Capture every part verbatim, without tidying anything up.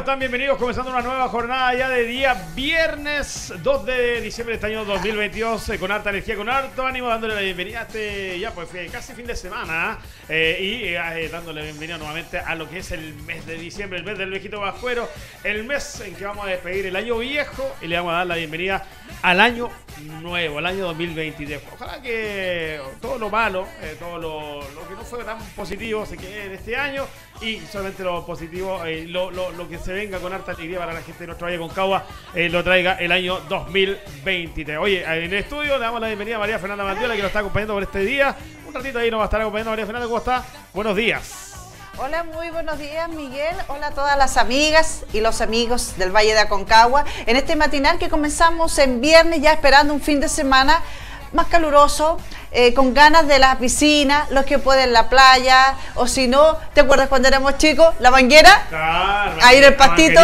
están? Bienvenidos, comenzando una nueva jornada ya de día viernes dos de diciembre de este año dos mil veintidós, eh, con harta energía, con harto ánimo, dándole la bienvenida a este ya pues casi fin de semana eh, y eh, dándole la bienvenida nuevamente a lo que es el mes de diciembre, el mes del viejito vascuero, el mes en que vamos a despedir el año viejo y le vamos a dar la bienvenida al año nuevo, al año dos mil veintidós. Ojalá que todo lo malo, eh, todo lo, lo que no fue tan positivo se quede en este año y solamente lo positivo, eh, lo, lo, lo que se venga con harta alegría para la gente de nuestro Valle Concagua, eh, lo traiga el año dos mil veintitrés. Oye, en el estudio le damos la bienvenida a María Fernanda Maldiola, que nos está acompañando por este día. Un ratito ahí nos va a estar acompañando María Fernanda. ¿Cómo está? Buenos días. Hola, muy buenos días, Miguel. Hola a todas las amigas y los amigos del Valle de Aconcagua. En este matinal que comenzamos en viernes, ya esperando un fin de semana más caluroso, eh, con ganas de la piscina, los que pueden la playa, o si no, ¿te acuerdas cuando éramos chicos? La manguera, claro, ahí en el pastito,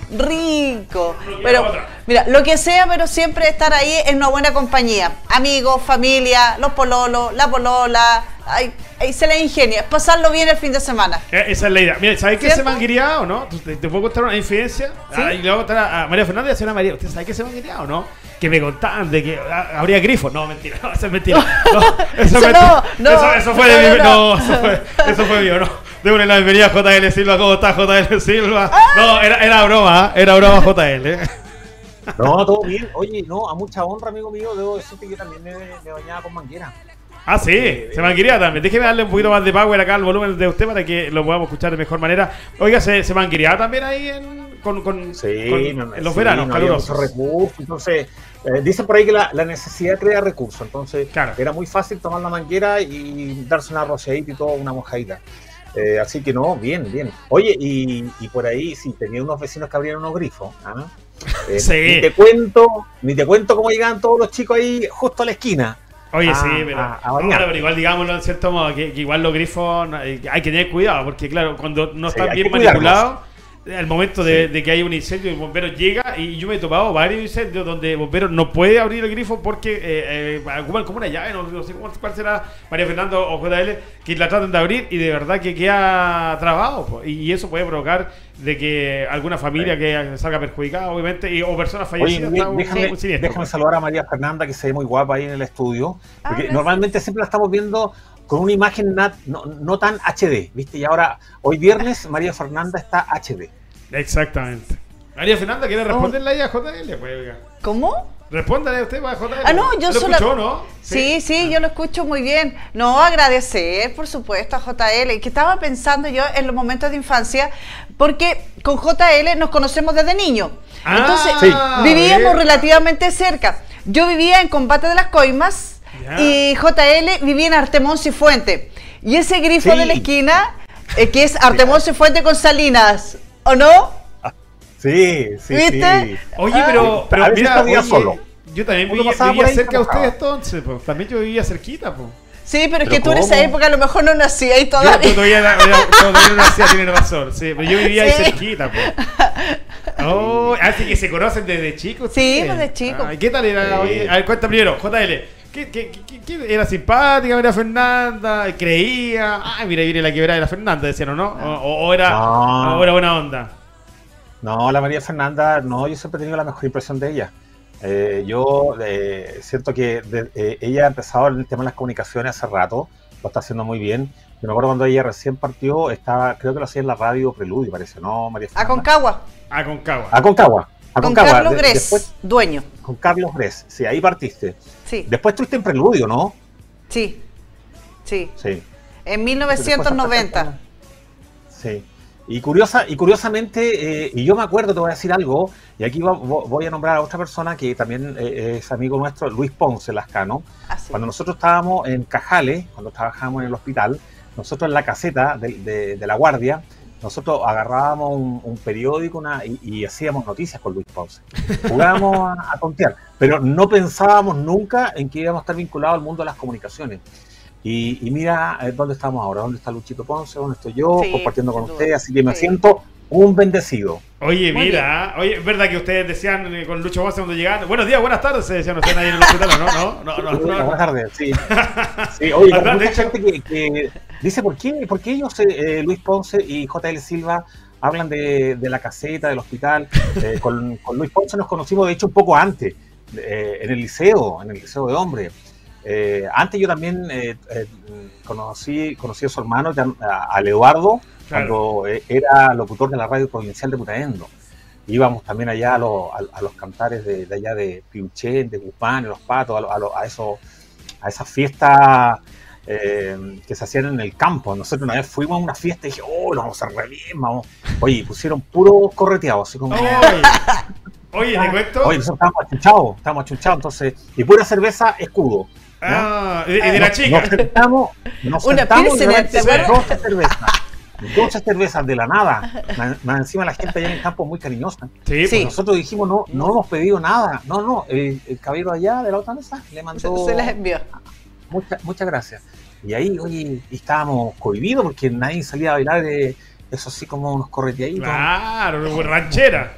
rico. Pero mira, lo que sea, pero siempre estar ahí en una buena compañía. Amigos, familia, los pololos, la polola, ahí, ahí se le ingenia, pasarlo bien el fin de semana. Esa es la idea. Mira, ¿sabes qué se manguería o no? ¿Te, te puedo contar una infidencia? ¿Sí? Ah, y le voy a contar a María Fernanda y a la señora María. ¿Usted sabe qué se manguería o no? Que me contaban de que habría grifo. No, mentira, no, eso es mentira. No, eso, eso, no, no, eso, eso fue de no, mi, no, no, eso fue, eso fue mío, no. Démosle la bienvenida a J L Silva. ¿Cómo está J L Silva? No, era, era broma, ¿eh? Era broma J L. No, todo bien. Oye, no, a mucha honra, amigo mío, debo decirte que yo también me, me bañaba con manguera. Ah, sí, eh, se manguería también. Déjeme darle un poquito más de power acá al volumen de usted para que lo podamos escuchar de mejor manera. Oiga, ¿se, se manguería también ahí en, con, con, sí, con, en los sí, veranos no calurosos? Recursos, entonces, eh, dicen por ahí que la, la necesidad crea recursos. Entonces, claro, era muy fácil tomar la manguera y darse una rociadita y todo, una mojadita. Eh, así que no, bien, bien. Oye, y, y por ahí, sí, tenía unos vecinos que abrían unos grifos. ¿Ah? Eh, sí. Ni te cuento, ni te cuento cómo llegaban todos los chicos ahí justo a la esquina. Oye, a, sí, pero, a, a ahora, pero igual digámoslo en cierto modo, que, que igual los grifos hay que tener cuidado, porque claro, cuando no están sí, bien manipulados, al momento de, sí. de que hay un incendio, el bombero llega, y yo me he topado varios incendios donde el bombero no puede abrir el grifo porque eh, eh, ocupan como una llave, no, no sé cuál será María Fernanda o J L, que la tratan de abrir y de verdad que queda trabado, pues, y eso puede provocar de que alguna familia sí. que salga perjudicada, obviamente, y, o personas fallecidas. Oye, déjame, sí. déjame saludar a María Fernanda, que se ve muy guapa ahí en el estudio, porque ah, normalmente siempre la estamos viendo con una imagen nat, no, no tan H D, ¿viste? Y ahora, hoy viernes, María Fernanda está H D. Exactamente. María Fernanda, ¿quiere responderle ahí a J L? Pues, ¿cómo? Respóndale a usted para J L. Ah, no, yo ¿Lo solo... escuchó, no? Sí, sí, sí, yo lo escucho muy bien. No, agradecer, por supuesto, a J L, que estaba pensando yo en los momentos de infancia, porque con J L nos conocemos desde niños. Ah, entonces, sí. vivíamos bien. relativamente cerca. Yo vivía en Combate de las Coimas ya. y J L vivía en Artemón Cifuentes. Y ese grifo sí. de la esquina, eh, que es Artemón Cifuentes con Salinas, ¿o no? Sí, sí, ¿viste? sí. Oye, pero, pero mira, oye, solo. Yo también vivía, vivía cerca de ustedes entonces, pues. También yo vivía cerquita, pues. Sí, pero es ¿Pero que tú en cómo? esa época a lo mejor no nacías ahí todavía. Yo, yo todavía, yo, todavía no nacía, tiene razón. Sí, pero yo vivía sí. ahí cerquita, pues. Oh, así que se conocen desde chicos. Sí, desde chicos. Ah, ¿qué tal era? Sí. Oye, a ver, cuenta primero, J L. ¿Qué, qué, qué, qué, ¿Era simpática María Fernanda? ¿Creía? Ah, mira, viene la quebrada de la Fernanda, decían, ¿o no? ¿O, o, era, no. o era buena onda? No, la María Fernanda, no, yo siempre he tenido la mejor impresión de ella. Eh, yo eh, siento que de, eh, ella ha empezado en el tema de las comunicaciones hace rato, lo está haciendo muy bien. Yo me acuerdo cuando ella recién partió, estaba, creo que lo hacía en la radio Preludio, parece, ¿no, María Fernanda? Aconcagua. Aconcagua. Aconcagua. Con Aconcagua. Carlos De, Gress, después, dueño. Con Carlos Gress, sí, ahí partiste. Sí. Después estuviste en Preludio, ¿no? Sí, sí. Sí. En mil novecientos noventa. Sí. Y, curiosa, y curiosamente, eh, y yo me acuerdo, te voy a decir algo, y aquí va, voy a nombrar a otra persona que también eh, es amigo nuestro, Luis Ponce Lascano. Ah, sí. Cuando nosotros estábamos en Cajales, cuando trabajábamos en el hospital, nosotros en la caseta de, de, de la guardia, nosotros agarrábamos un, un periódico una, y, y hacíamos noticias con Luis Ponce. Jugábamos a, a tontear, pero no pensábamos nunca en que íbamos a estar vinculados al mundo de las comunicaciones. Y, y mira eh, dónde estamos ahora, dónde está Luchito Ponce, dónde estoy yo, sí, compartiendo con ustedes, así que me sí. siento un bendecido. Oye, Muy mira, bien. oye, es verdad que ustedes decían eh, con Lucho Ponce cuando llegaban, buenos días, buenas tardes, se decían ustedes ahí en el hospital, ¿no? No, no, no. no, no. Buenas tardes, sí. sí oye, hay mucha gente que, que dice, ¿por qué, por qué ellos, eh, Luis Ponce y J L Silva, hablan de, de la caseta, del hospital. Eh, con, con Luis Ponce nos conocimos, de hecho, un poco antes, eh, en el liceo, en el liceo de hombres. Eh, antes yo también eh, eh, conocí, conocí a su hermano, a, al Eduardo, claro, cuando era locutor de la radio provincial de Putaendo. Íbamos también allá a, lo, a, a los cantares de, de allá de Piuchén, de Guzmán, de Los Patos, a, a, a, eso, a esas fiestas eh, que se hacían en el campo. Nosotros una vez fuimos a una fiesta y dije, oh, lo vamos a hacer re bien, vamos. Oye, pusieron puro correteado, así como... Oye, oye, ¿te cuento? Oye, nosotros estábamos achunchados, estábamos achunchados, entonces, y pura cerveza Escudo. Ah, y de, de la chica. Nos sentamos, nos una sentamos y doce cervezas. doce cervezas de la nada. Más, más encima la gente allá en el campo muy cariñosa. Sí, pues sí. Nosotros dijimos, no, no hemos pedido nada. No, no, el, el caballero allá de la otra mesa le mandó. Se, se les envió. Muchas, muchas gracias. Y ahí, oye, estábamos cohibidos porque nadie salía a bailar de eso así como unos correteaditos. Claro, ranchera.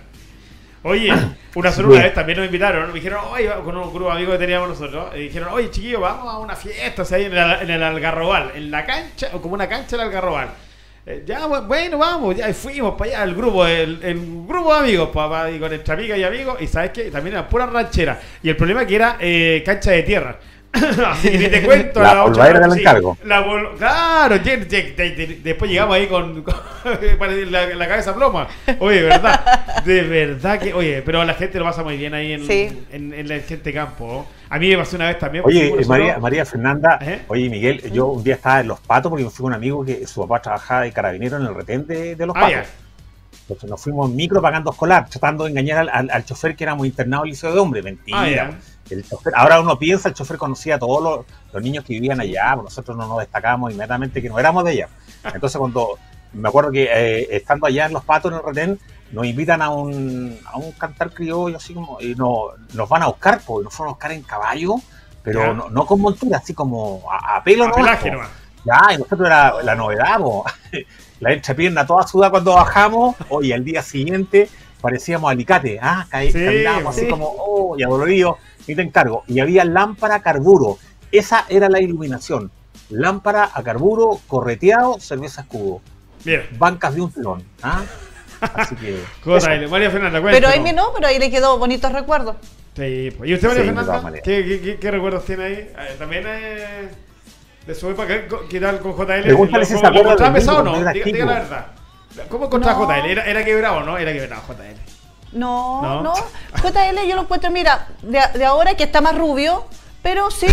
Oye, una sola una vez también nos invitaron, me dijeron, oye, con un grupo de amigos que teníamos nosotros, y dijeron, oye, chiquillos, vamos a una fiesta, o sea, ahí en el, en el Algarrobal, en la cancha, o como una cancha del Algarrobal. Eh, ya, bueno, vamos, ya fuimos para allá, el grupo, el, el grupo de amigos, papá, y con nuestra amiga y amigos, y sabes que también era pura ranchera, y el problema es que era eh, cancha de tierra. Así que ni te cuento. La polvadera del encargo. La bol claro, ye, ye, ye, ye, después llegamos ahí con, con la, la cabeza ploma. Oye, verdad, de verdad que, oye, pero la gente lo pasa muy bien ahí en, sí. en, en la gente campo. A mí me pasó una vez también. Oye, María, María Fernanda, ¿Eh? oye, Miguel, yo un día estaba en Los Patos porque me fui con un amigo que su papá trabajaba de carabinero en el retén de, de Los Patos. Ah, entonces nos fuimos en micro pagando escolar, tratando de engañar al, al, al chofer que éramos internados al liceo de hombres. Mentira. Ah, el chofer, ahora uno piensa, el chofer conocía a todos los, los niños que vivían allá, nosotros no nos destacábamos inmediatamente que no éramos de allá. Entonces cuando, me acuerdo que eh, estando allá en Los Patos, en el retén, nos invitan a un, a un cantar criollo, así como, y no, nos van a buscar, porque nos fueron a buscar en caballo, pero no, no con montura, así como a, a pelo. A pelaje nomás. Ya, y nosotros era la novedad, po. La entrepierna toda sudada cuando bajamos, hoy al día siguiente parecíamos alicate, ah, sí, caminábamos sí. así como, oh, y adolorido, y te encargo. Y había lámpara a carburo, esa era la iluminación, lámpara a carburo, correteado, cerveza Escudo. Bien. Bancas de un telón, ¿ah? Así que... María Fernanda, pero ahí me no, pero ahí le quedó bonitos recuerdos. Sí, ¿y usted, María sí, Fernanda? ¿Qué, qué, qué, ¿Qué recuerdos tiene ahí? Eh, también eh, de su época, ¿qué, qué tal con J L? Pregúntale si se acuerda. ¿Lo encontraba pesado o no? Diga, diga la verdad. ¿Cómo encontraba no. J L? ¿Era, ¿Era quebrado o no? Era quebrado J L. No, no, no. J L yo lo encuentro, mira, de, de ahora que está más rubio, pero sí,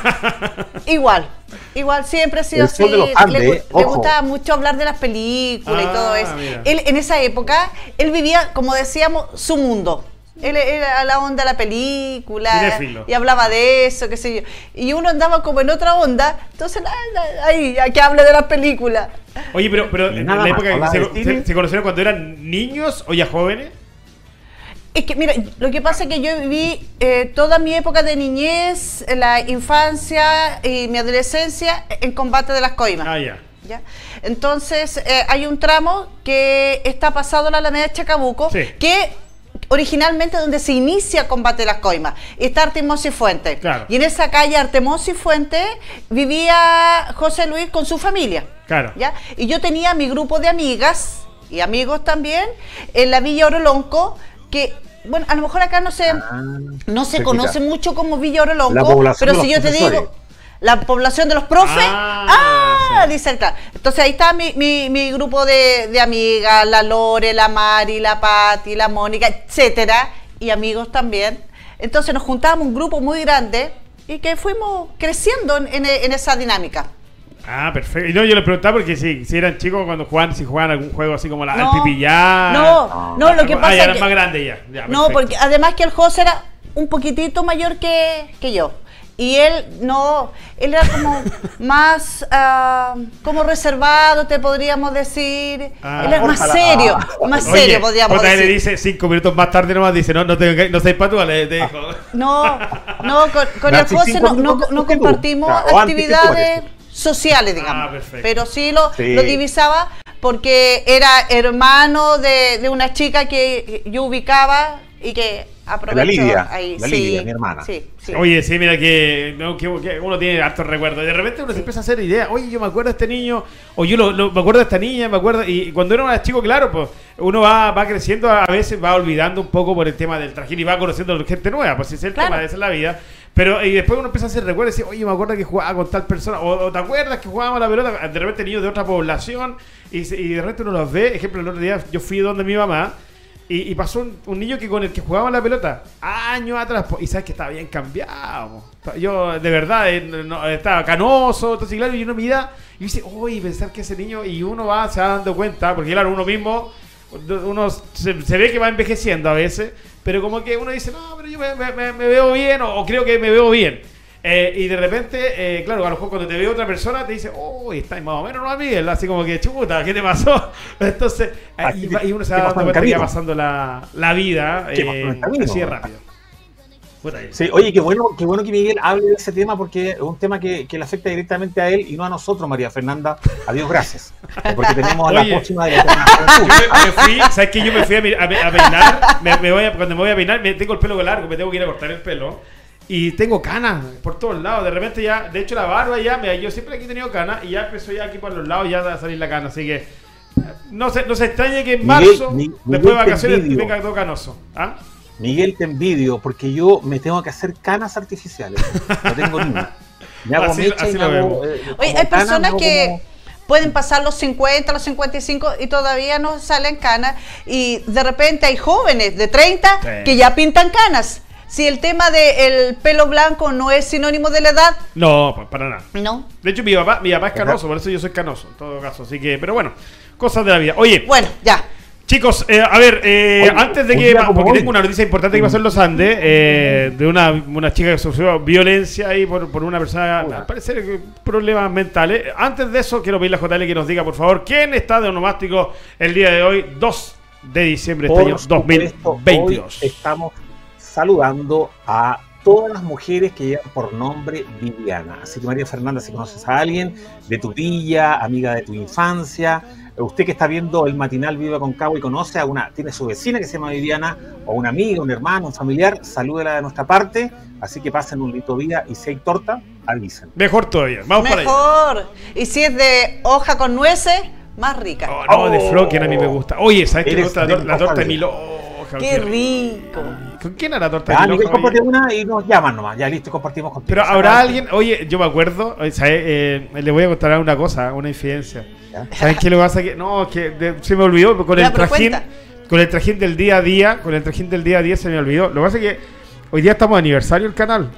igual. Igual siempre ha sido así. Andes, le, le gustaba mucho hablar de las películas ah, y todo eso. Mira. Él en esa época, él vivía, como decíamos, su mundo. Él era la onda de la película y hablaba de eso, qué sé yo. Y uno andaba como en otra onda, entonces ahí, a que hable de las películas. Oye, pero, pero en la época que se, se, se conocieron cuando eran niños o ya jóvenes. Es que, mira, lo que pasa es que yo viví eh, toda mi época de niñez, la infancia y mi adolescencia en Combate de las Coimas. Ah, ya. ¿Ya? Entonces, eh, hay un tramo que está pasado la Alameda de Chacabuco, sí. que originalmente donde se inicia Combate de las Coimas. Está Artemós y Fuente. Claro. Y en esa calle Artemós y Fuente vivía José Luis con su familia. Claro. ¿Ya? Y yo tenía mi grupo de amigas y amigos también en la Villa Orolonco, que, bueno, a lo mejor acá no se, ah, no se conoce mucho como Villa Orolonco, pero si yo te digo, la población de los profes, ah, ah sí. dice el claro. Entonces ahí está mi, mi, mi grupo de, de amigas, la Lore, la Mari, la Pati, la Mónica, etcétera, y amigos también. Entonces nos juntábamos un grupo muy grande y que fuimos creciendo en, en, en esa dinámica. Ah, perfecto. Y no, yo les preguntaba porque si, si eran chicos cuando jugaban, si jugaban algún juego así como la, no, el pipillá. No, no, lo que pasa ah, ya es eran que... más grandes ya. ya no, porque además que el José era un poquitito mayor que, que yo. Y él no, él era como más, uh, como reservado, te podríamos decir. Ah, él es más serio, ah, más oye, serio podríamos J L decir. Dice cinco minutos más tarde nomás, dice, no, no, te, no seas patúa, le dejo. No, no, con, con el José no, no, no compartimos claro, actividades sociales, digamos. Ah, pero sí lo, sí lo divisaba porque era hermano de, de una chica que yo ubicaba y que aprovecho La Lidia, ahí. la sí, Lidia, mi hermana. Sí, sí. Oye, sí, mira que, no, que, que uno tiene hartos recuerdos. De repente uno se empieza a hacer ideas. Oye, yo me acuerdo de este niño, o yo lo, lo- me acuerdo de esta niña, me acuerdo. Y cuando era más chico, claro, pues uno va, va creciendo, a veces va olvidando un poco por el tema del trajín y va conociendo gente nueva, pues ese es el Claro. tema, esa es la vida. Pero y después uno empieza a hacer recuerdos y dice, oye, me acuerdo que jugaba con tal persona, o, o te acuerdas que jugábamos la pelota, de repente niños de otra población, y, se- y de repente uno los ve. Ejemplo, el otro día yo fui donde mi mamá. Y, y pasó un, un niño que con el que jugaba la pelota años atrás, po, y sabes que estaba bien cambiado. Po. Yo, de verdad, eh, no, estaba canoso, entonces, claro, y uno mira y dice, uy, pensar que ese niño, y uno va, se va dando cuenta, porque claro, uno mismo, uno se, se ve que va envejeciendo a veces, pero como que uno dice, no, pero yo me, me- me- me veo bien, o, o creo que me veo bien. Eh, y de repente, eh, claro, a lo mejor cuando te ve otra persona te dice, uy, está más o menos, ¿no, Miguel? Así como que, chuta, ¿qué te pasó? Entonces, eh, Aquí, y, va- y uno se ¿qué va pasó dando en el cuenta que va camino? pasando la, la vida ¿Qué pasó en el eh, camino? así de rápido. Puta, Sí, oye, qué bueno, qué bueno que Miguel hable de ese tema porque es un tema que, que le afecta directamente a él y no a nosotros, María Fernanda. Adiós, gracias. Porque tenemos a la Oye. próxima de la Yo me, me fui, ¿sabes qué? Yo me fui a, mi- a, a peinar, me, me voy a- cuando me voy a peinar, me tengo el pelo largo, me tengo que ir a cortar el pelo. Y tengo canas por todos lados. De repente ya, de hecho la barba ya, me, yo siempre aquí he tenido canas y ya empezó ya aquí por los lados ya a salir la cana. Así que no se, no se extrañe que en Miguel, marzo, Mi- después de Miguel, te vacaciones, envidio. venga todo canoso. ¿Ah? Miguel, te envidio porque yo me tengo que hacer canas artificiales. No tengo ni una. Me hago Así- mecha y así me lo hago, vemos. eh, Oye, como hay canas, personas me hago que como- pueden pasar los cincuenta, los cincuenta y cinco y todavía no salen canas. Y de repente hay jóvenes de treinta Sí. que ya pintan canas. Si el tema del pelo blanco no es sinónimo de la edad, No, pues para nada. no. De hecho, mi papá, mi papá es canoso, por eso yo soy canoso, en todo caso. Así que, pero bueno, cosas de la vida. Oye, Bueno, ya. chicos, eh, a ver, eh, Oye, antes de un que, día como porque hoy. tengo una noticia importante que pasó en los Andes, eh, de una, una chica que sufrió violencia ahí por, por una persona, al parecer, que problemas mentales. Antes de eso, quiero pedirle a J L que nos diga, por favor, ¿quién está de onomástico el día de hoy, dos de diciembre de este año Por dos mil supuesto, veintidós? hoy estamos saludando a todas las mujeres que llevan por nombre Viviana. Así que María Fernanda, si conoces a alguien de tu villa, amiga de tu infancia, usted que está viendo el matinal Viva Concagua y conoce a una, tiene su vecina que se llama Viviana, o una amiga, un hermano, un familiar, salúdela de nuestra parte. Así que pasen un lindo día y si hay torta, avisen. Mejor todavía, vamos para allá. Mejor. Y si es de hoja con nueces, más rica. Oh, no, de Flocken a mí me gusta. Oye, ¿sabes qué me Eres gusta? La, tor- la de torta de hoja de- mil hojas. Qué rico. ¿Con quién era la torta de Ah, mil Miguel, hojas? cómprate oye? una y nos llaman nomás. Ya listo, compartimos contigo. Pero Se habrá acaba. alguien, oye, yo me acuerdo, oye, ¿sabes? Eh, le voy a contar una cosa, una infidencia. ¿Ya? ¿Sabes qué lo que pasa? Que, no, que de- se me olvidó con Ya, el pero trajín, cuenta. con el trajín del día a día, con el trajín del día a día se me olvidó. Lo que pasa es que hoy día estamos de aniversario el canal.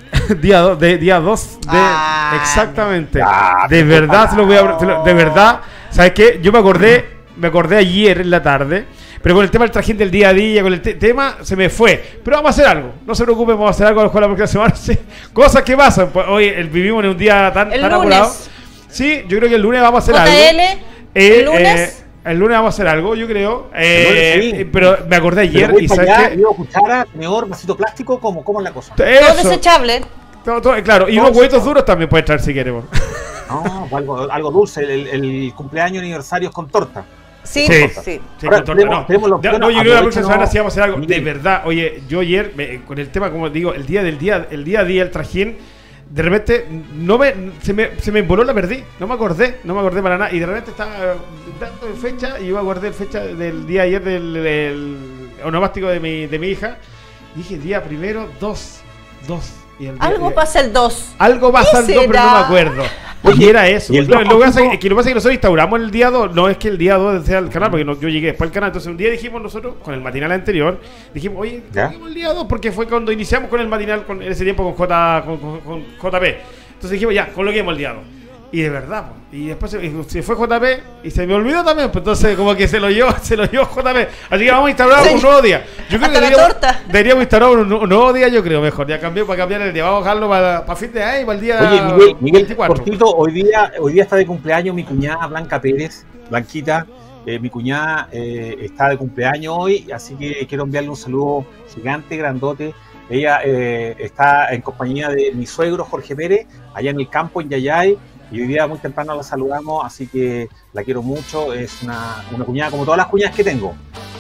día dos de día dos de Ah, exactamente. Ah, de pero verdad se lo voy a se lo- de verdad, ¿sabes qué? Yo me acordé, me acordé ayer en la tarde. Pero con el tema del trajín del día a día, con el te- tema, se me fue. Pero vamos a hacer algo. No se preocupen, vamos a hacer algo a lo mejor la próxima semana. Sí. Cosas que pasan. Pues, hoy el- vivimos en un día tan, El tan lunes. apurado. Sí, yo creo que el lunes vamos a hacer J algo. L, Eh, el lunes. eh, el lunes vamos a hacer algo, yo creo. Eh, El lunes, sí. Pero me acordé Pero ayer voy y para ¿sabes allá, qué? llevo cuchara, tenedor, vasito plástico, ¿cómo, cómo es la cosa? Todo Eso. desechable. Todo- todo- claro, y Todo unos huevitos eso. duros también puedes traer si queremos. No, o algo, algo dulce, el, el cumpleaños aniversario es con torta. Sí, Sí. sí. Sí, Ahora, con torta, tenemos- no. tenemos la Ya, opción, no, yo creo que la próxima aprovechenos, semana sí vamos a hacer algo. De Miguel. verdad, oye, yo ayer, me- con el tema, como digo, el día del día, el día a día, el trajín, de repente no me, se me, se me voló, la perdí. No me acordé, no me acordé para nada. Y de repente estaba dando fecha y yo me acordé fecha del día ayer del, del onomástico de mi, de mi hija. Dije, día primero, dos, dos. Y el día- Algo eh, pasa el dos. Algo pasa el ¿Qué dos, pero no me será? acuerdo. Oye, Y era eso. y el Lo, dos lo que pasa junto- es que lo que pasa es que nosotros instauramos el día dos. No es que el día dos sea el canal, porque no- yo llegué después al canal. Entonces un día dijimos nosotros, con el matinal anterior, dijimos, oye, ¿Ya? coloquemos el día dos, porque fue cuando iniciamos con el matinal con, en ese tiempo con, J, con, con- con J P. Entonces dijimos, ya, coloquemos el día dos. Y de verdad, pues. Y después se, se fue J P y se me olvidó también. Pues entonces, como que se lo llevó, se lo llevó J P. Así que vamos a instaurar Sí. un nuevo día. Yo creo Hasta que la deberíamos, torta. deberíamos instaurar un, un nuevo día, yo creo, mejor. Ya cambió para cambiar el día. Vamos a dejarlo para, para fin de año, para el día Oye, Miguel, Miguel veinticuatro. cortito, hoy día, hoy día está de cumpleaños mi cuñada Blanca Pérez, Blanquita. Eh, mi cuñada eh, está de cumpleaños hoy, así que quiero enviarle un saludo gigante, grandote. Ella eh, está en compañía de mi suegro Jorge Pérez, allá en el campo en Yayay, y hoy día muy temprano la saludamos, así que la quiero mucho. Es una, una cuñada como todas las cuñadas que tengo.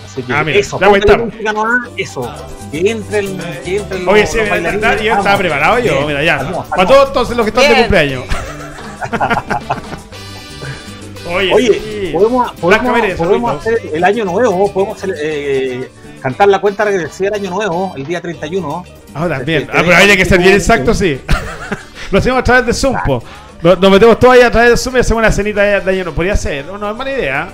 Así que Ah, mira, eso, ya póngale estamos. música nomás, eso, que entre el, que entre el Oye, sí, yo estaba preparado yo, mira, ya. Para todos, todos los que están de Bien. cumpleaños. Oye, Oye, sí. podemos, Blanca podemos, Pérez, podemos saluditos. hacer el año nuevo, podemos hacer, eh, cantar la cuenta regresiva del año nuevo, el día treinta y uno. Ah, también. Este, Ah, pero hay que ser bien exacto, sí. Lo hacemos a través de Zoom, po. Nos, nos metemos todos ahí a través de Zoom y hacemos una cenita de, de año nuevo. Podría ser, no, no es mala idea.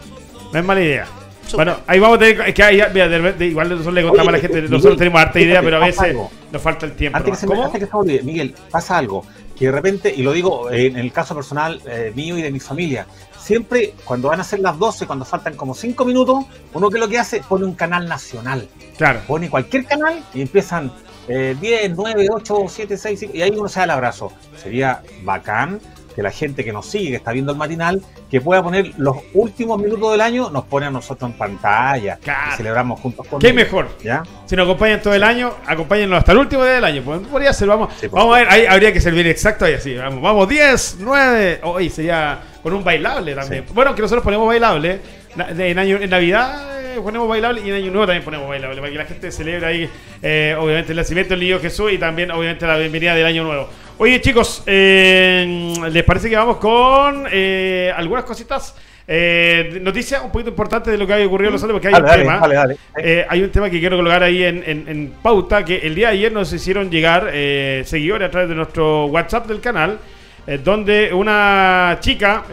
No es mala idea. Súper. Bueno, ahí vamos a tener. Es que ahí, mira, de, de, igual nosotros le contamos Oye, a la gente, Miguel, nosotros tenemos harta idea, fíjate, pero a pasa veces algo. nos falta el tiempo. Antes que, ¿no? se me, ¿Cómo? antes que se me olvide, Miguel, pasa algo, que de repente, y lo digo eh, en el caso personal eh, mío y de mi familia, siempre cuando van a ser las doce, cuando faltan como cinco minutos, uno que lo que hace, pone un canal nacional. Claro. Pone cualquier canal y empiezan eh, diez, nueve, ocho, siete, seis, cinco, y ahí uno se da el abrazo. Sería bacán que la gente que nos sigue, que está viendo el matinal, que pueda poner los últimos minutos del año, nos pone a nosotros en pantalla. Claro. Y celebramos juntos con ¿Qué ellos, mejor? ¿ya? Si nos acompañan todo el año, acompáñennos hasta el último día del año. Pues podría ser, vamos, Sí, por vamos a ver, ahí habría que ser bien exacto ahí así. Vamos, vamos, diez, nueve, hoy sería con un bailable también. Sí. Bueno, que nosotros ponemos bailable. na- de- En, año, en Navidad eh, ponemos bailable y en Año Nuevo también ponemos bailable. Para que la gente celebre ahí, eh, obviamente, el nacimiento del niño Jesús y también, obviamente, la bienvenida del Año Nuevo. Oye, chicos, eh, ¿les parece que vamos con eh, algunas cositas? Eh, noticias un poquito importantes de lo que había ocurrido en los Andes, porque hay Dale, un dale, tema. dale, dale. Eh, hay un tema que quiero colocar ahí en, en- en pauta, que el día de ayer nos hicieron llegar eh, seguidores a través de nuestro WhatsApp del canal, eh, donde una chica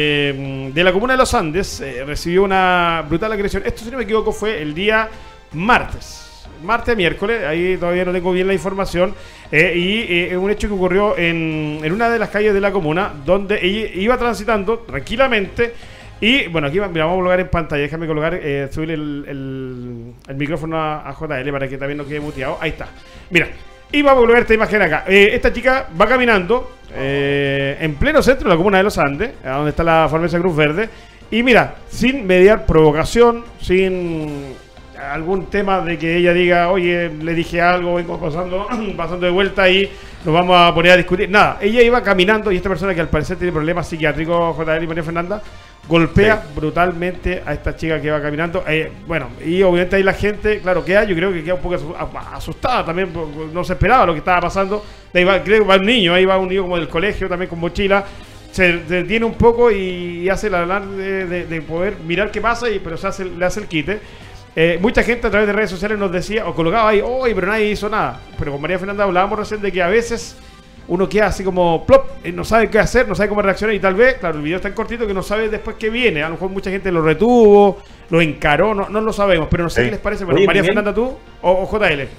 eh, de la comuna de Los Andes eh, recibió una brutal agresión. Esto, si no me equivoco, fue el día martes. Martes, miércoles, ahí todavía no tengo bien la información. eh, y eh, es un hecho que ocurrió en, en una de las calles de la comuna, donde ella iba transitando tranquilamente. Y bueno, aquí mira, vamos a colocar en pantalla. Déjame colocar, eh, subir el, el, el micrófono a, a J L para que también no quede muteado. Ahí está. Mira, y vamos a colocar esta imagen acá. Eh, esta chica va caminando eh, en pleno centro de la comuna de Los Andes, a donde está la farmacia Cruz Verde. Y mira, sin mediar provocación, sin algún tema de que ella diga, oye, le dije algo, vengo pasando, pasando de vuelta y nos vamos a poner a discutir. Nada, ella iba caminando y esta persona que al parecer tiene problemas psicíatricos, J L y María Fernanda, golpea Sí. brutalmente a esta chica que va caminando. Eh, bueno, y obviamente ahí la gente, claro, queda, yo creo que queda un poco asu- a- asustada también, por- por- no se esperaba lo que estaba pasando. De ahí va, creo que va un niño, ahí va un niño como del colegio también con mochila. Se detiene un poco y hace el alarde de, de, de poder mirar qué pasa, y, pero se hace, le hace el quite. Eh, mucha gente a través de redes sociales nos decía, o colocaba ahí, oye, pero nadie hizo nada. Pero con María Fernanda hablábamos recién de que a veces uno queda así como plop, y no sabe qué hacer, no sabe cómo reaccionar, y tal vez, claro, el video es tan cortito que no sabe después qué viene. A lo mejor mucha gente lo retuvo, lo encaró, no, no lo sabemos, pero no sé Sí. qué les parece. Bueno, Oye, María Miguel. Fernanda, tú o, o J L.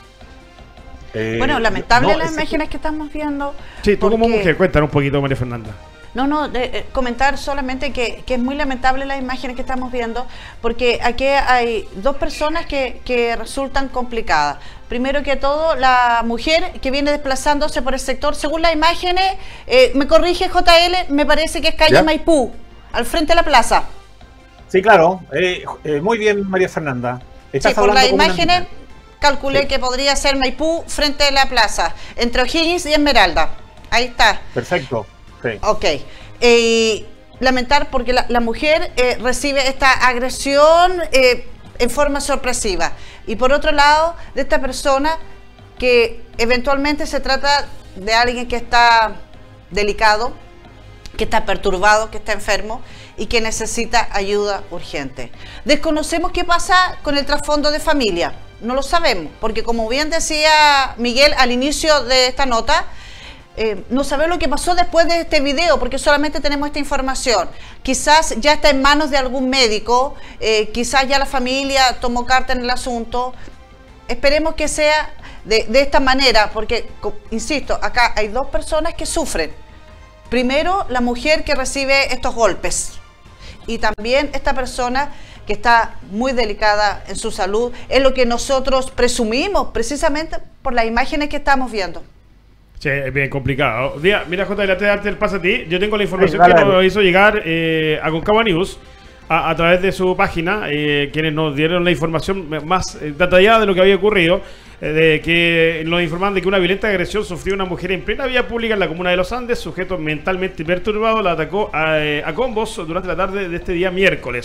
Eh, Bueno, lamentable no, las ese- imágenes que estamos viendo. Sí, tú como porque- mujer, cuéntanos un poquito, María Fernanda. No, no, de- eh, comentar solamente que, que es muy lamentable las imágenes que estamos viendo, porque aquí hay dos personas que, que resultan complicadas. Primero que todo, la mujer que viene desplazándose por el sector, según las imágenes, eh, me corrige J L, me parece que es calle ¿Ya? Maipú, al frente de la plaza. Sí, claro. eh, eh, muy bien, María Fernanda. Estás Sí, por las hablando con una- imágenes calculé Sí. que podría ser Maipú frente de la plaza, entre O'Higgins y Esmeralda. Ahí está. Perfecto. Sí. Ok. Eh, lamentar porque la, la mujer eh, recibe esta agresión eh, en forma sorpresiva. Y por otro lado, de esta persona que eventualmente se trata de alguien que está delicado, que está perturbado, que está enfermo y que necesita ayuda urgente. Desconocemos qué pasa con el trasfondo de familia. No lo sabemos, porque como bien decía Miguel al inicio de esta nota, Eh, no sabemos lo que pasó después de este video, porque solamente tenemos esta información. Quizás ya está en manos de algún médico, eh, quizás ya la familia tomó carta en el asunto. Esperemos que sea de, de esta manera, porque, co- insisto, acá hay dos personas que sufren. Primero, la mujer que recibe estos golpes, y también esta persona que está muy delicada en su salud. Es lo que nosotros presumimos, precisamente por las imágenes que estamos viendo. Sí, es bien complicado. Día, mira, J L, antes de darte el pase a ti, yo tengo la información Sí, dale, que nos dale. hizo llegar eh, a Concagua News a, a través de su página, eh, quienes nos dieron la información más eh, detallada de lo que había ocurrido, eh, de que nos informan de que una violenta agresión sufrió una mujer en plena vía pública en la comuna de Los Andes. Sujeto mentalmente perturbado la atacó a, eh, a combos durante la tarde de este día miércoles.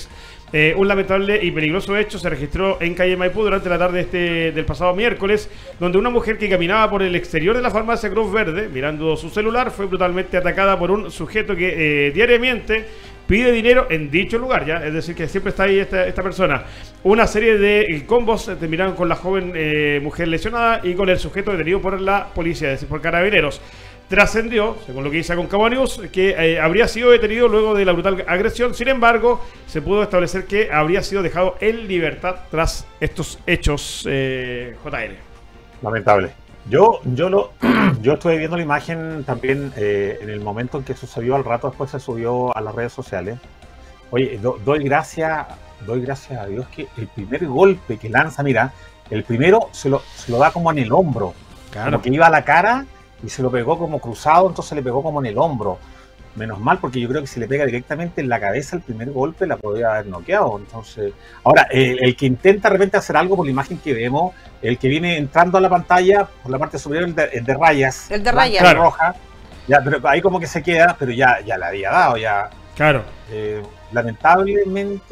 Eh, un lamentable y peligroso hecho se registró en calle Maipú durante la tarde este, del pasado miércoles, donde una mujer que caminaba por el exterior de la farmacia Cruz Verde, mirando su celular, fue brutalmente atacada por un sujeto que eh, diariamente pide dinero en dicho lugar, ¿ya? Es decir, que siempre está ahí esta, esta persona. Una serie de combos terminaron con la joven eh, mujer lesionada y con el sujeto detenido por la policía, es decir, por carabineros. Trascendió, según lo que dice Aconcagua News, que eh, habría sido detenido luego de la brutal agresión. Sin embargo, se pudo establecer que habría sido dejado en libertad tras estos hechos, eh, J L. Lamentable. Yo, yo, lo, yo estuve viendo la imagen también eh, en el momento en que sucedió, al rato después se subió a las redes sociales. Oye, do, doy gracias, doy gracias a Dios que el primer golpe que lanza, mira, el primero se lo, se lo da como en el hombro, claro, como que iba a la cara y se lo pegó como cruzado, entonces le pegó como en el hombro. Menos mal, porque yo creo que si le pega directamente en la cabeza el primer golpe la podría haber noqueado. Entonces, ahora, el, el que intenta de repente hacer algo por la imagen que vemos, el que viene entrando a la pantalla por la parte superior, el de, el de rayas, el de rayas claro, roja, ya, pero ahí como que se queda, pero ya, ya le había dado, ya. Claro. Eh, lamentablemente,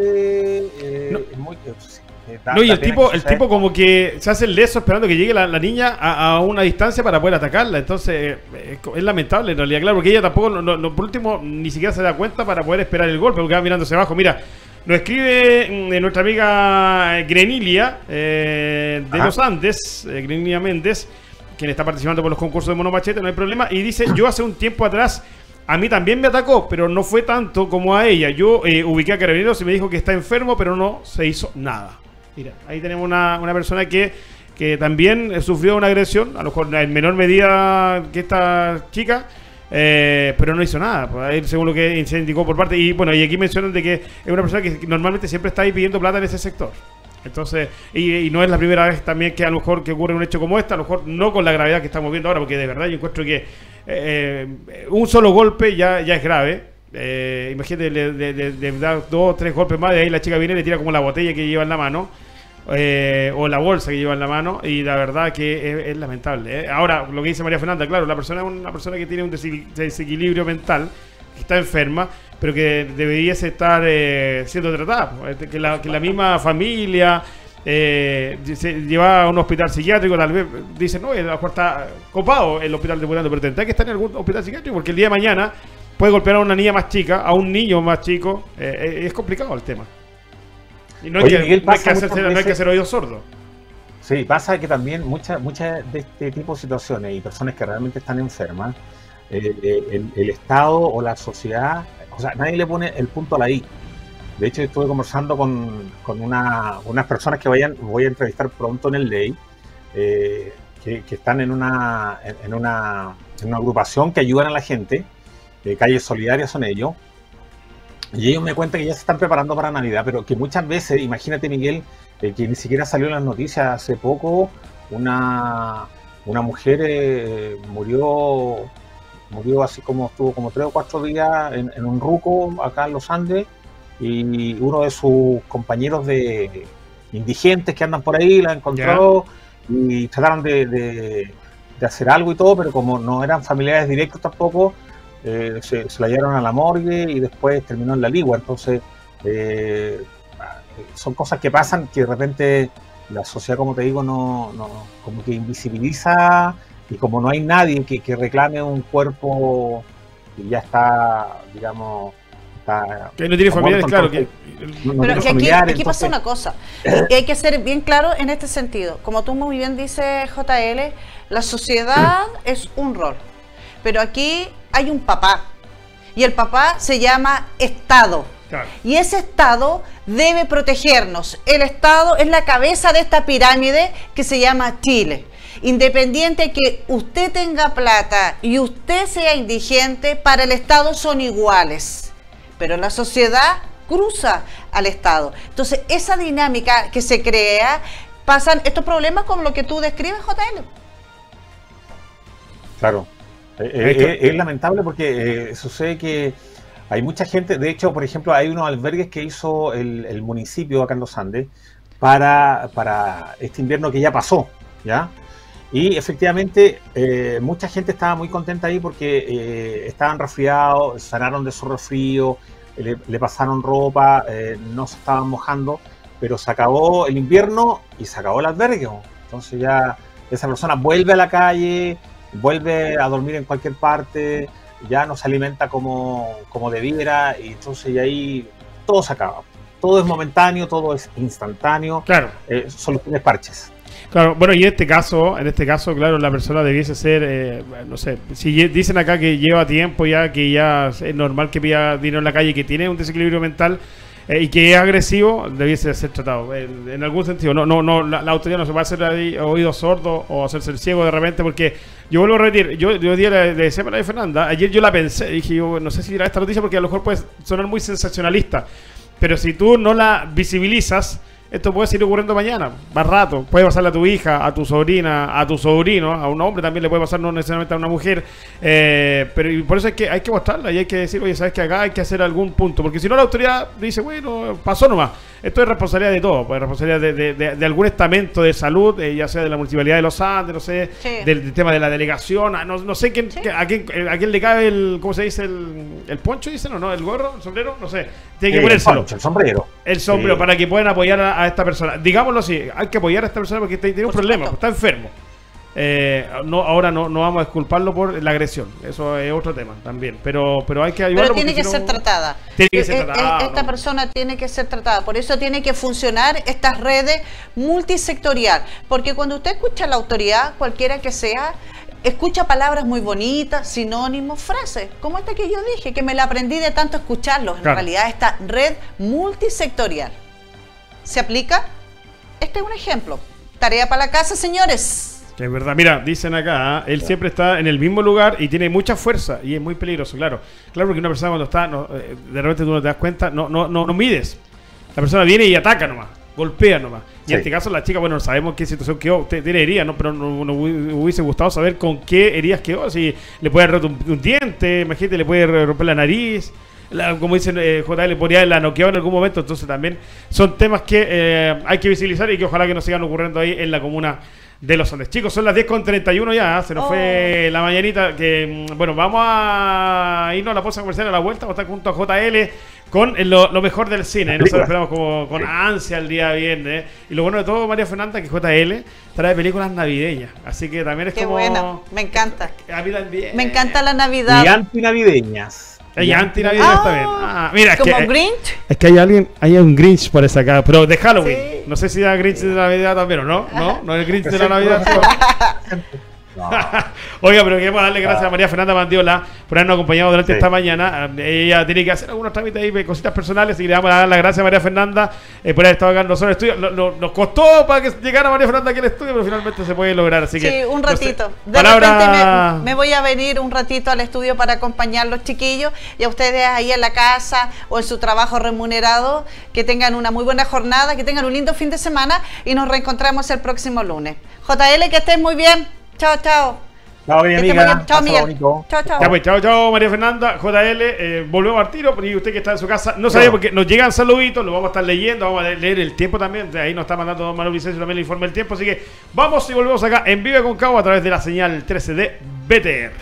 eh, no. es muy... Sí. Da, no, y el tipo, el tipo como que se hace el leso esperando que llegue la, la niña a, a una distancia para poder atacarla. Entonces es, es lamentable en realidad, claro, porque ella tampoco, no, no, por último, ni siquiera se da cuenta para poder esperar el golpe, porque va mirándose abajo. Mira, nos escribe eh, nuestra amiga Grenilia eh, de Ajá. los Andes, eh, Grenilia Méndez, quien está participando por los concursos de Monomachete, no hay problema, y dice, yo hace un tiempo atrás a mí también me atacó, pero no fue tanto como a ella. Yo eh, ubiqué a Carabineros y me dijo que está enfermo, pero no se hizo nada. Mira, ahí tenemos una, una persona que, que también sufrió una agresión, a lo mejor en menor medida que esta chica, eh, pero no hizo nada, pues ahí, según lo que se indicó por parte. Y bueno, y aquí mencionan de que es una persona que normalmente siempre está ahí pidiendo plata en ese sector. Entonces, y, y no es la primera vez también que a lo mejor que ocurre un hecho como este, a lo mejor no con la gravedad que estamos viendo ahora, porque de verdad yo encuentro que eh, un solo golpe ya, ya es grave. Eh, imagínate, le, le, le, le da dos o tres golpes más, de ahí la chica viene y le tira como la botella que lleva en la mano. Eh, o la bolsa que lleva en la mano, y la verdad que es, es lamentable, ¿eh? Ahora, lo que dice María Fernanda, claro, la persona es una persona que tiene un desequilibrio mental, que está enferma, pero que deberíase estar eh, siendo tratada, que la, que la misma familia eh, se lleva a un hospital psiquiátrico, tal vez dicen, no, a lo mejor está copado el hospital de Burando, pero tendrá que estar en algún hospital psiquiátrico, porque el día de mañana puede golpear a una niña más chica, a un niño más chico, eh, es complicado el tema. Y no hay, Oye, que, Miguel, no, hay que hacer, veces, no hay que hacer oídos sordos. Sí, pasa que también muchas muchas de este tipo de situaciones y personas que realmente están enfermas, eh, eh, el, el Estado o la sociedad, o sea, nadie le pone el punto a la I. De hecho, estuve conversando con, con una, unas personas que vayan, voy a entrevistar pronto en el Ley, eh, que, que están en una, en, en, una, en una agrupación que ayudan a la gente, eh, Calles Solidarias son ellos. Y ellos me cuentan que ya se están preparando para Navidad, pero que muchas veces, imagínate Miguel, eh, que ni siquiera salió en las noticias hace poco, una, una mujer eh, murió, murió así como estuvo como tres o cuatro días en, en un ruco acá en los Andes, y uno de sus compañeros de indigentes que andan por ahí la encontró yeah. y trataron de, de, de hacer algo y todo, pero como no eran familiares directos tampoco, Eh, se, se la llevaron a la morgue y después terminó en la ligua. Entonces eh, son cosas que pasan, que de repente la sociedad, como te digo, no, no como que invisibiliza, y como no hay nadie que, que reclame un cuerpo que ya está, digamos, está, que no tiene familiares, claro que no, no pero que aquí, aquí entonces... pasa una cosa y hay que ser bien claro en este sentido. Como tú muy bien dices, J L, la sociedad es un rol, pero aquí hay un papá, y el papá se llama Estado. Claro. Y ese Estado debe protegernos. El Estado es la cabeza de esta pirámide que se llama Chile. Independiente que usted tenga plata y usted sea indigente, para el Estado son iguales. Pero la sociedad cruza al Estado. Entonces, esa dinámica que se crea, pasan estos problemas como lo que tú describes, J L. Claro. Eh, eh, es lamentable porque eh, sucede que hay mucha gente, de hecho, por ejemplo, hay unos albergues que hizo el, el municipio acá en los Andes para, para este invierno que ya pasó, ¿ya? Y efectivamente eh, mucha gente estaba muy contenta ahí porque eh, estaban resfriados, sanaron de su resfrío, le, le pasaron ropa, eh, no se estaban mojando, pero se acabó el invierno y se acabó el albergue. Entonces ya esa persona vuelve a la calle, vuelve a dormir en cualquier parte, ya no se alimenta como, como debiera, y entonces y ahí todo se acaba. Todo es momentáneo, todo es instantáneo. Claro. Eh, soluciones parches. Claro, bueno, y en este caso, en este caso, claro, la persona debiese ser, eh, no sé, si dicen acá que lleva tiempo ya, que ya es normal que pida dinero en la calle, que tiene un desequilibrio mental eh, y que es agresivo, debiese ser tratado en, en algún sentido. No, no, no, la, la autoridad no se va a hacer ahí oído sordo o hacerse el ciego de repente, porque yo vuelvo a repetir, yo, yo día le, le decía a María Fernanda, ayer yo la pensé, dije yo, no sé si dirá esta noticia porque a lo mejor puede sonar muy sensacionalista, pero si tú no la visibilizas, esto puede seguir ocurriendo mañana, más rato. Puede pasarle a tu hija, a tu sobrina, a tu sobrino, a un hombre también le puede pasar, no necesariamente a una mujer. Eh, pero y por eso hay que, hay que mostrarla y hay que decir, oye, sabes que acá hay que hacer algún punto. Porque si no, la autoridad dice, bueno, pasó nomás. Esto es responsabilidad de todo, pues responsabilidad de, de, de, de algún estamento de salud, eh, ya sea de la Municipalidad de Los Andes, no sé, sí. del, del tema de la delegación, no, no sé quién, sí. a, quién, a quién le cabe el, ¿cómo se dice? El, el poncho, dicen, o no, el gorro, el sombrero, no sé. Tiene que sí, ponérselo. El, poncho, el sombrero. El sombrero, sí. para que puedan apoyar a, a esta persona. Digámoslo así, hay que apoyar a esta persona porque tiene un por problema, está enfermo. Eh, no, ahora no, no vamos a disculparlo por la agresión, eso es otro tema también, pero, pero hay que ayudarlo. Pero tiene que si ser no, tratada. Tiene que ser tratada. Esta no. persona tiene que ser tratada, por eso tiene que funcionar estas redes multisectorial, porque cuando usted escucha a la autoridad, cualquiera que sea, escucha palabras muy bonitas, sinónimos, frases, como esta que yo dije, que me la aprendí de tanto escucharlos. En claro. realidad, esta red multisectorial ¿se aplica? Este es un ejemplo. Tarea para la casa, señores. Que es verdad, mira, dicen acá, ¿eh? él claro. siempre está en el mismo lugar y tiene mucha fuerza y es muy peligroso, claro. Claro, porque una persona cuando está, no, eh, de repente tú no te das cuenta, no, no, no, no mides. La persona viene y ataca nomás, golpea nomás. Y sí. en este caso la chica, bueno, no sabemos qué situación quedó, tiene heridas, ¿no? Pero nos no, no hubiese gustado saber con qué heridas quedó, si le puede haber roto un, un diente, imagínate, le puede romper la nariz. La, como dicen, eh, J L podría la noqueado en algún momento. Entonces también son temas que eh, hay que visibilizar y que ojalá que no sigan ocurriendo ahí en la comuna de Los Andes. Chicos, son las diez con treinta y uno ya, ¿eh? Se nos oh. fue la mañanita. Que bueno, vamos a irnos a la pausa comercial a la vuelta. Vamos a estar junto a J L con lo, lo mejor del cine. Nosotros esperamos como, con ansia el día viernes. Y lo bueno de todo, María Fernanda, que J L trae películas navideñas. Así que también es Qué como... bueno, me encanta. A mí también. Me encanta la Navidad. Y antinavideñas. Hay anti-navideñas oh, también. Ah, mira, es ¿como que, Grinch? Es que hay alguien, hay un Grinch por esa acá, pero de Halloween. Sí. No sé si da Grinch de la Navidad también o no. No, no es el Grinch de la Navidad. No. Oiga, pero queremos darle gracias ah. a María Fernanda Mandiola por habernos acompañado durante sí. esta mañana. Ella tiene que hacer algunos trámites ahí, cositas personales, y le vamos a dar las gracias a María Fernanda eh, por haber estado acá en nosotros en el estudio. Lo, lo, nos costó para que llegara María Fernanda aquí al estudio, pero finalmente se puede lograr. Así que, sí, un ratito. No sé, de palabra... repente me, me voy a venir un ratito al estudio para acompañar a los chiquillos y a ustedes ahí en la casa o en su trabajo remunerado. Que tengan una muy buena jornada, que tengan un lindo fin de semana y nos reencontramos el próximo lunes. J L, que estés muy bien. Chao, chao. Chao, mi amiga. Chao, Miguel. Chao, chao. Chao, pues, chao, chao, María Fernanda. J L, eh, volvemos al tiro. Y usted que está en su casa, no sabía porque nos llegan saluditos, lo vamos a estar leyendo, vamos a leer el tiempo también. De ahí nos está mandando Don Manuel Vicencio también el informe del tiempo. Así que vamos y volvemos acá en Vive con Cabo a través de la señal trece de B T R.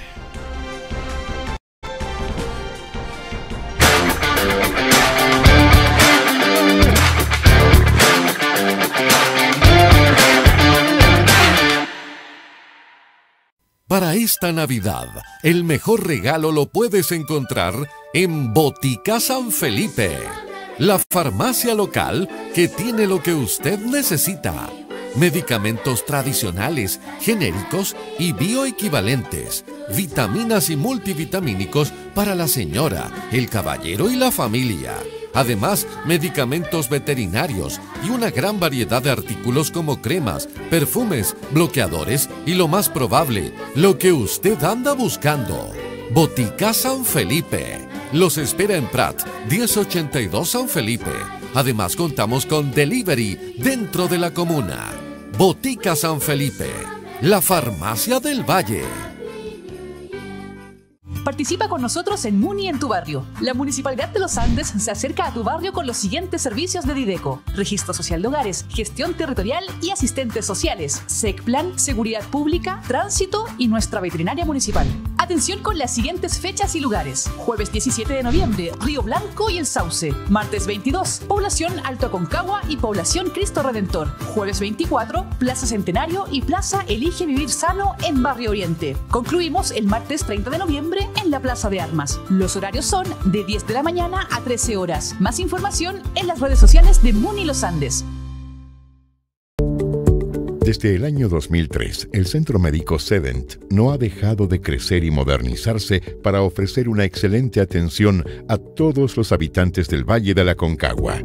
Para esta Navidad, el mejor regalo lo puedes encontrar en Botica San Felipe, la farmacia local que tiene lo que usted necesita. Medicamentos tradicionales, genéricos y bioequivalentes, vitaminas y multivitamínicos para la señora, el caballero y la familia. Además, medicamentos veterinarios y una gran variedad de artículos como cremas, perfumes, bloqueadores y lo más probable, lo que usted anda buscando. Botica San Felipe. Los espera en Prat, diez ochenta y dos San Felipe. Además, contamos con delivery dentro de la comuna. Botica San Felipe, la farmacia del Valle. Participa con nosotros en Muni en tu barrio. La Municipalidad de Los Andes se acerca a tu barrio con los siguientes servicios de Dideco: Registro Social de Hogares, Gestión Territorial y Asistentes Sociales, SECPLAN, Seguridad Pública, Tránsito y nuestra Veterinaria Municipal. Atención con las siguientes fechas y lugares. Jueves diecisiete de noviembre, Río Blanco y El Sauce. Martes veintidós, población Alto Aconcagua y población Cristo Redentor. Jueves veinticuatro, Plaza Centenario y Plaza Elige Vivir Sano en Barrio Oriente. Concluimos el martes treinta de noviembre en la Plaza de Armas. Los horarios son de diez de la mañana a trece horas. Más información en las redes sociales de Muni Los Andes. Desde el año dos mil tres, el Centro Médico Sedent no ha dejado de crecer y modernizarse para ofrecer una excelente atención a todos los habitantes del Valle de la Aconcagua.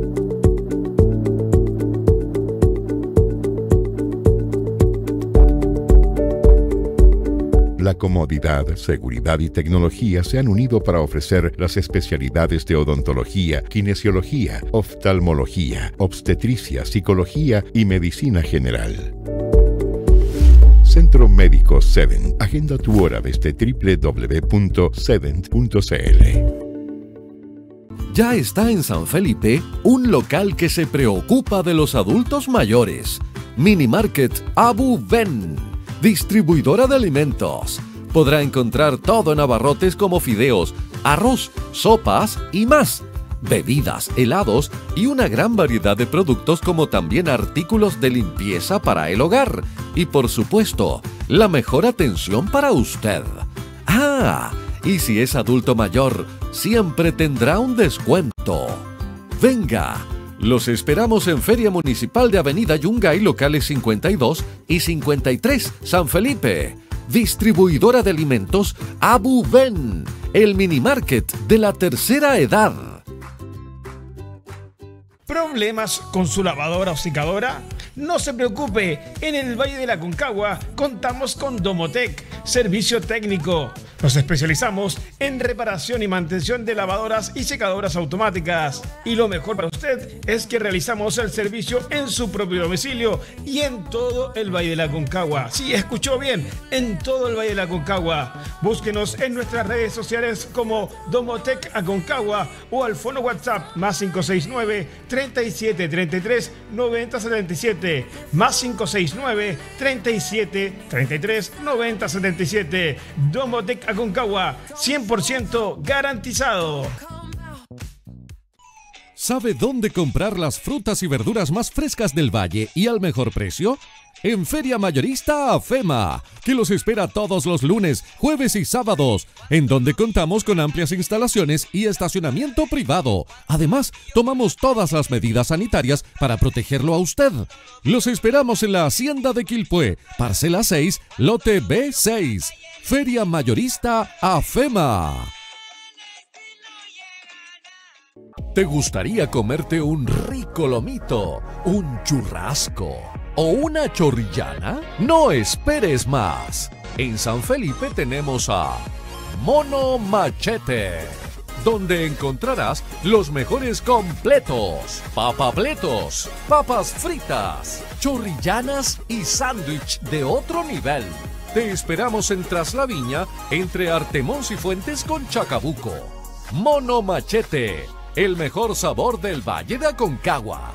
La comodidad, seguridad y tecnología se han unido para ofrecer las especialidades de odontología, kinesiología, oftalmología, obstetricia, psicología y medicina general. Centro Médico Sedent. Agenda tu hora desde doble u doble u doble u punto sedent punto c l. Ya está en San Felipe un local que se preocupa de los adultos mayores. Mini Market Abu Ben, distribuidora de alimentos. Podrá encontrar todo en abarrotes como fideos, arroz, sopas y más. Bebidas, helados y una gran variedad de productos como también artículos de limpieza para el hogar. Y por supuesto, la mejor atención para usted. Ah, y si es adulto mayor, siempre tendrá un descuento. Venga, los esperamos en Feria Municipal de Avenida Yungay, locales cincuenta y dos y cincuenta y tres, San Felipe. Distribuidora de alimentos Abu Ben, el mini market de la tercera edad. ¿Problemas con su lavadora o secadora? No se preocupe, en el Valle de la Aconcagua contamos con Domotec, servicio técnico. Nos especializamos en reparación y mantención de lavadoras y secadoras automáticas. Y lo mejor para usted es que realizamos el servicio en su propio domicilio y en todo el Valle de la Aconcagua. Sí, escuchó bien, en todo el Valle de la Aconcagua. Búsquenos en nuestras redes sociales como Domotec Aconcagua o al fono WhatsApp más cinco seis nueve, treinta y siete, treinta y tres, noventa, setenta y siete, más cinco seis nueve, treinta y siete, treinta y tres, noventa, setenta y siete. Domotec Aconcagua, cien por ciento garantizado. ¿Sabe dónde comprar las frutas y verduras más frescas del valle y al mejor precio? En Feria Mayorista AFEMA, que los espera todos los lunes, jueves y sábados, en donde contamos con amplias instalaciones y estacionamiento privado. Además, tomamos todas las medidas sanitarias para protegerlo a usted. Los esperamos en la Hacienda de Quilpué, parcela seis, lote B seis. Feria Mayorista AFEMA. ¿Te gustaría comerte un rico lomito, un churrasco o una chorrillana? No esperes más. En San Felipe tenemos a Mono Machete, donde encontrarás los mejores completos, papapletos, papas fritas, chorrillanas y sándwich de otro nivel. Te esperamos en Traslaviña, entre Artemón y Fuentes con Chacabuco. Mono Machete, el mejor sabor del Valle de Aconcagua.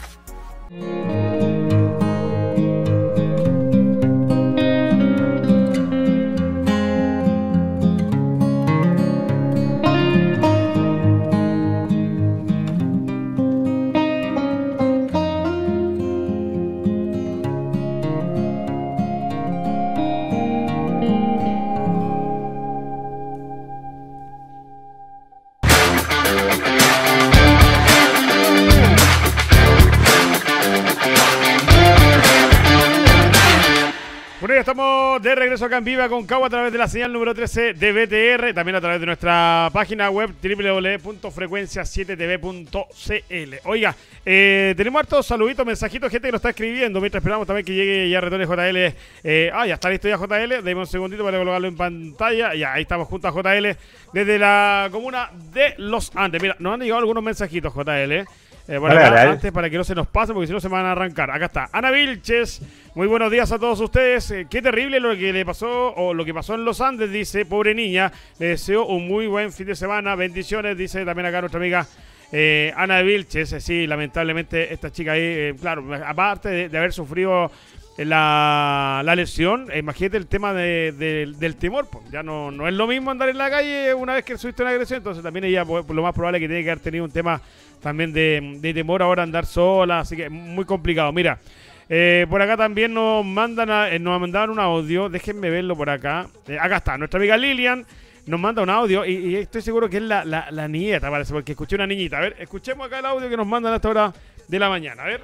Estamos de regreso acá en Viva Aconcagua a través de la señal número trece de B T R, también a través de nuestra página web doble u doble u doble u punto frecuencia siete t v punto c l. Oiga, eh, tenemos hartos saluditos, mensajitos, gente que nos está escribiendo, mientras esperamos también que llegue ya retorne J L. Eh, ah, ya está listo ya J L, deme un segundito para colocarlo en pantalla. Ya, ahí estamos junto a J L desde la comuna de Los Andes. Mira, nos han llegado algunos mensajitos, J L. Eh, bueno, Dale, acá, dale. antes para que no se nos pase, porque si no se van a arrancar. Acá está Ana Vilches. Muy buenos días a todos ustedes. Eh, qué terrible lo que le pasó, o lo que pasó en Los Andes, dice. Pobre niña. Le deseo un muy buen fin de semana. Bendiciones, dice también acá nuestra amiga eh, Ana Vilches. Eh, sí, lamentablemente esta chica ahí, eh, claro, aparte de, de haber sufrido la, la lesión, imagínate el tema de, de, del temor, pues. Ya no, no es lo mismo andar en la calle una vez que subiste una agresión, entonces también ella pues, lo más probable es que tiene que haber tenido un tema también de, de temor ahora andar sola, así que muy complicado. Mira, eh, por acá también nos mandan a, eh, nos mandaron un audio, déjenme verlo por acá. Eh, acá está, nuestra amiga Lilian nos manda un audio y, y estoy seguro que es la, la, la nieta, parece, porque escuché una niñita. A ver, escuchemos acá el audio que nos mandan a esta hora de la mañana, a ver.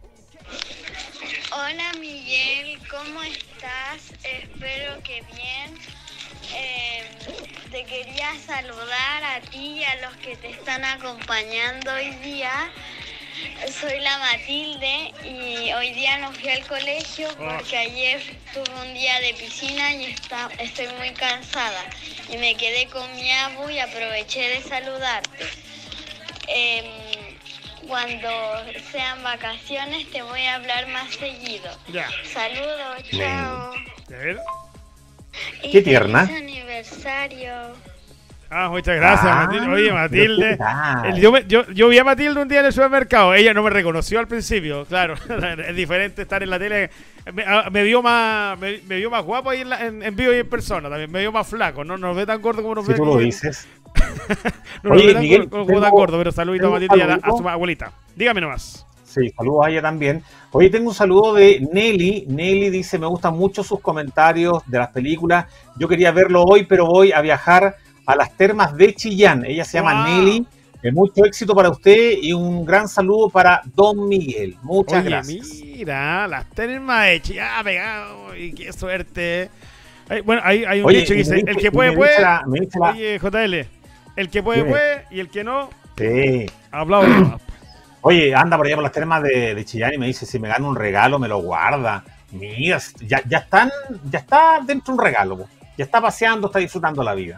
Hola Miguel, ¿cómo estás? Espero que bien. Eh, te quería saludar a ti y a los que te están acompañando hoy día. Soy la Matilde y hoy día no fui al colegio porque ayer tuve un día de piscina y está, estoy muy cansada. Y me quedé con mi abu y aproveché de saludarte. Eh, cuando sean vacaciones te voy a hablar más seguido. Ya. Saludos, chao. A ver. Qué tierna. Feliz aniversario. Ah, muchas gracias, Ah, Matilde. Oye, Matilde. ¿qué tal? el- yo, me- yo, yo vi a Matilde un día en el supermercado. Ella no me reconoció al principio, claro. Es diferente estar en la tele. Me, a- me vio más me, me vio más guapo ahí en, la- en, en vivo y en persona también. Me vio más flaco. No nos ve tan gordo como nos Si ve. tú lo aquí. dices. No nos Oye, ve tan, Miguel, gordo, como tengo- tan gordo, pero saludito a tengo un Matilde y a, la- a saludito. su abuelita. Dígame nomás. Sí, saludos a ella también. Hoy tengo un saludo de Nelly. Nelly dice, me gustan mucho sus comentarios de las películas. Yo quería verlo hoy, pero voy a viajar a las termas de Chillán. Ella se llama Wow. Nelly. Eh, mucho éxito para usted y un gran saludo para Don Miguel. Muchas Oye, gracias. mira, las termas de Chillán, pegado. Y qué suerte. Ay, bueno, hay, hay un Oye, dicho que y me dice, dice- el que y puede, me puede. dice la- me dice la- Oye, J L, el que puede, Dime. puede, y el que no, Sí. aplaude. Oye, anda por allá por las termas de, de Chillán y me dice, si me gano un regalo, me lo guarda. Mira, ya, ya están, ya está dentro un regalo, po. Ya está paseando, está disfrutando la vida.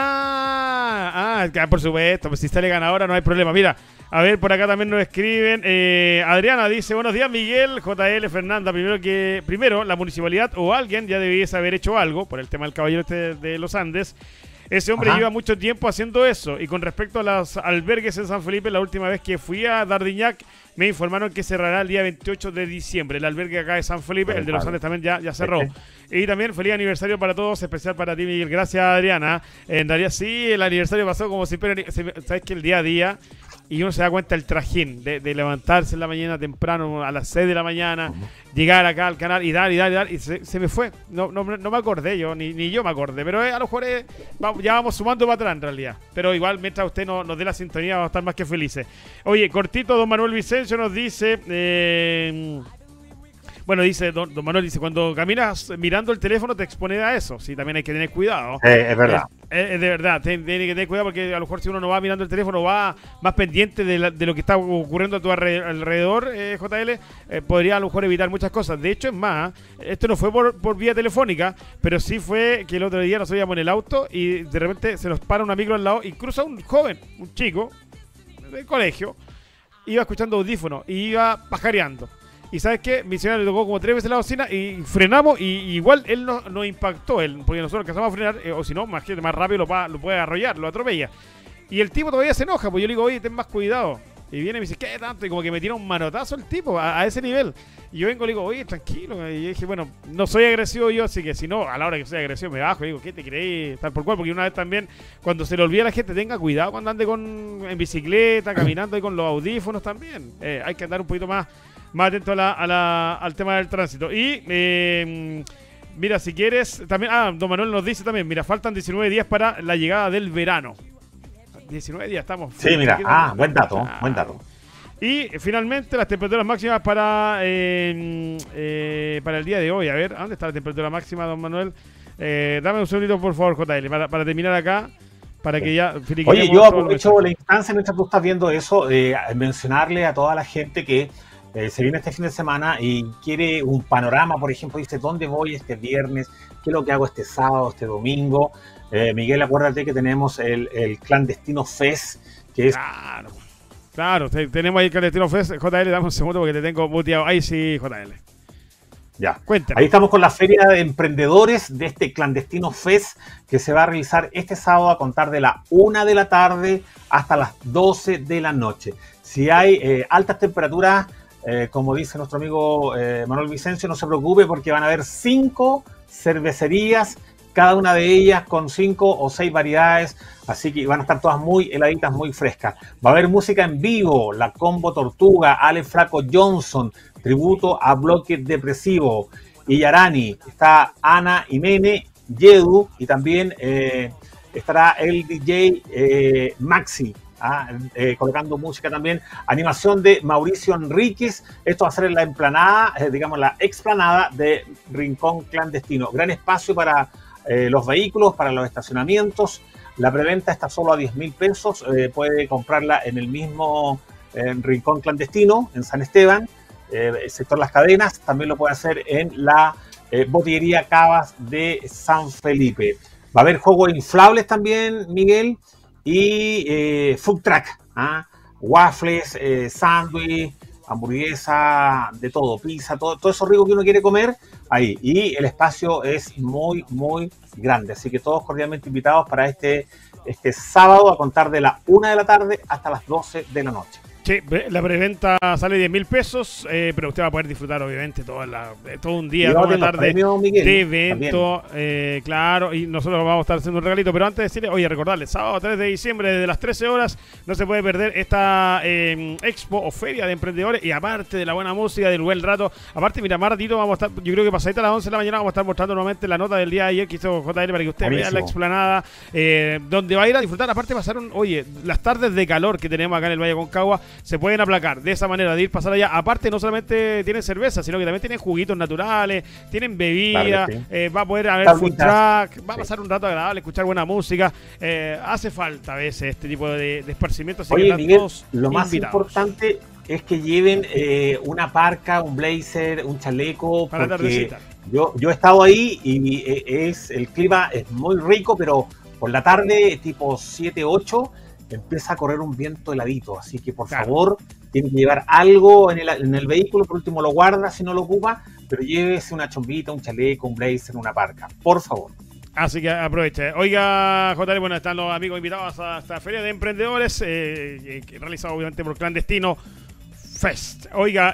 Ah, ah, por supuesto, pues si sale ganadora no hay problema. Mira, a ver, por acá también nos escriben. Eh, Adriana dice, buenos días Miguel, J L, Fernanda. Primero que primero la municipalidad o alguien ya debiese haber hecho algo por el tema del caballero este de los Andes. Ese hombre Ajá. lleva mucho tiempo haciendo eso. Y con respecto a los albergues en San Felipe, la última vez que fui a Dardiñac, me informaron que cerrará el día veintiocho de diciembre. El albergue acá de San Felipe, el de los Andes también ya, ya cerró. Y también feliz aniversario para todos, especial para ti, Miguel. Gracias, Adriana. En realidad sí, el aniversario pasó como siempre. Sabes que el día a día, y uno se da cuenta el trajín de, de levantarse en la mañana temprano, a las seis de la mañana, uh-huh. llegar acá al canal y dar, y dar, y dar, y se, se me fue. No, no, no me acordé yo, ni, ni yo me acordé, pero eh, a lo mejor eh, vamos, ya vamos sumando para atrás en realidad. Pero igual, mientras usted no, nos dé la sintonía, vamos a estar más que felices. Oye, cortito, don Manuel Vicencio nos dice... Eh, Bueno, dice don, don Manuel, dice, cuando caminas mirando el teléfono te expones a eso. Sí, también hay que tener cuidado. Eh, es verdad. Es, es de verdad, tiene que tener cuidado porque a lo mejor si uno no va mirando el teléfono, va más pendiente de, la, de lo que está ocurriendo a tu alrededor, eh, J L, eh, podría a lo mejor evitar muchas cosas. De hecho, es más, esto no fue por, por vía telefónica, pero sí fue que el otro día nos íbamos en el auto y de repente se nos para una micro al lado y cruza un joven, un chico del colegio, iba escuchando audífonos y iba pajareando. Y ¿sabes qué? Mi señora le tocó como tres veces la bocina y frenamos y, y igual él nos no impactó, él, porque nosotros alcanzamos a frenar, eh, o si no, más, más rápido lo, va, lo puede arrollar, lo atropella. Y el tipo todavía se enoja, pues yo le digo, oye, ten más cuidado. Y viene y me dice, ¿qué tanto? Y como que me tira un manotazo el tipo a, a ese nivel. Y yo vengo y le digo, oye, tranquilo. Y yo dije, bueno, no soy agresivo yo, así que si no, a la hora que soy agresivo me bajo y digo, ¿qué te creí? Tal por cual, porque una vez también, cuando se le olvida a la gente, tenga cuidado cuando ande con, en bicicleta, caminando y con los audífonos también. Eh, hay que andar un poquito más... más atento a la, a la, al tema del tránsito. Y eh, mira, si quieres, también, ah, don Manuel nos dice también, mira, faltan diecinueve días para la llegada del verano. diecinueve días estamos. Sí, mira, ah, buen dato, ah. buen dato. Y finalmente las temperaturas máximas para eh, eh, para el día de hoy. A ver, ¿dónde está la temperatura máxima, don Manuel? Eh, dame un segundito, por favor, J L, para, para terminar acá. Para que ya Oye, yo aprovecho la instancia mientras tú estás viendo eso, eh, mencionarle a toda la gente que eh, se viene este fin de semana y quiere un panorama, por ejemplo, dice, ¿dónde voy este viernes? ¿Qué es lo que hago este sábado, este domingo? Eh, Miguel, acuérdate que tenemos el, el Clandestino Fest, que es... Claro, claro, tenemos ahí el Clandestino Fest. J L, dame un segundo porque te tengo muteado. Ahí sí, J L. Ya, cuéntame. Ahí estamos con la feria de emprendedores de este Clandestino Fest que se va a realizar este sábado a contar de la una de la tarde hasta las doce de la noche. Si hay eh, altas temperaturas eh, como dice nuestro amigo eh, Manuel Vicencio, no se preocupe porque van a haber cinco cervecerías, cada una de ellas con cinco o seis variedades, así que van a estar todas muy heladitas, muy frescas. Va a haber música en vivo, la Combo Tortuga, Ale Flaco Johnson, tributo a Bloque Depresivo, y Yarani, está Ana Imene, Yedu, y también eh, estará el D J eh, Maxi, ah, eh, colocando música también, animación de Mauricio Enríquez. Esto va a ser en la emplanada, eh, digamos la explanada de Rincón Clandestino. Gran espacio para eh, los vehículos, para los estacionamientos. La preventa está solo a diez mil pesos, eh, puede comprarla en el mismo eh, Rincón Clandestino, en San Esteban, eh, el sector Las Cadenas. También lo puede hacer en la eh, botillería Cavas de San Felipe. Va a haber juegos inflables también, Miguel, y eh, food truck, ¿ah? Waffles, eh, sándwich, hamburguesa, de todo, pizza, todo, todo eso rico que uno quiere comer, ahí. Y el espacio es muy, muy grande, así que todos cordialmente invitados para este, este sábado a contar de la una de la tarde hasta las doce de la noche. Sí, la preventa sale diez mil pesos, eh, pero usted va a poder disfrutar obviamente toda la, todo un día, toda una tarde premios, Miguel, de evento, eh, claro, y nosotros vamos a estar haciendo un regalito, pero antes de decirle, oye, recordarle, sábado tres de diciembre desde las trece horas, no se puede perder esta eh, expo o feria de emprendedores, y aparte de la buena música, del buen rato, aparte, mira, más ratito vamos a estar, yo creo que pasadita a las once de la mañana vamos a estar mostrando nuevamente la nota del día de ayer que hizo J L para que usted vea la explanada, eh, donde va a ir a disfrutar. Aparte pasaron, oye, las tardes de calor que tenemos acá en el Valle Aconcagua se pueden aplacar de esa manera, de ir pasar allá. Aparte, no solamente tienen cerveza, sino que también tienen juguitos naturales, tienen bebidas, claro sí. eh, va a poder haber food truck, va sí. a pasar un rato agradable, escuchar buena música. Eh, hace falta a veces este tipo de, de esparcimiento. Así Oye, que Miguel, todos lo más invitados. importante es que lleven eh, una parca, un blazer, un chaleco, para la tardecita. Yo, yo he estado ahí y es el clima es muy rico, pero por la tarde, tipo siete, ocho, empieza a correr un viento heladito, así que por claro. favor, tiene que llevar algo en el, en el vehículo, por último lo guarda si no lo ocupa, pero llévese una chombita, un chaleco, un blazer, una parca, por favor. Así que aproveche. Oiga, J L, bueno, están los amigos invitados a esta feria de emprendedores, eh, eh, realizada obviamente por Clandestino Fest. Oiga,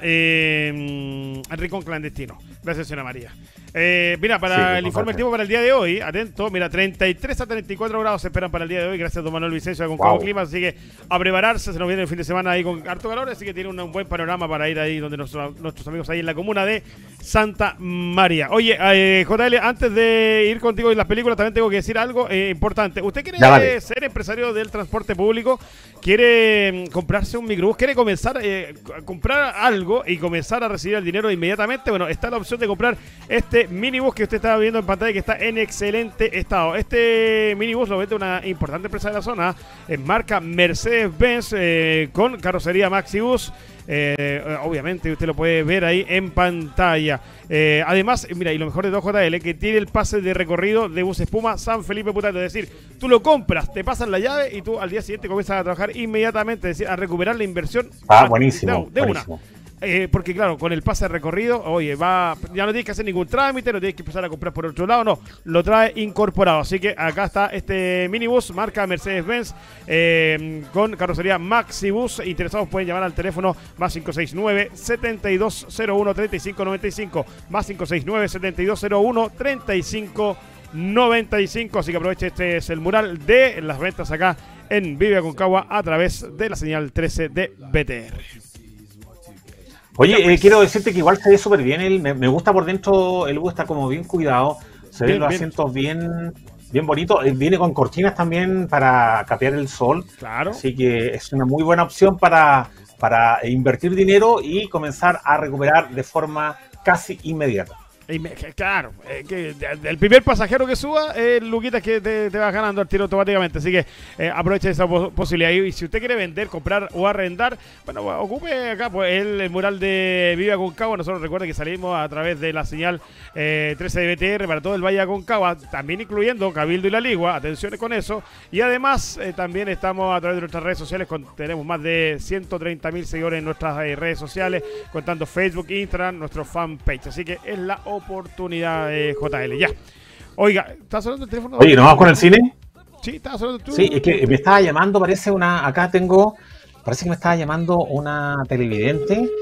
eh, el Rincón Clandestino. Gracias, señora María. Eh, mira, para sí, el informe del tiempo para el día de hoy, atento, mira, treinta y tres a treinta y cuatro grados se esperan para el día de hoy, gracias a don Manuel Vicencio de Aconcagua wow. Clima, así que a prepararse, se nos viene el fin de semana ahí con harto calor, así que tiene un, un buen panorama para ir ahí donde nuestro, nuestros amigos ahí en la comuna de Santa María. Oye, eh, J L, antes de ir contigo en las películas, también tengo que decir algo eh, importante. ¿Usted quiere vale. ser empresario del transporte público? ¿Quiere comprarse un microbús? ¿Quiere comenzar eh, a comprar algo y comenzar a recibir el dinero inmediatamente? Bueno, está la opción de comprar este minibús que usted está viendo en pantalla, que está en excelente estado. Este minibús lo vende una importante empresa de la zona, en marca Mercedes-Benz, eh, con carrocería Maxibus. Eh, obviamente usted lo puede ver ahí en pantalla. Eh, además, mira, y lo mejor de todo, J L, que tiene el pase de recorrido de Bus Espuma San Felipe Putaendo. Es decir, tú lo compras, te pasan la llave y tú al día siguiente comienzas a trabajar inmediatamente, es decir, a recuperar la inversión. Ah, buenísimo. De buenísimo. una. Eh, porque claro, con el pase de recorrido, oye, va, ya no tienes que hacer ningún trámite, no tienes que empezar a comprar por otro lado, no, lo trae incorporado. Así que acá está este minibús, marca Mercedes-Benz, eh, con carrocería Maxibus. Interesados pueden llamar al teléfono más cinco seis nueve, siete dos cero uno, tres cinco nueve cinco, más cinco seis nueve, siete dos cero uno, tres cinco nueve cinco. Así que aproveche, este es el mural de las ventas acá en Vive Aconcagua a través de la señal trece de B T R. Oye, eh, quiero decirte que igual se ve súper bien, el, me, me gusta por dentro, el bus está como bien cuidado, se bien, ven los bien. asientos bien, bien bonitos, viene con cortinas también para capear el sol, claro. Así que es una muy buena opción para, para invertir dinero y comenzar a recuperar de forma casi inmediata. Claro, eh, que el primer pasajero que suba, eh, Luquita, que te, te vas ganando al tiro automáticamente. Así que eh, aproveche esa pos posibilidad. Y si usted quiere vender, comprar o arrendar, bueno, ocupe acá pues, el, el mural de Vive Aconcagua. Nosotros recuerden que salimos a través de la señal eh, trece de B T R para todo el Valle de Aconcagua, también incluyendo Cabildo y La Ligua. Atención con eso. Y además, eh, también estamos a través de nuestras redes sociales. Con, tenemos más de ciento treinta mil seguidores en nuestras eh, redes sociales, contando Facebook, Instagram, nuestro fanpage. Así que es la oportunidad de J L. Ya. Oiga, ¿estás sonando el teléfono? Oye, ¿nos vamos con el cine? Sí, estás sonando tú. Sí, es que me estaba llamando, parece una... Acá tengo... Parece que me estaba llamando una televidente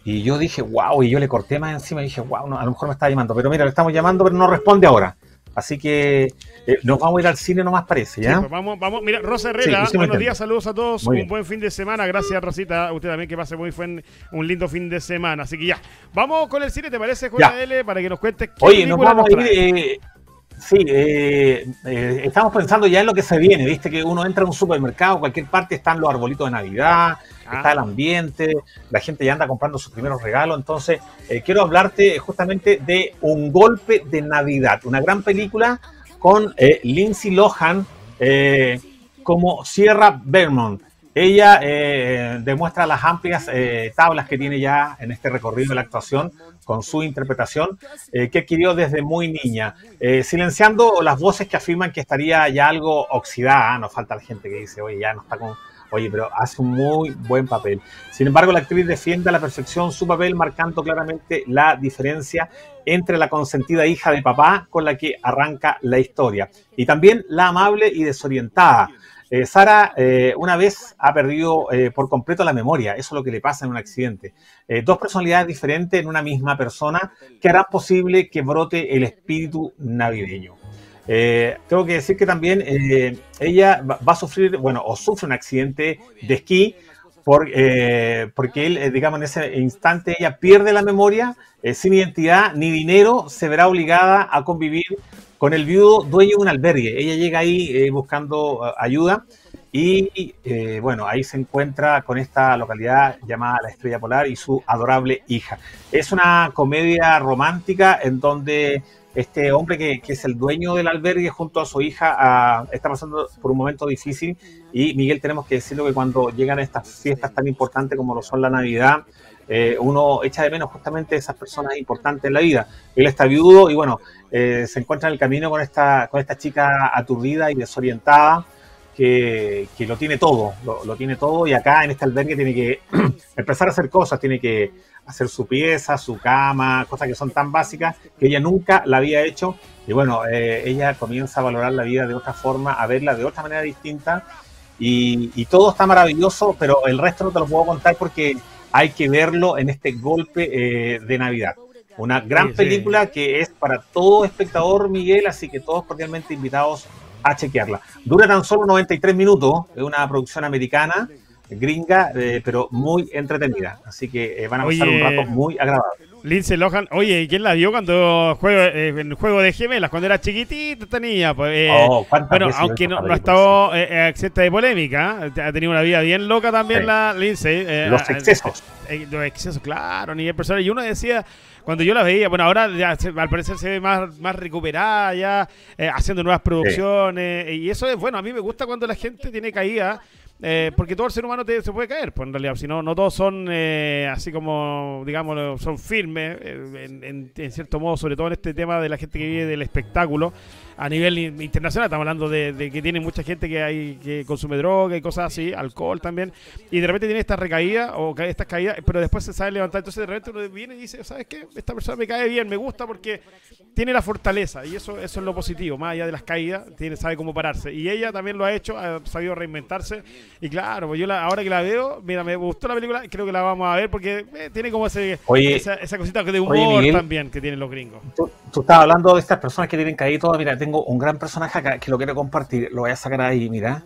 Y yo dije, wow, y yo le corté más encima y dije, wow, no, a lo mejor me está llamando. Pero mira, le estamos llamando, pero no responde ahora. Así que eh, nos vamos a ir al cine nomás, parece, ¿ya? Sí, pues vamos, vamos. Mira, Rosa Herrera, sí, buenos días, saludos a todos. Muy un bien. buen fin de semana. Gracias, Rosita. Usted también, que pase muy buen, un lindo fin de semana. Así que ya, vamos con el cine, ¿te parece, J L? Para que nos cuentes qué Oye, nos película vamos nos a ir... trae. Eh, sí, eh, eh, estamos pensando ya en lo que se viene. Viste que uno entra a un supermercado, cualquier parte están los arbolitos de Navidad, Ah. está el ambiente, la gente ya anda comprando sus primeros regalos. Entonces, eh, quiero hablarte justamente de Un Golpe de Navidad, una gran película con eh, Lindsay Lohan eh, como Sierra Belmont. Ella eh, demuestra las amplias eh, tablas que tiene ya en este recorrido de la actuación con su interpretación eh, que adquirió desde muy niña, eh, silenciando las voces que afirman que estaría ya algo oxidada. Nos falta la gente que dice, oye, ya no está con... Oye, pero hace un muy buen papel. Sin embargo, la actriz defiende a la perfección su papel, marcando claramente la diferencia entre la consentida hija de papá con la que arranca la historia y también la amable y desorientada. Eh, Sara eh, una vez ha perdido eh, por completo la memoria. Eso es lo que le pasa en un accidente. Eh, dos personalidades diferentes en una misma persona que harán posible que brote el espíritu navideño. Eh, tengo que decir que también eh, ella va, va a sufrir, bueno, o sufre un accidente de esquí por, eh, porque él, eh, digamos, en ese instante ella pierde la memoria, eh, sin identidad ni dinero, se verá obligada a convivir con el viudo dueño de un albergue. Ella llega ahí eh, buscando uh, ayuda y, eh, bueno, ahí se encuentra con esta localidad llamada La Estrella Polar y su adorable hija. Es una comedia romántica en donde este hombre que, que es el dueño del albergue junto a su hija a, está pasando por un momento difícil. Y Miguel, tenemos que decirlo que cuando llegan estas fiestas tan importantes como lo son la Navidad, eh, uno echa de menos justamente esas personas importantes en la vida. Él está viudo y bueno, eh, se encuentra en el camino con esta, con esta chica aturdida y desorientada que, que lo tiene todo, lo, lo tiene todo y acá en este albergue tiene que empezar a hacer cosas, tiene que hacer su pieza, su cama, cosas que son tan básicas que ella nunca la había hecho. Y bueno, eh, ella comienza a valorar la vida de otra forma, a verla de otra manera distinta. Y, y todo está maravilloso, pero el resto no te lo puedo contar porque hay que verlo en este golpe eh, de Navidad. Una gran Sí, sí. película que es para todo espectador, Miguel, así que todos cordialmente invitados a chequearla. Dura tan solo noventa y tres minutos, es una producción americana, gringa, eh, pero muy entretenida. Así que eh, van a pasar Oye, un rato muy agradable. Lindsay Lohan, oye, ¿y quién la vio cuando juego, eh, en el juego de gemelas, cuando era chiquitita, tenía? Pues, eh, Oh, ¿cuántas bueno, veces aunque he visto no, esta no ha película? estado eh, eh, exenta de polémica, eh, ha tenido una vida bien loca también Sí. la Lindsay. eh, Los eh, excesos. eh, los excesos, claro, a nivel personal. Y uno decía, cuando yo la veía, bueno, ahora ya se- al parecer se ve más, más recuperada ya, eh, haciendo nuevas producciones. Y eso es bueno, a mí me gusta cuando la gente tiene caída. Eh, porque todo el ser humano te- se puede caer, pues en realidad, si no, no todos son eh, así como, digamos, son firmes, eh, en, en- en cierto modo, sobre todo en este tema de la gente que vive del espectáculo a nivel in- internacional. Estamos hablando de, de que tiene mucha gente que hay que consume droga y cosas así, alcohol también, y de repente tiene esta recaída o ca- estas caídas, pero después se sabe levantar. Entonces de repente uno viene y dice, ¿sabes qué? Esta persona me cae bien, me gusta porque tiene la fortaleza, y eso, eso es lo positivo, más allá de las caídas, tiene, sabe cómo pararse. Y ella también lo ha hecho, ha sabido reinventarse. Y claro, pues yo la, ahora que la veo, mira, me gustó la película, creo que la vamos a ver porque eh, tiene como ese, Oye, esa, esa cosita de oye, humor Miguel. también que tienen los gringos. Tú, tú estabas hablando de estas personas que tienen caído y todo. Mira, tengo un gran personaje acá que lo quiero compartir. Lo voy a sacar ahí, mira.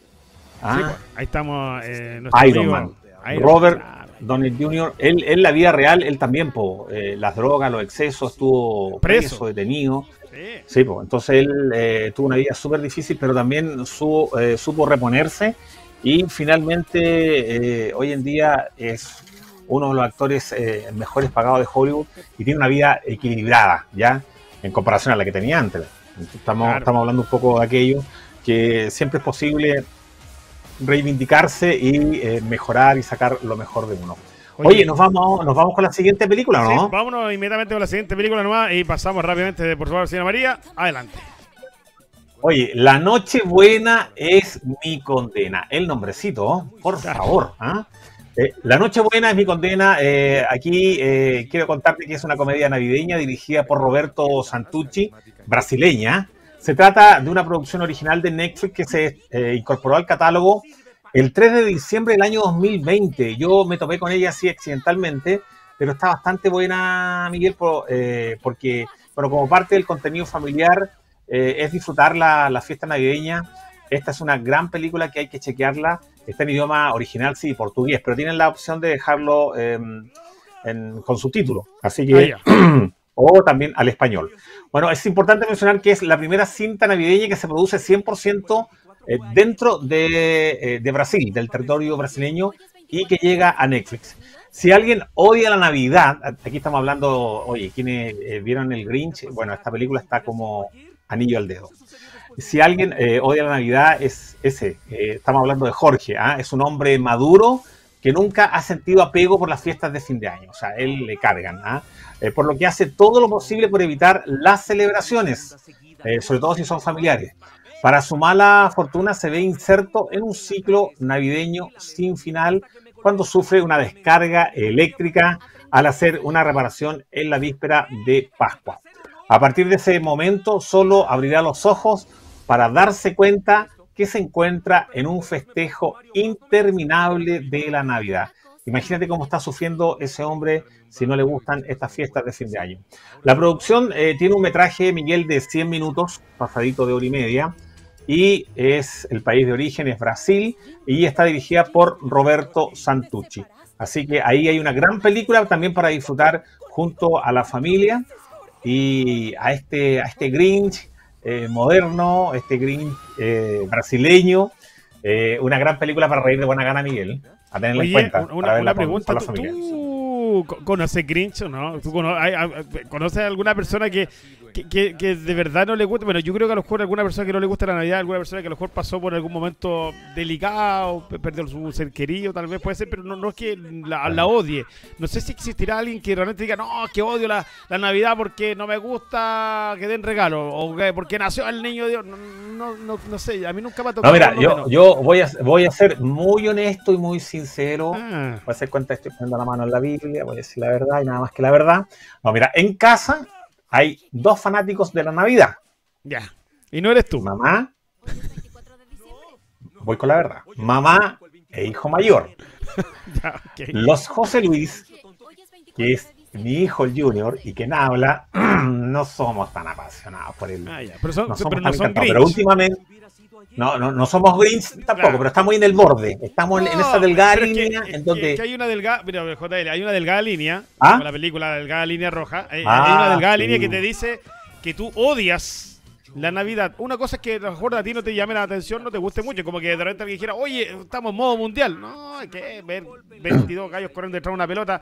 Ah, Sí, pues, ahí estamos. Eh, nuestro Iron amigo Man. Iron Robert Man, claro. Downey junior Él, en la vida real, él también, po, eh, las drogas, los excesos, estuvo Preso. preso, detenido. Sí. Sí, pues entonces él eh, tuvo una vida súper difícil, pero también su, eh, supo reponerse y finalmente eh, hoy en día es uno de los actores eh, mejores pagados de Hollywood y tiene una vida equilibrada, ¿ya? En comparación a la que tenía antes. Estamos, Claro. estamos hablando un poco de aquello que siempre es posible reivindicarse y eh, mejorar y sacar lo mejor de uno. Oye, Oye, nos vamos, nos vamos con la siguiente película, ¿no? Sí, vámonos inmediatamente con la siguiente película nomás y pasamos rápidamente, por favor, señora María. Adelante. Oye, La Nochebuena es mi condena. El nombrecito, por favor. ¿ah? Eh, La Nochebuena es mi condena. Eh, aquí eh, quiero contarte que es una comedia navideña dirigida por Roberto Santucci, brasileña. Se trata de una producción original de Netflix que se eh, incorporó al catálogo el tres de diciembre del año dos mil veinte. Yo me topé con ella así accidentalmente pero está bastante buena, Miguel, por, eh, porque, bueno, como parte del contenido familiar, eh, es disfrutar la, la fiesta navideña. Esta es una gran película que hay que chequearla. Está en idioma original, sí, portugués, pero tienen la opción de dejarlo eh, en, con subtítulos. Así que... Ah, o también al español. Bueno, es importante mencionar que es la primera cinta navideña que se produce cien por ciento eh, dentro de, eh, de Brasil, del territorio brasileño, y que llega a Netflix. Si alguien odia la Navidad, aquí estamos hablando, oye, ¿quiénes eh, vieron el Grinch? Bueno, esta película está como anillo al dedo. Si alguien eh, odia la Navidad, es ese. Eh, estamos hablando de Jorge, ¿ah? Es un hombre maduro que nunca ha sentido apego por las fiestas de fin de año. O sea, él le cargan, ¿ah? Eh, por lo que hace todo lo posible por evitar las celebraciones, eh, sobre todo si son familiares. Para su mala fortuna se ve inserto en un ciclo navideño sin final cuando sufre una descarga eléctrica al hacer una reparación en la víspera de Pascua. A partir de ese momento solo abrirá los ojos para darse cuenta que se encuentra en un festejo interminable de la Navidad. Imagínate cómo está sufriendo ese hombre si no le gustan estas fiestas de fin de año. La producción eh, tiene un metraje, Miguel, de cien minutos, pasadito de hora y media, y es el país de origen, es Brasil, y está dirigida por Roberto Santucci. Así que ahí hay una gran película también para disfrutar junto a la familia y a este, a este Grinch eh, moderno, este Grinch eh, brasileño, eh, una gran película para reír de buena gana, Miguel. A tenerla Oye, en cuenta. Una, para una con, pregunta, con ¿tú, ¿tú conoces Grinch o no? ¿Tú cono hay, hay, ¿Conoces a alguna persona que, que, que, que de verdad no le guste? Bueno, yo creo que a lo mejor alguna persona que no le gusta la Navidad, alguna persona que a lo mejor pasó por algún momento delicado, perdió su ser querido, tal vez puede ser, pero no, no es que la, la odie. No sé si existirá alguien que realmente diga, no, que odio la, la Navidad porque no me gusta que den regalo, o que porque nació el niño Dios. No, no, no, no sé, a mí nunca me ha tocado. No, mira, yo, yo voy, a, voy a ser muy honesto y muy sincero. Ah. Voy a hacer cuenta que estoy poniendo la mano en la Biblia, voy a decir la verdad y nada más que la verdad. No, mira, en casa hay dos fanáticos de la Navidad. Ya. ¿Y no eres tú? Mamá. Voy con la verdad. Mamá e hijo mayor. Ya, okay. Los José Luis, que es mi hijo el Junior y quien habla, no somos tan apasionados por él. Ah, ya. Pero, son, no pero somos no tan son encantados. Grinch. Pero últimamente, no, no, no somos Grinch tampoco, Claro. pero estamos ahí en el borde. Estamos en- en esa delgada pero es que- línea es en donde... que, que hay una delgada, mira, J L, hay una delgada línea, ¿Ah? como la película la delgada línea roja, hay, Ah, hay una delgada sí. línea que te dice que tú odias la Navidad. Una cosa es que a lo mejor a ti no te llame la atención, no te guste mucho, como que de repente alguien dijera, oye, estamos en modo mundial. No, hay que ver veintidós gallos corriendo detrás de una pelota.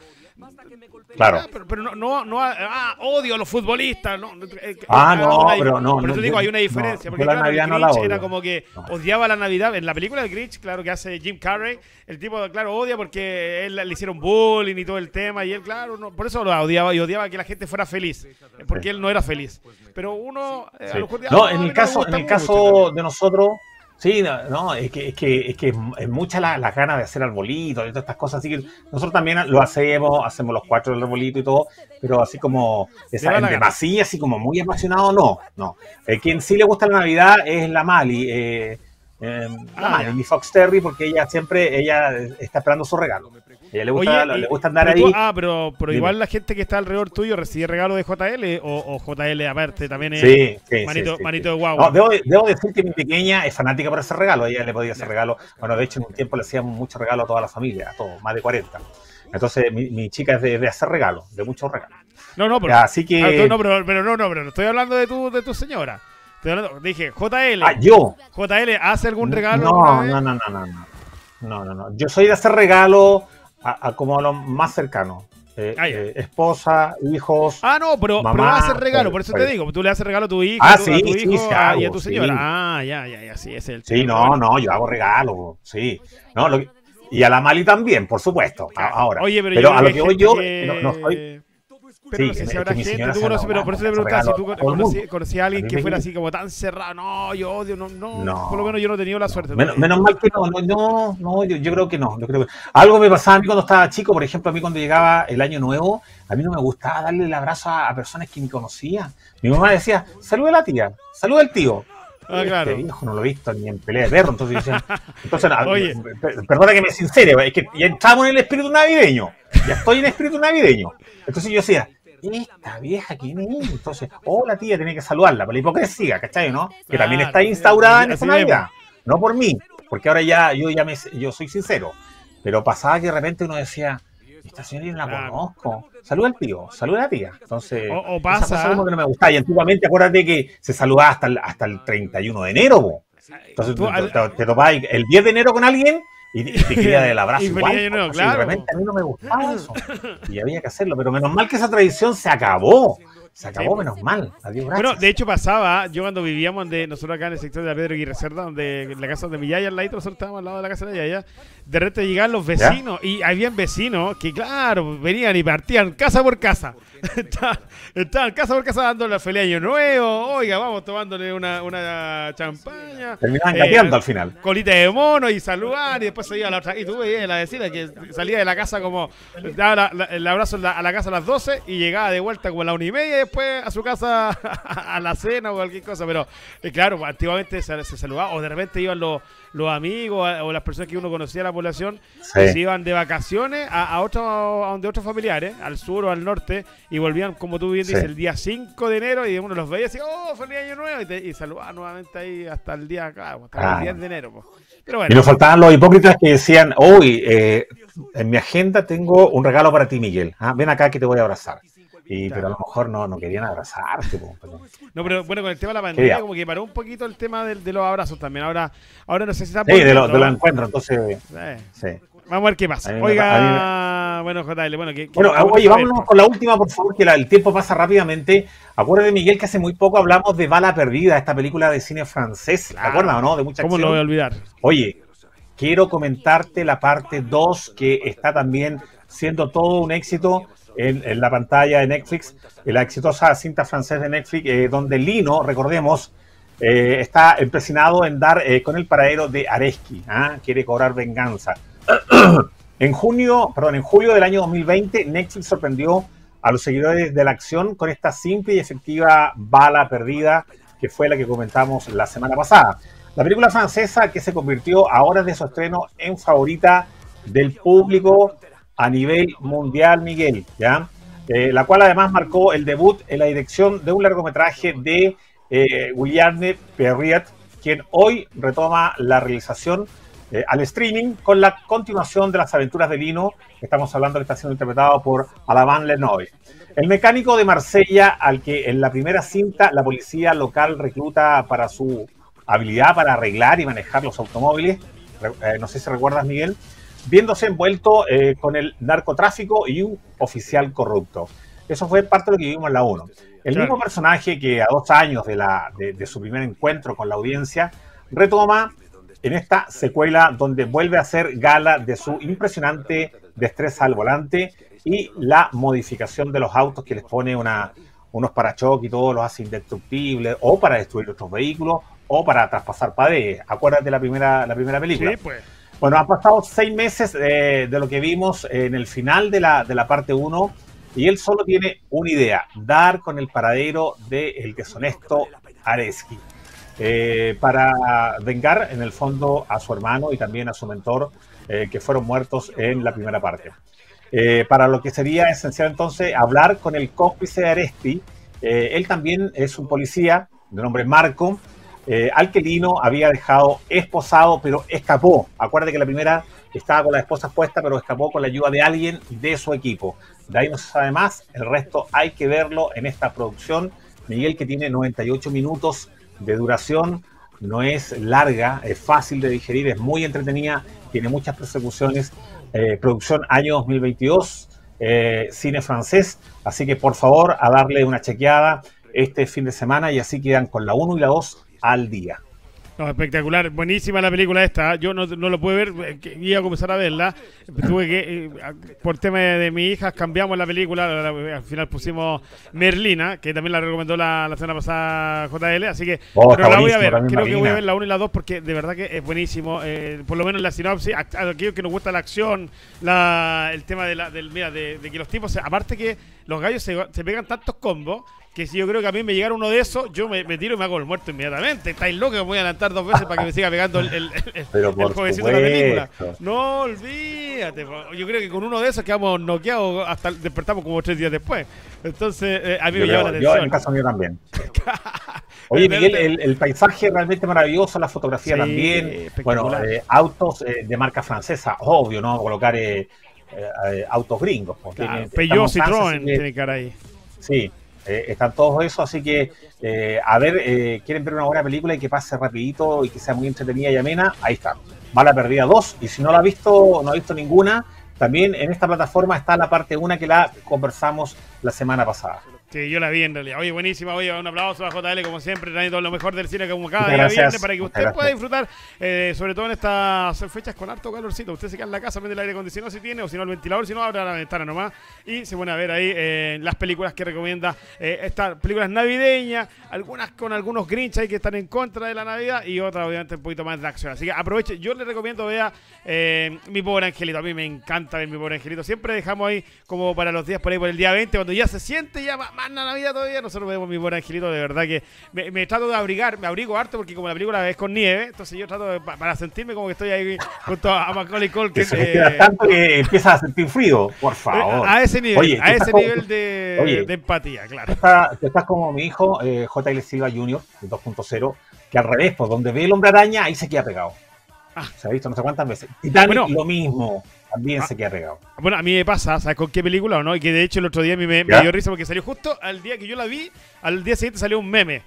Claro. Ah, pero, pero no, no, no, ah, odio a los futbolistas. No, eh, Ah, hay no, una dif- pero no, Por eso no, digo, yo- hay una diferencia. no, porque yo la claro, el Navidad no la Grinch odio. era como que No. odiaba la Navidad. En la película del Grinch, claro, que hace Jim Carrey, el tipo, claro, odia porque él le hicieron bullying y todo el tema. Y él, claro, no, por eso lo odiaba y odiaba que la gente fuera feliz. Porque él no era feliz. Pero uno, eh, a Sí. lo mejor, No, ah, en a mí el me caso, gusta en el mucho, caso de nosotros, sí, no, no, es que es que es que es mucha la, la ganas de hacer arbolitos y todas estas cosas, así que nosotros también lo hacemos, hacemos los cuatro del arbolito y todo, pero así como esa, va en la gana. demasía, así como muy apasionado, no, no. Eh, quien sí le gusta la Navidad es la Mali, eh, eh, la Ah, Mali, ya. mi Fox Terry, porque ella siempre, ella está esperando su regalo. A ella le gusta, Oye, le y- gusta andar pero tú- ahí. ah, pero, pero Dime. igual la gente que está alrededor tuyo recibe regalo de J L o, o J L aparte también es Sí, sí, manito, sí, sí, manito sí. de guagua. No, debo, debo decir que mi pequeña es fanática por hacer regalo. A ella le podía hacer regalo. Bueno, de hecho, en un tiempo le hacíamos mucho regalo a toda la familia, a todos, más de cuarenta. Entonces, mi, mi chica es de, de hacer regalos, de muchos regalos. No, no, pero, Así que. ah, tú- no, pero, pero no, no, pero no estoy hablando de tu, de tu señora. Estoy hablando, dije, J L. Ah, yo. J L, ¿hace algún regalo? No, alguna vez? no, no, no, no, no. No, no, no. Yo soy de hacer regalo a, a como a lo más cercano. Eh, Ah, ya. eh, esposa, hijos. Ah, no, pero, Mamá, pero va a hacer regalo, pues, por eso pues. te digo. Tú le haces regalo a tu hijo, Ah, a tu, a sí, tu sí, hijo sí a- hago, y a tu sí. señora. Ah, ya, ya, ya, sí, ese es el Sí, tema. no, Bueno. no, yo hago regalo, sí. No, lo que- y a la Mali también, por supuesto, a- ahora. Oye, pero, pero yo a creo lo que hay voy yo, gente no, no estoy... Pero Sí, no sé es si que habrá mi gente, señora tú se conoces, pero enamora, por eso te hace preguntaba si regalo tú a todo el conocí, mundo. conocí a alguien A mí que me fuera gusta. así como tan cerrado. No, yo odio, no, no, No. por lo menos yo no he tenido la suerte. Menos, menos mal que no, no, no, no, yo, yo creo que no. Yo creo que... Algo me pasaba a mí cuando estaba chico, por ejemplo, a mí cuando llegaba el año nuevo, a mí no me gustaba darle el abrazo a, a personas que ni conocía. Mi mamá decía, saluda a la tía, saluda al tío. Ah, claro. Este viejo no lo he visto ni en pelea de perro. Entonces, yo decía, entonces Oye. per- perdona que me sincere, es que ya entramos en el espíritu navideño. Ya estoy en el espíritu navideño. Entonces yo decía, esta vieja, ¿quién es? Entonces, hola tía, tenía que saludarla, por la hipocresía, ¿cachai, no? Que también Claro, está instaurada en así esta Navidad. No por mí, porque ahora ya yo ya me yo soy sincero. Pero pasaba que de repente uno decía, esta señora yo no la Claro. conozco. Saluda al tío, saluda a la tía. Entonces, O- o esa pasa- cosa como que no me gustaba. Y antiguamente, acuérdate que se saludaba hasta el, hasta el treinta y uno de enero, po. Entonces Tú, te, al- te, te topabas el diez de enero con alguien y, y te quería del abrazo Y feliz igual. año nuevo, po. Así, claro. De repente a mí no me gustaba eso. Y había que hacerlo. Pero menos mal que esa tradición se acabó. Se acabó, menos mal. Adiós, gracias. Bueno, de hecho pasaba, yo cuando vivíamos de nosotros acá en el sector de la Pedro Aguirre Cerda, donde en la casa de mi yaya al ladito, nosotros estábamos al lado de la casa de la yaya, de repente llegaban los vecinos y habían vecinos que claro, venían y partían casa por casa. Estaban, estaban casa por casa dándole feliz año nuevo, oiga, vamos tomándole una, una champaña. Terminaban eh, gateando al final. Colita de mono y saludar y después se iba a la otra. Y tú veías a la vecina que salía de la casa como, daba la- la- el abrazo en la- a la casa a las doce y llegaba de vuelta como a la una y media y después a su casa a la cena o cualquier cosa. Pero eh, claro, antiguamente se, se saludaba o de repente iban los, los amigos a- o las personas que uno conocía de la población Sí. y se iban de vacaciones a, a, otro, a donde otros familiares, al sur o al norte, y volvían, como tú bien Sí. dices, el día cinco de enero y uno los veía así, oh, feliz año nuevo, y, te, y saludaban nuevamente ahí hasta el día, claro, hasta Ah. el diez de enero. Pues. Pero Y bueno, nos faltaban los hipócritas que decían, hoy eh, en mi agenda tengo un regalo para ti, Miguel. Ah, ven acá que te voy a abrazar. Y, pero a lo mejor no, no querían abrazarte. po, pero- no, pero bueno, con el tema de la Qué pandemia, día. como que paró un poquito el tema del- de, los abrazos también. Ahora, ahora no sé si está Sí, de, lo- volviendo, de los ¿no? encuentros, entonces, Eh, sí. Vamos a ver qué pasa. A mí me- Oiga, bueno, J L, bueno, que, que- Bueno, que- oye, vámonos con la última, por favor, que la- el tiempo pasa rápidamente. Acuérdate, Miguel, que hace muy poco hablamos de Bala Perdida, esta película de cine francés. ¿Te Claro. acuerdas o no? De mucha ¿Cómo acción. lo voy a olvidar? Oye, quiero comentarte la parte dos que está también siendo todo un éxito en, en la pantalla de Netflix, la exitosa cinta francés de Netflix, eh, donde Lino, recordemos, eh, está empecinado en dar eh, con el paradero de Areski, ¿ah? Quiere cobrar venganza. En junio, perdón, en julio del año dos mil veinte, Netflix sorprendió a los seguidores de la acción con esta simple y efectiva Bala Perdida, que fue la que comentamos la semana pasada. La película francesa que se convirtió a horas de su estreno en favorita del público a nivel mundial, Miguel, ¿ya? Eh, la cual además marcó el debut en la dirección de un largometraje de eh, Guillermo Perriot, quien hoy retoma la realización eh, al streaming con la continuación de las aventuras de Lino. Estamos hablando que está siendo interpretado por Alain Lenoy. El mecánico de Marsella, al que en la primera cinta la policía local recluta para su habilidad para arreglar y manejar los automóviles, eh, no sé si recuerdas, Miguel, viéndose envuelto eh, con el narcotráfico y un oficial corrupto. Eso fue parte de lo que vimos en la uno. El Claro. mismo personaje que a dos años de, la, de, de su primer encuentro con la audiencia retoma en esta secuela donde vuelve a hacer gala de su impresionante destreza al volante y la modificación de los autos que les pone una, unos parachoques y todo, los hace indestructibles o para destruir otros vehículos o para traspasar paredes. Acuérdate la primera, la primera película. Sí, pues. Bueno, han pasado seis meses eh, de lo que vimos en el final de la, de la parte uno y él solo tiene una idea, dar con el paradero del deshonesto Areski, eh, para vengar en el fondo a su hermano y también a su mentor, eh, que fueron muertos en la primera parte. Eh, para lo que sería esencial entonces hablar con el cómplice de Aresti. Eh, él también es un policía de nombre Marco, eh, al que Lino había dejado esposado, pero escapó. Acuérdate que la primera estaba con la esposa puesta, pero escapó con la ayuda de alguien de su equipo. De ahí no se sabe más, el resto hay que verlo en esta producción, Miguel, que tiene noventa y ocho minutos de duración, no es larga, es fácil de digerir, es muy entretenida, tiene muchas persecuciones, eh, producción año dos mil veintidós, eh, cine francés, así que por favor a darle una chequeada este fin de semana y así quedan con la uno y la dos al día. No, espectacular, buenísima la película esta. Yo no, no lo pude ver, eh, que iba a comenzar a verla. Tuve que, eh, por tema de, de mi hija, cambiamos la película. La- la- al final pusimos Merlina, que también la recomendó la, la semana pasada J L. Así que Oh, pero está la voy a buenísimo ver. también, Creo que voy a Marina. ver la uno y la dos porque de verdad que es buenísimo. Eh, por lo menos la sinopsis, a, a aquellos que nos gusta la acción, la, el tema de, la, del, mira, de, de que los tipos, aparte que los gallos se, se pegan tantos combos que si yo creo que a mí me llegara uno de esos, yo me, me tiro y me hago el muerto inmediatamente. Estáis locos, me voy a adelantar dos veces para que me siga pegando el, el, el, Pero el por jovencito de la película. supuesto. No, olvídate. po. Yo creo que con uno de esos quedamos noqueados hasta despertamos como tres días después. Entonces, eh, a mí Yo, me llama creo- la yo, atención. en caso mío también. Oye, Miguel, el, el paisaje realmente maravilloso, la fotografía Sí, también. espectacular. Bueno, eh, autos eh, de marca francesa, obvio, ¿no? Colocar eh, eh, eh, autos gringos. Porque Claro, tiene- Peugeot, estamos en Francia, Citroën así que- tiene cara ahí. Sí, eh, están todos esos, así que, eh, a ver, eh, quieren ver una buena película y que pase rapidito y que sea muy entretenida y amena, ahí está. Bala Perdida dos, y si no la ha visto, no ha visto ninguna, también en esta plataforma está la parte uno que la conversamos la semana pasada. Sí, yo la vi en realidad. Oye, buenísima. Oye, un aplauso a J L como siempre, trayendo lo mejor del cine como cada Muchas día gracias. viernes para que Muchas usted pueda gracias. disfrutar, eh, sobre todo en estas fechas con harto calorcito. Usted se queda en la casa, prende el aire acondicionado si tiene, o si no el ventilador, si no abre la ventana nomás y se pone a ver ahí eh, las películas que recomienda. Eh, estas películas navideñas, algunas con algunos Grinch ahí que están en contra de la Navidad y otras obviamente un poquito más de acción. Así que aproveche. Yo le recomiendo vea eh, Mi Pobre Angelito. A mí me encanta ver Mi Pobre Angelito. Siempre dejamos ahí como para los días por ahí por el día veinte, cuando ya se siente ya más, más la Navidad todavía. Nosotros vemos Mi Pobre Angelito, de verdad que me, me trato de abrigar, me abrigo harto porque como la película es con nieve, entonces yo trato de, pa- para sentirme como que estoy ahí junto a Macaulay Que Culkin. se eh, queda tanto que empiezas a sentir frío, por favor. a ese nivel, Oye, a tú ese estás como- nivel de, Oye. de empatía, claro. Estás, tú estás como mi hijo, eh, J L Silva junior, de dos punto cero, que al revés, pues donde ve el hombre araña, ahí se queda pegado. Ah. Se ha visto no sé cuántas veces. Titanic, Bueno. lo mismo, también Ah. se queda pegado. Bueno, a mí me pasa, ¿sabes con qué película o no? Y que de hecho el otro día a mí me, me ¿Ya? dio risa porque salió justo al día que yo la vi, al día siguiente salió un meme.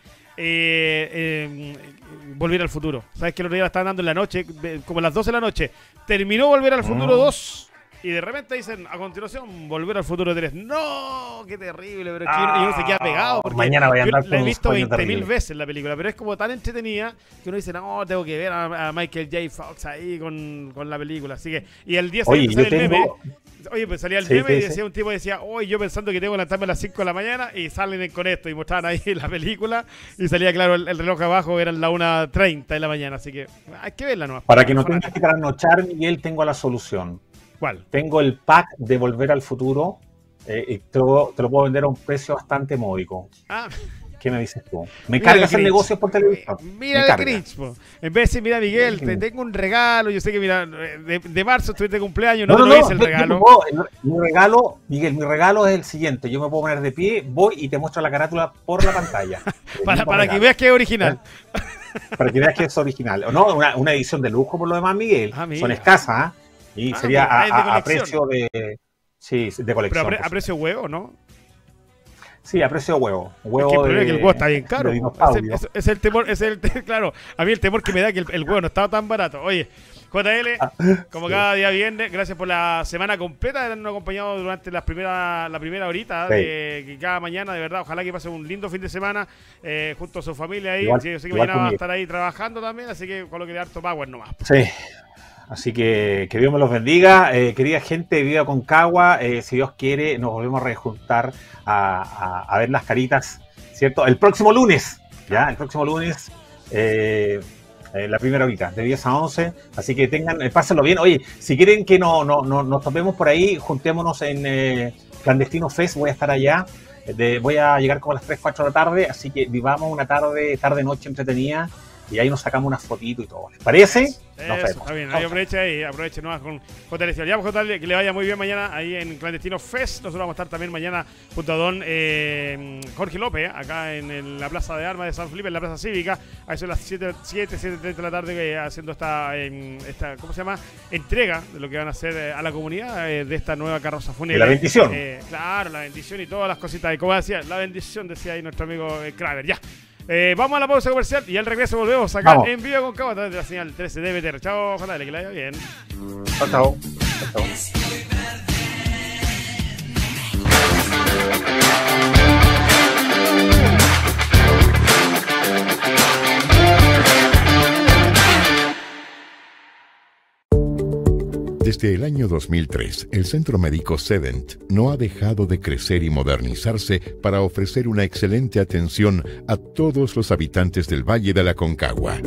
Eh, eh, Volver al futuro. ¿Sabes que el otro día la estaban dando en la noche? eh, Como a las doce de la noche. Terminó Volver al futuro Mm. dos. Y de repente dicen, a continuación, Volver al futuro tres. ¡No! ¡Qué terrible! Pero es que uno, y uno se queda pegado. Porque Mañana voy a yo andar la con he un visto sueño veinte mil terrible. veces la película, pero es como tan entretenida que uno dice, no, tengo que ver a, a Michael J. Fox ahí con, con la película. Así que, y el día Oye, siguiente yo sale el tengo... meme. Oye, pues salía el Sí, meme sí, y sí. decía un tipo, decía, hoy yo pensando que tengo que levantarme a las cinco de la mañana y salen con esto y mostraban ahí la película y salía claro el, el reloj abajo, eran la una treinta de la mañana, así que hay que verla nomás. Para que no tengas que trasnochar, Miguel, tengo la solución. ¿Cuál? Tengo el pack de Volver al Futuro eh, y te lo, te lo puedo vender a un precio bastante módico. Ah, ¿Qué me dices tú? Me Mira el carga hacer Grinch. negocios por televisión. mira Me el carga. Grinch, po. En vez de decir, mira Miguel, te Mm. tengo un regalo, yo sé que mira, de, de marzo estuviste de cumpleaños, no, No, te no, lo no, hice el yo- yo regalo. te puedo- mi regalo, Miguel, mi regalo es el siguiente. Yo me puedo poner de pie, voy y te muestro la carátula por la pantalla. El Para, mismo para que regalo. veas que es original. Para que veas que es original. O no, una, una edición de lujo por lo demás, Miguel. Ah, mira. Son escasas, ¿ah? Y Ah, sería mira, a, es de a- a colección. precio de. Sí, de Pero colección. a, pre- por a precio huevo, ¿no? Sí, a precio de huevo. Huevo Es que el problema de, es que el huevo está bien caro. de Ese, dinosaurio. ese- ese es el temor, ese es el te- claro, a mí el temor que me da que el, el huevo no estaba tan barato. Oye, J L, como sí. cada día viernes, gracias por la semana completa de habernos acompañado durante las primeras, la primera horita Sí. de que cada mañana, de verdad, ojalá que pase un lindo fin de semana eh, junto a su familia ahí. Igual- Sí, yo sé que igual mañana va a conmigo. estar ahí trabajando también, así que coloque harto power nomás. Sí. Así que que Dios me los bendiga. Eh, querida gente de Viva Concagua, eh, si Dios quiere, nos volvemos a rejuntar a, a- a ver las caritas, ¿cierto? El próximo lunes, ¿ya? El próximo lunes, eh, eh, la primera horita, de diez a once. Así que tengan, eh, pásenlo bien. Oye, si quieren que no, no, no- nos topemos por ahí, juntémonos en eh, Clandestino Fest, voy a estar allá. Eh, de- voy a llegar como a las tres, cuatro de la tarde, así que vivamos una tarde, tarde-noche entretenida. Y ahí nos sacamos unas fotitos y todo. ¿Les parece? Nos Eso, vemos. está bien, Chao, ahí chao. aproveche ahí, aproveche nomás con J L. Ya, pues, J L, que le vaya muy bien mañana ahí en Clandestino Fest. Nosotros vamos a estar también mañana junto a don eh, Jorge López, acá en, el- la Plaza de Armas de San Felipe, en la Plaza Cívica. Ahí son las siete, siete, siete treinta de la tarde eh, haciendo esta, eh, esta, ¿cómo se llama? Entrega de lo que van a hacer eh, a la comunidad eh, de esta nueva carroza fúnebre. Y la bendición. Eh, claro, la bendición y todas las cositas. Y como decía, la bendición, decía ahí nuestro amigo eh, Kramer. Ya. Eh, vamos a la pausa comercial y al regreso volvemos acá Vamos. en Viva con Cabo a través de la señal trece de B T R. Chao, J L, que le vaya bien. Chao, chao. Chao, chao. Desde el año dos mil tres, el centro médico Sedent no ha dejado de crecer y modernizarse para ofrecer una excelente atención a todos los habitantes del Valle de la Aconcagua.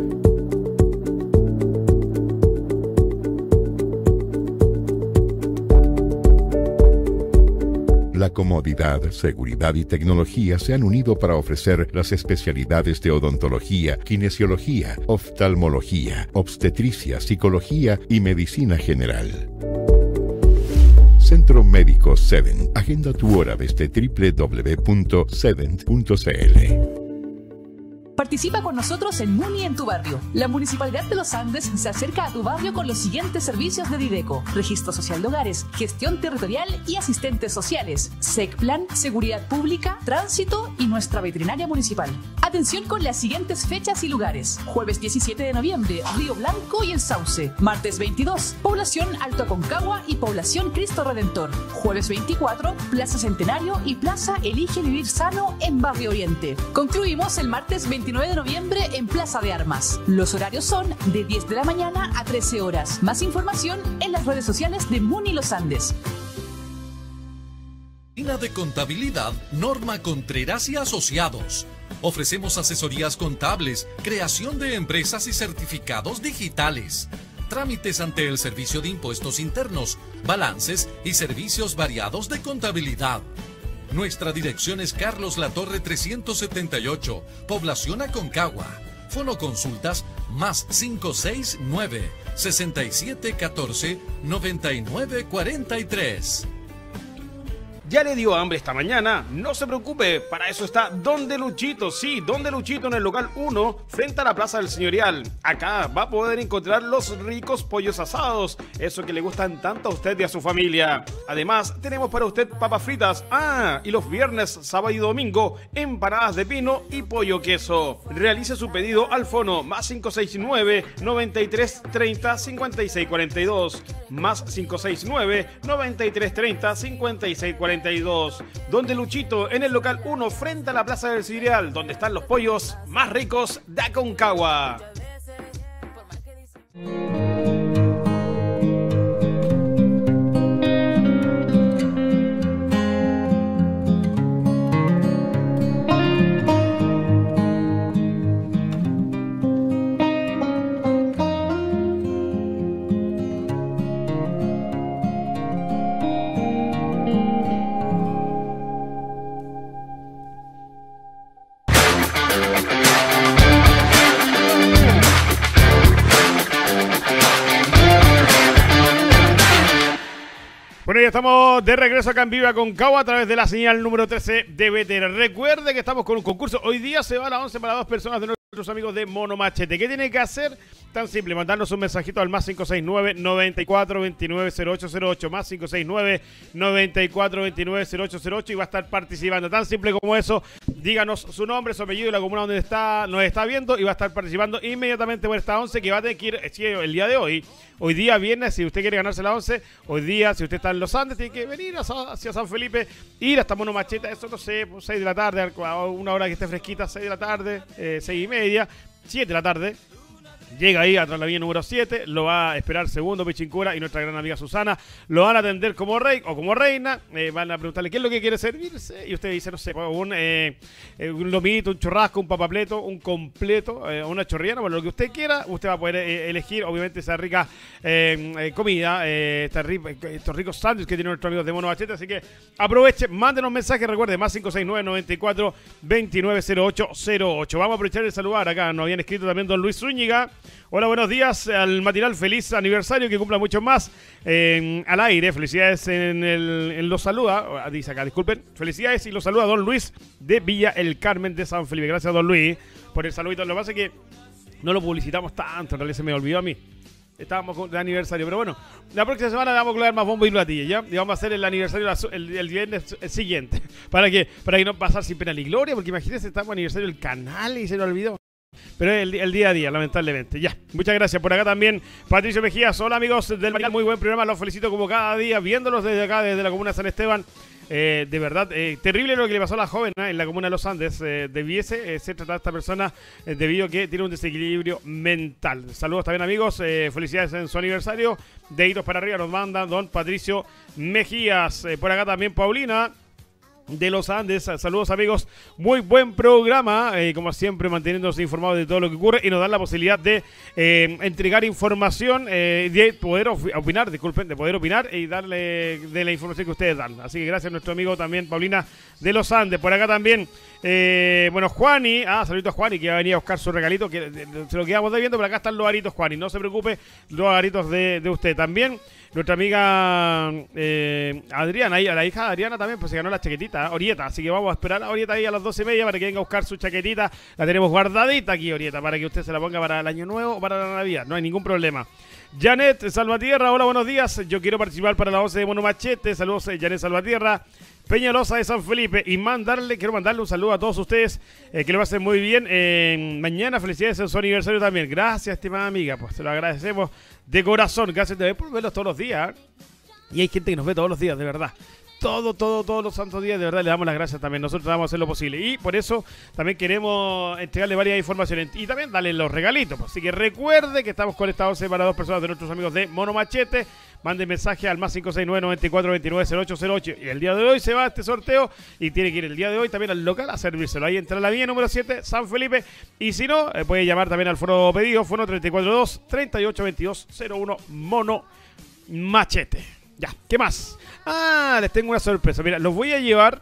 La La comodidad, seguridad y tecnología se han unido para ofrecer las especialidades de odontología, kinesiología, oftalmología, obstetricia, psicología y medicina general. Centro Médico Sedent. Agenda tu hora desde doble u doble u doble u punto sedent punto c l. Participa con nosotros en Muni en tu barrio. La Municipalidad de Los Andes se acerca a tu barrio con los siguientes servicios de Dideco: Registro Social de Hogares, Gestión Territorial y Asistentes Sociales, SECPLAN, Seguridad Pública, Tránsito y nuestra Veterinaria Municipal. Atención con las siguientes fechas y lugares: jueves diecisiete de noviembre, Río Blanco y El Sauce; martes veintidós, población Alto Aconcagua y población Cristo Redentor; jueves veinticuatro, Plaza Centenario y Plaza Elige Vivir Sano en Barrio Oriente. Concluimos el martes veintinueve de noviembre en Plaza de Armas. Los horarios son de diez de la mañana a trece horas. Más información en las redes sociales de Muni Los Andes. Oficina de Contabilidad Norma Contreras y Asociados. Ofrecemos asesorías contables, creación de empresas y certificados digitales, trámites ante el Servicio de Impuestos Internos, balances y servicios variados de contabilidad. Nuestra dirección es Carlos Latorre trescientos setenta y ocho, Población Aconcagua. Fono consultas más cinco seis nueve, sesenta y siete catorce, noventa y nueve cuarenta y tres. ¿Ya le dio hambre esta mañana? No se preocupe, para eso está Don de Luchito. Sí, Don de Luchito en el local uno, frente a la Plaza del Señorial. Acá va a poder encontrar los ricos pollos asados, eso que le gustan tanto a usted y a su familia. Además, tenemos para usted papas fritas. Ah, y los viernes, sábado y domingo, empanadas de pino y pollo queso. Realice su pedido al fono más cinco seis nueve, noventa y tres treinta, cincuenta y seis cuarenta y dos, más cinco seis nueve, noventa y tres treinta, cincuenta y seis cuarenta y dos. Donde Luchito en el local uno, frente a la Plaza del Cereal, donde están los pollos más ricos de Aconcagua. Bueno, ya estamos de regreso acá en Viva Aconcagua a través de la señal número trece de B T R. Recuerde que estamos con un concurso. Hoy día se va a la once para dos personas de nuestros amigos de Mono Machete. ¿Qué tiene que hacer? Tan simple, mandarnos un mensajito al más cinco seis nueve, noventa y cuatro veintinueve cero ocho cero ocho, más cinco seis nueve, noventa y cuatro veintinueve cero ocho cero ocho y va a estar participando. Tan simple como eso, díganos su nombre, su apellido y la comuna donde está, nos está viendo y va a estar participando inmediatamente por esta once que va a tener que ir sí, el día de hoy. Hoy día viernes, si usted quiere ganarse la once, hoy día, si usted está en Los Andes, tiene que venir hacia San Felipe, ir hasta Mono Machete, eso no sé, seis de la tarde, a una hora que esté fresquita, seis de la tarde, eh, seis y media, siete de la tarde. Llega ahí atrás la vía número siete, lo va a esperar Segundo Pichincura y nuestra gran amiga Susana. Lo van a atender como rey o como reina. Eh, van a preguntarle qué es lo que quiere servirse. Y usted dice, no sé, un, eh, un lomito, un churrasco, un papapleto, un completo, eh, una chorrillana, bueno, lo que usted quiera. Usted va a poder eh, elegir, obviamente, esa rica eh, eh, comida, eh, esta rica, estos ricos sándwiches que tienen nuestros amigos de Mono Machete. Así que aproveche, mándenos mensajes. Recuerde, más cinco seis nueve, noventa y cuatro veintinueve cero ocho cero ocho. Vamos a aprovechar de saludar acá. Nos habían escrito también don Luis Zúñiga. Hola, buenos días al matinal, feliz aniversario, que cumpla mucho más eh, al aire, felicidades en, el, en los saluda, dice acá, disculpen, felicidades y los saluda don Luis de Villa El Carmen de San Felipe. Gracias don Luis por el saludito. Lo que pasa es que no lo publicitamos tanto, en realidad se me olvidó a mí, estábamos de aniversario, pero bueno, la próxima semana le vamos a colocar más bombo y platillo, ¿ya? Y vamos a hacer el aniversario el, el viernes siguiente, para que, para que no pasar sin pena ni gloria, porque imagínense, estamos aniversario del canal y se lo olvidó. Pero el, el día a día, lamentablemente. Ya, muchas gracias. Por acá también Patricio Mejías. Hola amigos del canal, muy buen programa. Los felicito como cada día, viéndolos desde acá, desde la comuna de San Esteban. Eh, de verdad, eh, terrible lo que le pasó a la joven ¿eh? en la comuna de Los Andes. Eh, debiese eh, ser tratada esta persona eh, debido a que tiene un desequilibrio mental. Saludos también amigos, eh, felicidades en su aniversario. Deditos para arriba nos manda don Patricio Mejías. Eh, por acá también Paulina. de los Andes. Saludos amigos, muy buen programa, eh, como siempre manteniéndonos informados de todo lo que ocurre y nos dan la posibilidad de eh, entregar información, eh, de poder opinar, disculpen, de poder opinar y darle de la información que ustedes dan. Así que gracias a nuestro amigo también Paulina de los Andes. Por acá también, eh, bueno, Juani, ah, saludito a Juani que va a venir a buscar su regalito, que de, de, se lo quedamos debiendo, pero acá están los aritos, Juani, no se preocupe, los aritos de, de usted. También nuestra amiga eh, Adriana, y a la hija de Adriana también, pues se ganó la chaquetita, ¿eh? Orieta, así que vamos a esperar a Orieta ahí a las doce y media para que venga a buscar su chaquetita. La tenemos guardadita aquí, Orieta, para que usted se la ponga para el año nuevo o para la Navidad, no hay ningún problema. Janet Salvatierra, hola, buenos días, yo quiero participar para la once de Mono Machete. Saludos, Janet Salvatierra. Peñalosa de San Felipe, y mandarle, quiero mandarle un saludo a todos ustedes, eh, que lo pasen muy bien. Eh, mañana, felicidades en su aniversario también. Gracias, estimada amiga, pues se lo agradecemos de corazón. Gracias de por verlos todos los días. Y hay gente que nos ve todos los días, de verdad. Todo, todo, todos los santos días, de verdad, le damos las gracias también. Nosotros vamos a hacer lo posible. Y por eso también queremos entregarle varias informaciones y también darle los regalitos. Así que recuerde que estamos conectados para dos personas de nuestros amigos de Mono Machete. Mande mensaje al más cinco seis nueve, noventa y cuatro, veintinueve, cero ocho cero ocho. Y el día de hoy se va a este sorteo y tiene que ir el día de hoy también al local a servírselo. Ahí entra la vía número siete, San Felipe. Y si no, eh, puede llamar también al foro pedido, foro treinta y cuatro dos, treinta y ocho veintidós, cero uno, Mono Machete. Ya, ¿qué más? Ah, les tengo una sorpresa. Mira, los voy a llevar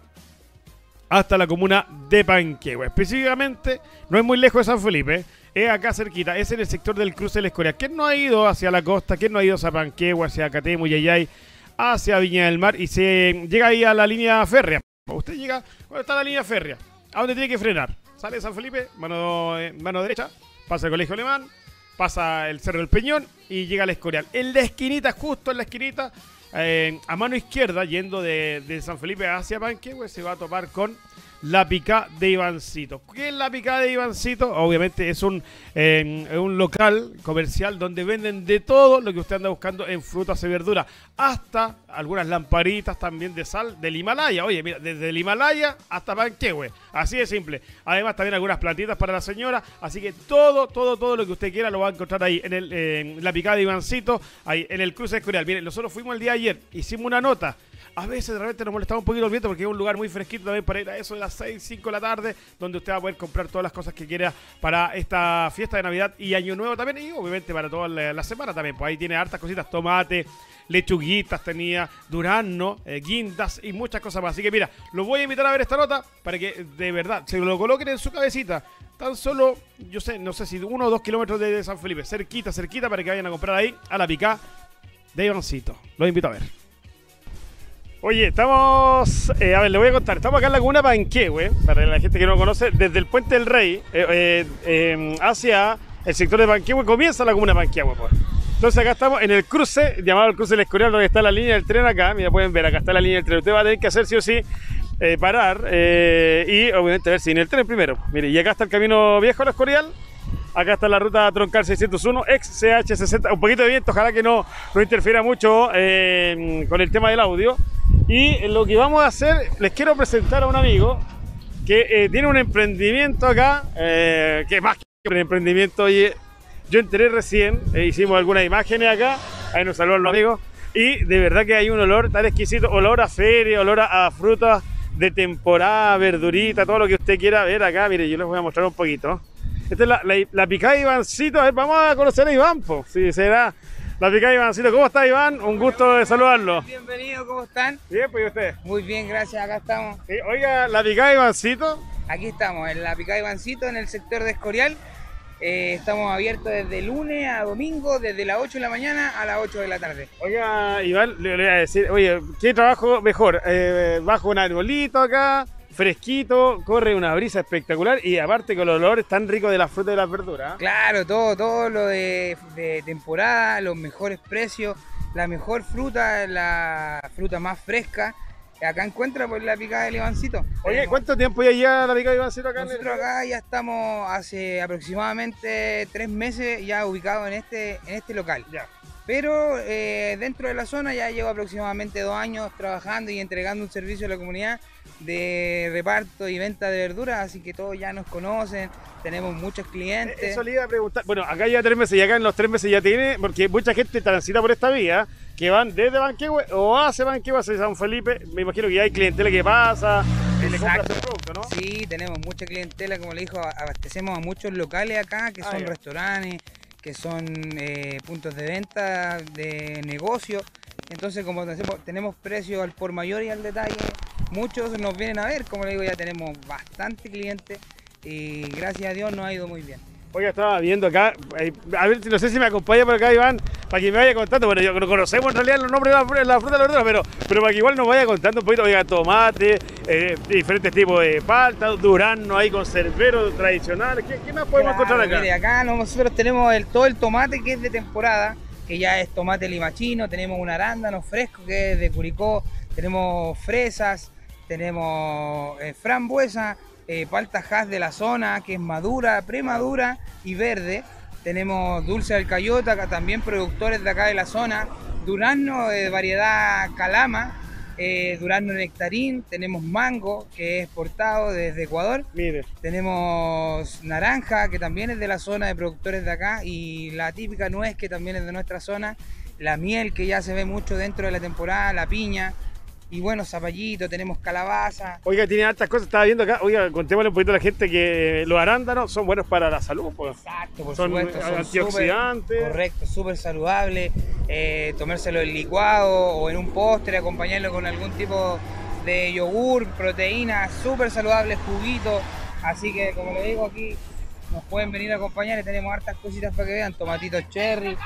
hasta la comuna de Panquehue. Específicamente, no es muy lejos de San Felipe, es acá cerquita, es en el sector del cruce del Escorial. ¿Quién no ha ido hacia la costa? ¿Quién no ha ido hacia Panquehue, hacia Catemo, Yayay, hacia Viña del Mar? Y se llega ahí a la línea férrea. Usted llega, ¿dónde está la línea férrea? ¿A dónde tiene que frenar? Sale de San Felipe, mano, eh, mano derecha, pasa el Colegio Alemán, pasa el Cerro del Peñón y llega al Escorial. En la esquinita, justo en la esquinita, Eh, a mano izquierda, yendo de, de San Felipe hacia Panquehue, se va a topar con la Picá de Ivancito. ¿Qué es la Picá de Ivancito? Obviamente es un, eh, un local comercial donde venden de todo lo que usted anda buscando en frutas y verduras, hasta algunas lamparitas también de sal del Himalaya. Oye, mira, desde el Himalaya hasta Panquehue, así de simple. Además también algunas plantitas para la señora, así que todo, todo, todo lo que usted quiera lo va a encontrar ahí en el, eh, la Picá de Ivancito, ahí en el cruce Escorial. Miren, nosotros fuimos el día de ayer, hicimos una nota. A veces de repente nos molestaba un poquito el viento porque es un lugar muy fresquito también para ir a eso de las seis, cinco de la tarde, donde usted va a poder comprar todas las cosas que quiera para esta fiesta de Navidad y Año Nuevo también, y obviamente para toda la, la semana también. Pues ahí tiene hartas cositas, tomate, lechuguitas, tenía durazno, eh, guindas y muchas cosas más. Así que mira, los voy a invitar a ver esta nota para que de verdad se lo coloquen en su cabecita. Tan solo, yo sé, no sé si uno o dos kilómetros de San Felipe, cerquita, cerquita, para que vayan a comprar ahí a la Picá de Ivancito. Los invito a ver. Oye, estamos, eh, a ver, le voy a contar, estamos acá en la comuna Panquehue, para la gente que no conoce, desde el Puente del Rey eh, eh, eh, hacia el sector de Panquehue comienza la comuna Panquehue, pues. Entonces acá estamos en el cruce, llamado el cruce del Escorial, donde está la línea del tren acá, mira, pueden ver, acá está la línea del tren, usted va a tener que hacer sí o sí, eh, parar eh, y obviamente ver si en el tren primero. Mire, y acá está el camino viejo al Escorial. Acá está la ruta troncal seiscientos uno, ex C H sesenta, un poquito de viento, ojalá que no, no interfiera mucho eh, con el tema del audio. Y lo que vamos a hacer, les quiero presentar a un amigo que eh, tiene un emprendimiento acá, eh, que más que un emprendimiento, oye, yo enteré recién, eh, hicimos algunas imágenes acá, ahí nos saludan los amigos, y de verdad que hay un olor tan exquisito, olor a feria, olor a, a frutas de temporada, verdurita, todo lo que usted quiera ver acá. Mire, yo les voy a mostrar un poquito. Esta es la, la, la Picá de Ivancito. A ver, vamos a conocer a Iván, po. Sí, será la Picá de Ivancito. ¿Cómo está, Iván? Un gusto de saludarlo. Bienvenido, ¿cómo están? Bien, pues, ¿y usted? Muy bien, gracias, acá estamos. Sí, oiga, la Picá de Ivancito. Aquí estamos, en la Picá de Ivancito, en el sector de Escorial. Eh, estamos abiertos desde lunes a domingo, desde las ocho de la mañana a las ocho de la tarde. Oiga, Iván, le, le voy a decir, oye, ¿qué trabajo mejor? Eh, bajo un arbolito acá, fresquito, corre una brisa espectacular y aparte con los olores tan ricos de la fruta y de las verduras. Claro, todo, todo lo de, de temporada, los mejores precios, la mejor fruta, la fruta más fresca. Acá encuentra por la Picá del Ivancito. Oye, ¿cuánto tiempo ya lleva la Picá del Ivancito acá? Nosotros acá ya estamos hace aproximadamente tres meses ya ubicados en este, en este local. Ya. Pero eh, dentro de la zona ya llevo aproximadamente dos años trabajando y entregando un servicio a la comunidad de reparto y venta de verduras, así que todos ya nos conocen, tenemos muchos clientes. Eso le iba a preguntar. Bueno, acá ya tres meses y acá en los tres meses ya tiene, porque mucha gente transita por esta vía, que van desde Manquehue o hacia Manquehue hacia San Felipe. Me imagino que ya hay clientela que pasa y le compra su producto, ¿no? Sí, tenemos mucha clientela, como le dijo, abastecemos a muchos locales acá, que Ah, son ya. restaurantes, que son eh, puntos de venta, de negocio. Entonces, como tenemos, tenemos precios al por mayor y al detalle, muchos nos vienen a ver, como le digo, ya tenemos bastante clientes y gracias a Dios nos ha ido muy bien. Oiga, estaba viendo acá, eh, a ver, no sé si me acompaña por acá, Iván, para que me vaya contando. Bueno, yo no conocemos en realidad los nombres de la, fr- la fruta y la verdura, pero, pero para que igual nos vaya contando un poquito. Oiga, tomate, eh, diferentes tipos de palta, durazno ahí conservero tradicional. ¿Qué, qué más podemos Claro, encontrar acá? mire, acá nosotros tenemos el, todo el tomate que es de temporada, que ya es tomate limachino, tenemos un arándano fresco que es de Curicó, tenemos fresas, tenemos eh, frambuesa, eh, palta hass de la zona, que es madura, premadura y verde. Tenemos dulce de alcayota, que también productores de acá de la zona, durazno de variedad calama, eh, durazno nectarín, tenemos mango, que es exportado desde Ecuador. Mire. Tenemos naranja, que también es de la zona de productores de acá, y la típica nuez, que también es de nuestra zona, la miel, que ya se ve mucho dentro de la temporada, la piña, y bueno, zapallito, tenemos calabaza. Oiga, tiene hartas cosas, estaba viendo acá. Oiga, contémosle un poquito a la gente que los arándanos son buenos para la salud, pues. Exacto, por Son supuesto. Son antioxidantes. súper- correcto, súper saludable. Eh, tomárselo en licuado o en un postre, acompañarlo con algún tipo de yogur, proteína, súper saludable, juguito. Así que, como le digo, aquí nos pueden venir a acompañar y tenemos hartas cositas para que vean. Tomatitos cherry.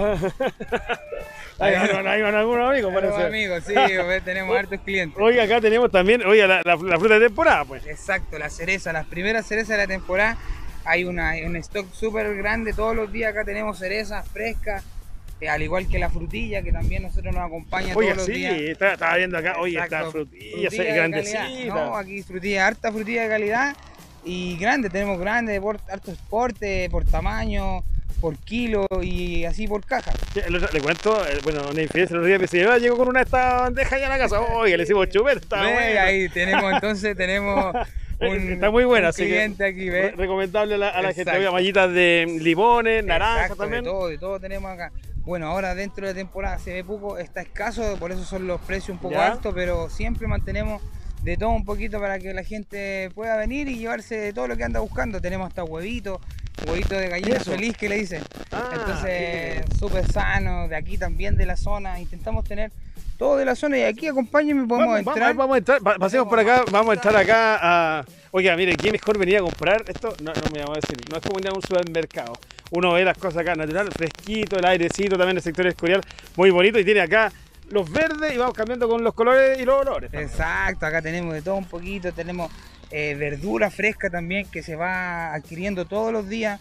Ahí van, ahí van algunos amigos, Tenemos parece. amigos, sí, ve, tenemos hartos clientes. Oiga, acá tenemos también, oiga, la, la- la fruta de temporada, pues. Exacto, la cereza, las primeras cerezas de la temporada. Hay una, un stock súper grande, todos los días acá tenemos cerezas frescas, eh, al igual que la frutilla, que también nosotros nos acompaña Oiga, todos los sí, días. está- estaba viendo acá, oye, esta Exacto, frutilla, frutilla de grandecita. calidad, ¿no? Aquí frutilla, harta frutilla de calidad y grande, tenemos grande, por harto porte, por tamaño, por kilo y así por caja. Sí, el otro- le cuento, eh, bueno, una infidencia el otro día, mi señora llegó con una de estas bandejas ya a la casa. Oiga, le hicimos chupeta, está Ve, bueno. ahí tenemos, entonces tenemos un, Está muy buena, un así que cliente aquí, re- ¿ve? recomendable a la, a la gente. Exacto. Oiga, mallitas de limones, naranja Exacto, también. De todo, de todo tenemos acá. Bueno, ahora dentro de la temporada se ve poco, está escaso, por eso son los precios un poco ¿Ya? altos, pero siempre mantenemos de todo un poquito para que la gente pueda venir y llevarse de todo lo que anda buscando. Tenemos hasta huevitos, huevitos de gallina Eso. feliz que le dicen. Ah, Entonces, súper sano, de aquí también de la zona. Intentamos tener todo de la zona y aquí acompáñenme, podemos Vamos, entrar. vamos, vamos a entrar, pa- pasemos por acá, vamos a entrar acá a... Oiga, mire, ¿qué mejor venir a comprar esto? No, no me vamos a decir, no es como ir a un supermercado. Uno ve las cosas acá natural, fresquito, el airecito también el sector escorial, muy bonito, y tiene acá los verdes y vamos cambiando con los colores y los olores. también. Exacto, acá tenemos de todo un poquito, tenemos eh, verdura fresca también que se va adquiriendo todos los días.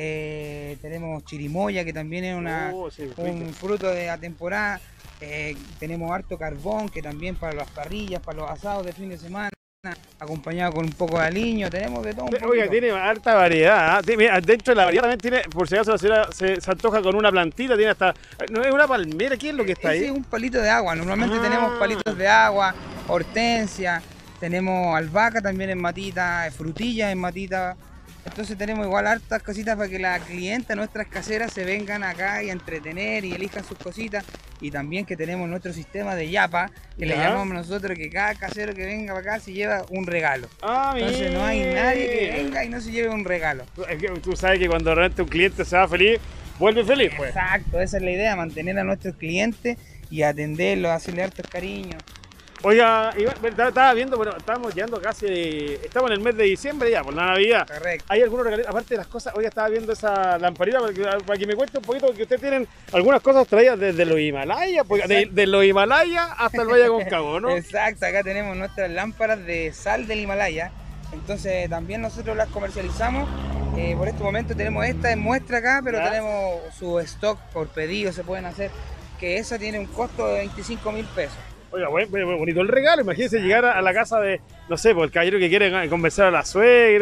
Eh, tenemos chirimoya, que también es una, Oh, sí, rico. un fruto de la temporada. Eh, tenemos harto carbón, que también para las parrillas, para los asados de fin de semana, acompañado con un poco de aliño. Tenemos de todo un poquito. Oiga, tiene harta variedad. ¿ah? Sí, mira, dentro de la variedad también tiene, por si acaso la señora se, se antoja con una plantita, tiene hasta. ¿No es una palmera? ¿Qué es lo que está Ese ahí? es un palito de agua. Normalmente Ah. tenemos palitos de agua, hortensia, tenemos albahaca también en matita, frutillas en matita. Entonces tenemos igual hartas cositas para que las clientas, nuestras caseras, se vengan acá y a entretener y elijan sus cositas. Y también que tenemos nuestro sistema de yapa, que le Ya. llamamos nosotros, que cada casero que venga para acá se lleva un regalo. Ah, Entonces no hay nadie que mira. venga y no se lleve un regalo. Es que tú sabes que cuando realmente un cliente se va feliz, vuelve feliz, pues. Exacto, esa es la idea, mantener a nuestros clientes y atenderlos, hacerle hartos cariños. Oiga, Iván, estaba estaba viendo, bueno, estamos llegando casi, estamos en el mes de diciembre ya, por la Navidad. Correcto. ¿Hay algunos regalitos? Aparte de las cosas, oiga, estaba viendo esa lamparita para que, para que me cuente un poquito, porque ustedes tienen algunas cosas traídas desde los Himalayas, porque de, de los Himalayas hasta el Valle Aconcagua, ¿no? Exacto, acá tenemos nuestras lámparas de sal del Himalaya, entonces también nosotros las comercializamos. Eh, por este momento tenemos esta en muestra acá, pero Ya. tenemos su stock por pedido, se pueden hacer, que esa tiene un costo de veinticinco mil pesos. Oiga, bueno, bueno, bonito el regalo. Imagínense llegar a, a la casa de, no sé, pues el caballero que quiere convencer a la suegra,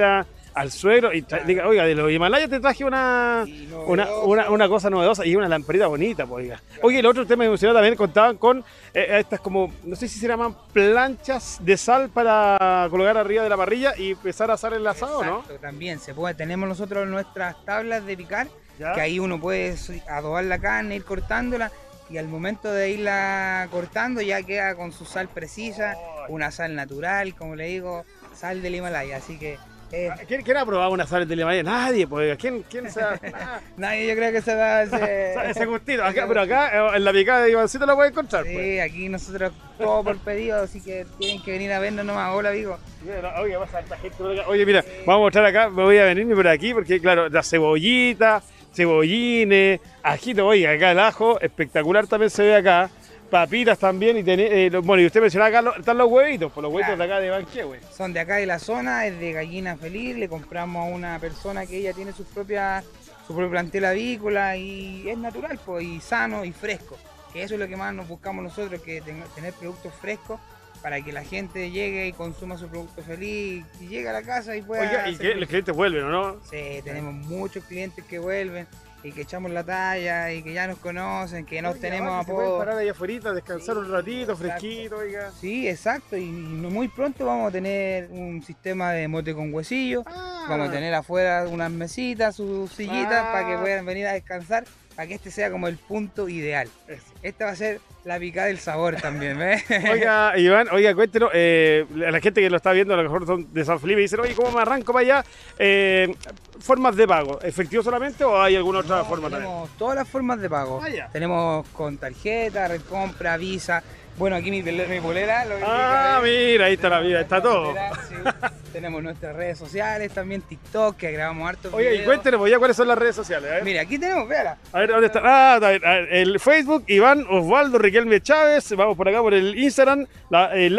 al suegro y tra- diga, oiga, de los Himalayas te traje una, Y una, novedoso. una, una cosa novedosa y una lamparita bonita, pues, oiga. Oye, el otro tema que mencionaba también contaban con eh, estas como, no sé si se llaman planchas de sal para colocar arriba de la parrilla y empezar a asar el asado, ¿no? Exacto, también se puede. Tenemos nosotros nuestras tablas de picar, ¿Ya? que ahí uno puede adobar la carne, ir cortándola, y al momento de irla cortando ya queda con su sal precisa, una sal natural, como le digo, sal del Himalaya. Así que eh, ¿Quién, quién ha probado una sal de Himalaya? Nadie, pues, oiga. ¿Quién, quién se ha... ah, nadie yo creo que se da ese, ese gustito? Acá, pero acá, eh, en la picada de Ivancito lo puede encontrar, Sí, pues. aquí nosotros todo por pedido, así que tienen que venir a vernos nomás. Hola, Vigo. Mira, oye, va a saltar gente por acá. Oye, mira, vamos a mostrar acá, me voy a venirme por aquí porque, claro, la cebollita, cebollines, ajito, oye, acá el ajo, espectacular también se ve acá, papitas también, y tené- eh, lo- bueno, y usted mencionaba acá, lo- están los huevitos, pues los huevitos Claro. de acá de Banquehue. Son de acá de la zona, es de gallina feliz, le compramos a una persona que ella tiene sus propias, su propio plantel avícola y es natural, pues, y sano y fresco. Que eso es lo que más nos buscamos nosotros, que ten- tener productos frescos para que la gente llegue y consuma su producto feliz y llegue a la casa y pueda... Oiga, y hacer- que los clientes vuelven, ¿o no? Sí, tenemos muchos clientes que vuelven y que echamos la talla y que ya nos conocen, que nos Oiga, tenemos va, que se pueden apodo. parar ahí afuera, descansar Sí, un ratito, exacto. fresquito, oiga. Sí, exacto, y no- muy pronto vamos a tener un sistema de mote con huesillo, Ah. vamos a tener afuera unas mesitas, sus sillitas, Ah. para que puedan venir a descansar, para que este sea como el punto ideal. Eso. Esta va a ser la picada del sabor también, ¿ves? Oiga, Iván, oiga, cuéntenos, eh, a la gente que lo está viendo, a lo mejor son de San Felipe, y dicen, oye, ¿cómo me arranco para allá? Eh, ¿Formas de pago? ¿Efectivo solamente o hay alguna otra No, forma también? tenemos todas las formas de pago. Ah, ya. Tenemos con tarjeta, recompra, Visa. Bueno, aquí mi, pele- mi polera. Lo que Ah, indica, ¿ves? mira, ahí está la vida, está Nuestra todo. polera, sí. Tenemos nuestras redes sociales, también TikTok, que grabamos hartos Oye, y videos. cuéntenos, pues, ya cuáles son las redes sociales, a ver. Mira, aquí tenemos, véala. A ver, ¿dónde está? Ah, está bien. A ver, el Facebook, Iván Osvaldo Riquelme Chávez. Vamos por acá por el Instagram, la, eh,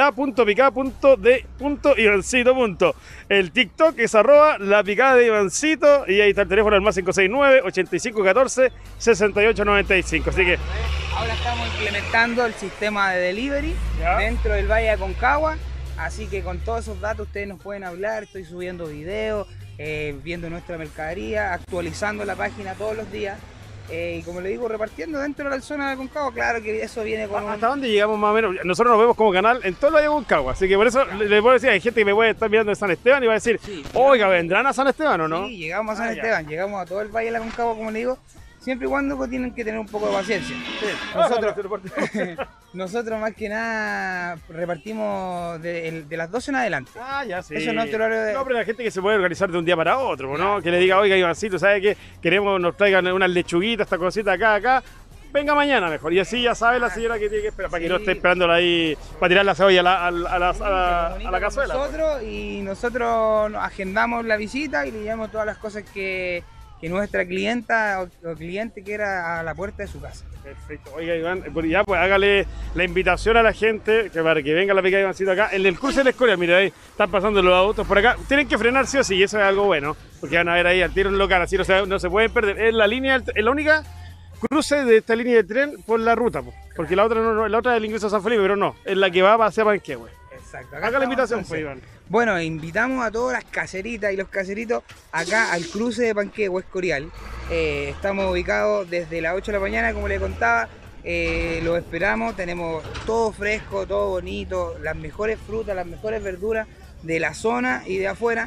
la.picada.de.ivancito. punto. El TikTok es arroba la picada de Ivancito. Y ahí está el teléfono al más cinco seis nueve, ochenta y cinco catorce, sesenta y ocho noventa y cinco. Así que, Ahora estamos implementando el sistema de delivery Ya. dentro del Valle de Aconcagua. Así que con todos esos datos ustedes nos pueden hablar. Estoy subiendo videos, eh, viendo nuestra mercadería, actualizando la página todos los días. Eh, y como le digo, repartiendo dentro de la zona de Aconcagua. Claro que eso viene con un... ¿hasta dónde llegamos más o menos? Nosotros nos vemos como canal en todo el Valle de Aconcagua. Así que por eso le, le puedo decir, hay gente que me puede estar mirando de San Esteban y va a decir, Sí. oiga, ¿vendrán a San Esteban o no? Sí, llegamos a San Ah, ya. Esteban, llegamos a todo el Valle de la Aconcagua, como le digo, siempre y cuando pues, tienen que tener un poco de paciencia. Nosotros, Nosotros más que nada repartimos de, el- de las doce en adelante. Ah, ya, sí. Eso no es horario de- No, pero la gente que se puede organizar de un día para otro, ¿no? Que le diga, oiga, Ivancito, ¿sabe qué? Queremos, nos traigan unas lechuguitas, esta cosita acá, acá. Venga mañana mejor. Y así ya sabe la señora que tiene que esperar, para que no Sí. esté esperándola ahí, para tirar la cebolla a la, a la, a la, Sí, a la- se comunica a la con cazuela. Nosotros, y nosotros nos agendamos la visita y le llevamos todas las cosas que, que nuestra clienta o, o cliente quiera a la puerta de su casa. Perfecto. Oiga, Iván, pues ya pues hágale la invitación a la gente que para que venga la picada de Ivancito acá. En el cruce de la Escoria, mira ahí, están pasando los autos por acá. Tienen que frenar sí o sí, y eso es algo bueno, porque van a ver ahí al tiro en local, así no se, no se pueden perder. Es la línea, es la única cruce de esta línea de tren por la ruta, po, porque la otra no, no, la otra es el ingreso a San Felipe, pero no, es la que va hacia Banquehue. Exacto. Haga la invitación, pues, Iván. Bueno, invitamos a todas las caseritas y los caseritos acá al cruce de Panquehue Escorial. Eh, estamos ubicados desde las ocho de la mañana, como le contaba. Eh, los esperamos, tenemos todo fresco, todo bonito, las mejores frutas, las mejores verduras de la zona y de afuera.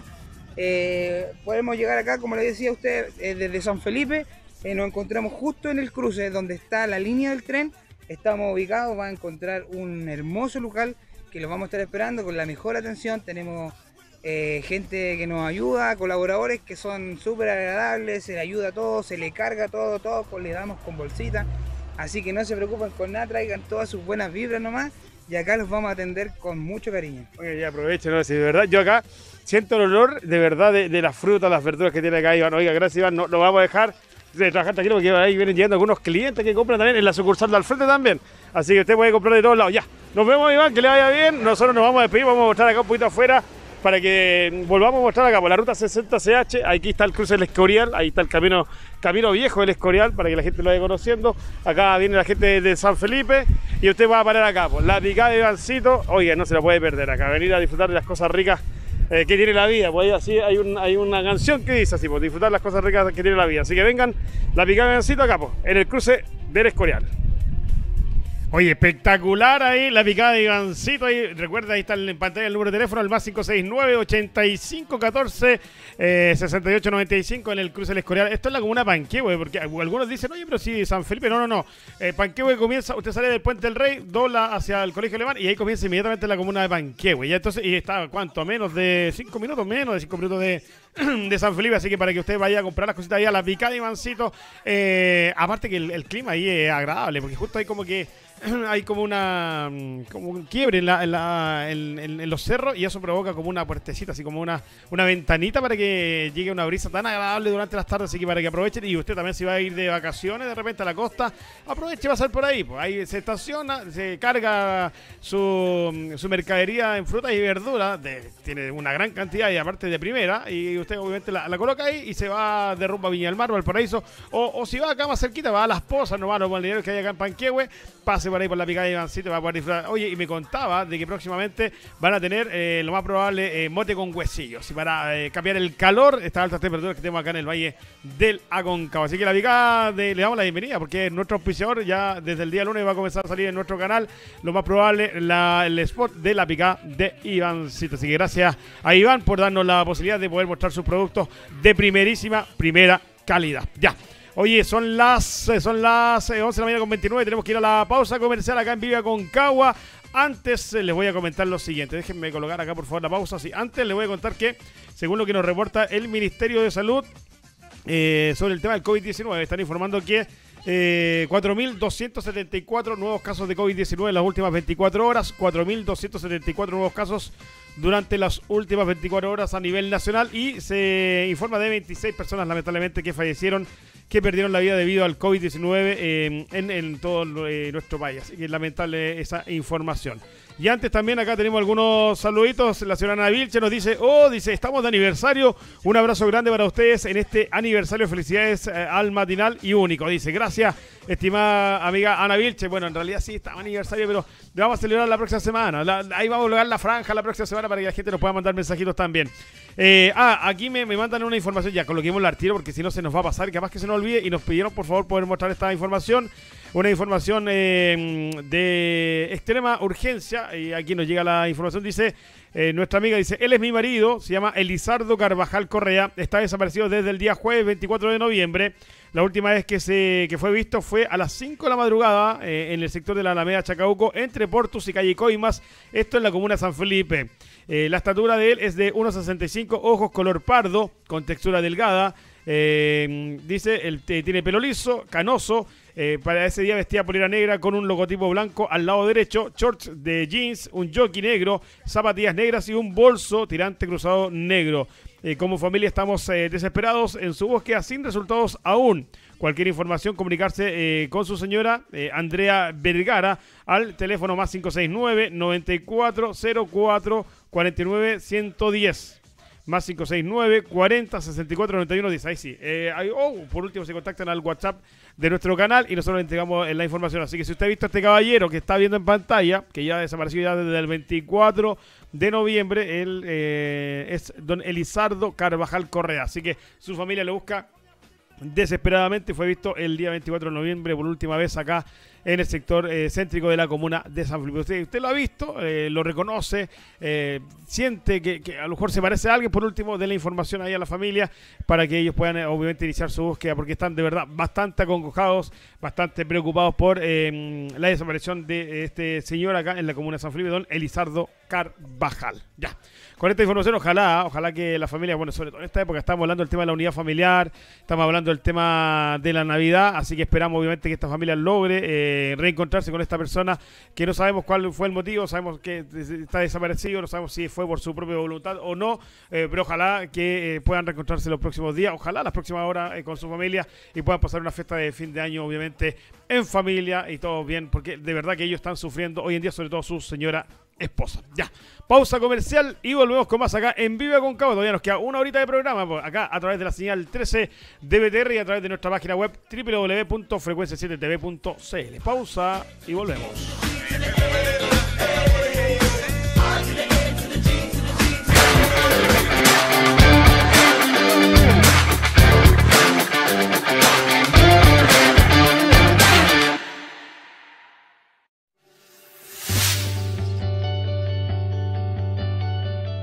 Eh, podemos llegar acá, como le decía a usted, eh, desde San Felipe. Eh, nos encontramos justo en el cruce donde está la línea del tren. Estamos ubicados, va a encontrar un hermoso local que los vamos a estar esperando con la mejor atención. Tenemos eh, gente que nos ayuda, colaboradores que son súper agradables, se le ayuda a todo, se le carga todo, todo, pues le damos con bolsita. Así que no se preocupen con nada, traigan todas sus buenas vibras nomás y acá los vamos a atender con mucho cariño. Oye, ya aprovechen, ¿no? Si de verdad, yo acá siento el olor de verdad de, de las frutas, las verduras que tiene acá Iván. Oiga, gracias Iván, no, lo vamos a dejar de trabajar tranquilo porque ahí vienen llegando algunos clientes que compran también en la sucursal de al frente también. Así que usted puede comprar de todos lados. Ya, nos vemos Iván, que le vaya bien. Nosotros nos vamos a despedir, vamos a mostrar acá un poquito afuera para que volvamos a mostrar acá por la ruta sesenta C H. Aquí está el cruce del Escorial, ahí está el camino, camino viejo del Escorial para que la gente lo vaya conociendo. Acá viene la gente de San Felipe y usted va a parar acá por la picada de Ivancito. Oiga, no se la puede perder acá, venir a disfrutar de las cosas ricas eh, que tiene la vida. Pues así hay, un, hay una canción que dice así, pues disfrutar las cosas ricas que tiene la vida. Así que vengan la picada de Ivancito acá, pues, en el cruce del Escorial. Oye, espectacular ahí la picada de Ivancito. Ahí, recuerda, ahí está en pantalla el número de teléfono, el más cinco seis nueve, ochenta y cinco catorce, eh, sesenta y ocho noventa y cinco en el cruce del Escorial. Esto es la comuna Panquehue, porque algunos dicen, oye, pero sí, San Felipe. No, no, no. Eh, Panquehue comienza, usted sale del Puente del Rey, dobla hacia el Colegio Alemán y ahí comienza inmediatamente la comuna de Panquehue. Ya entonces, y está, ¿cuánto? A menos de cinco minutos, menos de cinco minutos de, de San Felipe. Así que para que usted vaya a comprar las cositas ahí a la picada de Ivancito. Eh, aparte que el, el clima ahí es agradable, porque justo hay como que hay como una como un quiebre en, la, en, la, en, en, en los cerros y eso provoca como una puertecita, así como una, una ventanita para que llegue una brisa tan agradable durante las tardes, así que para que aprovechen. Y usted también, si va a ir de vacaciones de repente a la costa, aproveche y va a pasar por ahí, pues ahí se estaciona, se carga su, su mercadería en frutas y verduras, de, tiene una gran cantidad y aparte de primera, y usted obviamente la, la coloca ahí y se va de rumbo a Viña del Mar o al Paraíso, o, o si va acá más cerquita, va a Las Pozas, no va a los balnearios que hay acá en Panquehue, pase por ahí por la picada de Ivancito, va a poder disfrutar. Oye, y me contaba de que próximamente van a tener eh, lo más probable eh, mote con huesillos, y para eh, cambiar el calor, estas altas temperaturas que tenemos acá en el Valle del Aconcagua. Así que la picada de, le damos la bienvenida porque nuestro auspiciador ya desde el día lunes va a comenzar a salir en nuestro canal, lo más probable, la, el spot de la picada de Ivancito. Así que gracias a Iván por darnos la posibilidad de poder mostrar sus productos de primerísima, primera calidad. Ya. Oye, son las son las once de la mañana con veintinueve, tenemos que ir a la pausa comercial acá en Vive Aconcagua. Antes eh, les voy a comentar lo siguiente, déjenme colocar acá por favor la pausa. Sí, antes les voy a contar que, según lo que nos reporta el Ministerio de Salud eh, sobre el tema del COVID diecinueve, están informando que eh, cuatro mil doscientos setenta y cuatro nuevos casos de COVID diecinueve en las últimas veinticuatro horas, cuatro mil doscientos setenta y cuatro nuevos casos durante las últimas veinticuatro horas a nivel nacional, y se informa de veintiséis personas lamentablemente que fallecieron, que perdieron la vida debido al COVID diecinueve eh, en, en todo eh, nuestro país. Así que es lamentable esa información. Y antes también acá tenemos algunos saluditos. La señora Ana Vilche nos dice, oh, dice, estamos de aniversario. Un abrazo grande para ustedes en este aniversario. Felicidades eh, al matinal y único. Dice, gracias, estimada amiga Ana Vilche. Bueno, en realidad sí, estamos de aniversario, pero le vamos a celebrar la próxima semana. La, ahí vamos a lograr la franja la próxima semana para que la gente nos pueda mandar mensajitos también. Eh, ah, aquí me, me mandan una información, ya coloquémosla al tiro porque si no se nos va a pasar, capaz que se nos olvide, y nos pidieron por favor poder mostrar esta información, una información eh, de extrema urgencia, y aquí nos llega la información, dice, eh, nuestra amiga dice, él es mi marido, se llama Elizardo Carvajal Correa, está desaparecido desde el día jueves veinticuatro de noviembre, la última vez que se que fue visto fue a las cinco de la madrugada eh, en el sector de la Alameda Chacabuco, entre Portus y Calle Coimas, esto en la comuna de San Felipe. Eh, la estatura de él es de uno sesenta y cinco, ojos color pardo, con textura delgada. Eh, dice, él tiene pelo liso, canoso. Eh, para ese día vestía polera negra con un logotipo blanco al lado derecho, shorts de jeans, un jockey negro, zapatillas negras y un bolso tirante cruzado negro. Eh, como familia estamos eh, desesperados en su búsqueda sin resultados aún. Cualquier información, comunicarse eh, con su señora eh, Andrea Vergara al teléfono más cinco seis nueve, noventa y cuatro, cero cuatro, cuarenta y nueve, ciento diez. Más cinco seis nueve, cuarenta, sesenta y cuatro, noventa y uno, diez. Ahí sí. Eh, hay, oh, por último, se contactan al WhatsApp de nuestro canal y nosotros le entregamos la información. Así que si usted ha visto a este caballero que está viendo en pantalla, que ya desapareció ya desde el veinticuatro de noviembre, él eh, es don Elizardo Carvajal Correa. Así que su familia lo busca desesperadamente. Fue visto el día veinticuatro de noviembre por última vez acá en el sector eh, céntrico de la comuna de San Felipe. Usted, usted lo ha visto, eh, lo reconoce, eh, siente que, que a lo mejor se parece a alguien. Por último, dé la información ahí a la familia para que ellos puedan eh, obviamente iniciar su búsqueda, porque están de verdad bastante acongojados, bastante preocupados por eh, la desaparición de este señor acá en la comuna de San Felipe, don Elizardo Carvajal. Ya. Con esta información, ojalá, ojalá que la familia, bueno, sobre todo en esta época estamos hablando del tema de la unidad familiar, estamos hablando del tema de la Navidad, así que esperamos obviamente que esta familia logre eh, reencontrarse con esta persona que no sabemos cuál fue el motivo, sabemos que está desaparecido, no sabemos si fue por su propia voluntad o no, eh, pero ojalá que eh, puedan reencontrarse los próximos días, ojalá las próximas horas eh, con su familia y puedan pasar una fiesta de fin de año, obviamente, en familia y todo bien, porque de verdad que ellos están sufriendo hoy en día, sobre todo su señora esposa. Ya, pausa comercial y volvemos con más acá en Vive Aconcagua. Todavía nos queda una horita de programa acá a través de la señal trece de B T R y a través de nuestra página web doble u doble u doble u punto frecuencia siete t v punto c l. Pausa y volvemos.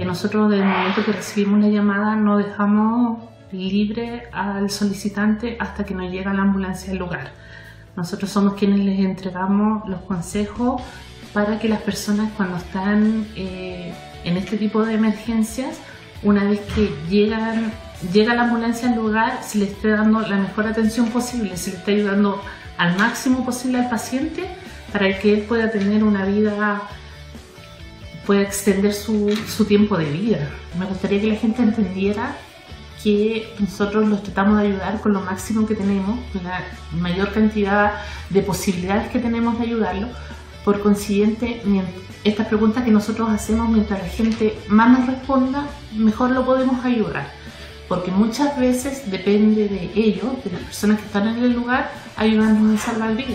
nosotros desde el momento que recibimos la llamada no dejamos libre al solicitante hasta que nos llega la ambulancia al lugar. Nosotros somos quienes les entregamos los consejos para que las personas cuando están eh, en este tipo de emergencias, una vez que llegan, llega la ambulancia al lugar, se le esté dando la mejor atención posible, se le esté ayudando al máximo posible al paciente para que él pueda tener una vida, pueda extender su, su tiempo de vida. Me gustaría que la gente entendiera que nosotros los tratamos de ayudar con lo máximo que tenemos, con la mayor cantidad de posibilidades que tenemos de ayudarlo. Por consiguiente, estas preguntas que nosotros hacemos, mientras la gente más nos responda, mejor lo podemos ayudar. Porque muchas veces depende de ellos, de las personas que están en el lugar, ayudarnos a salvar vidas.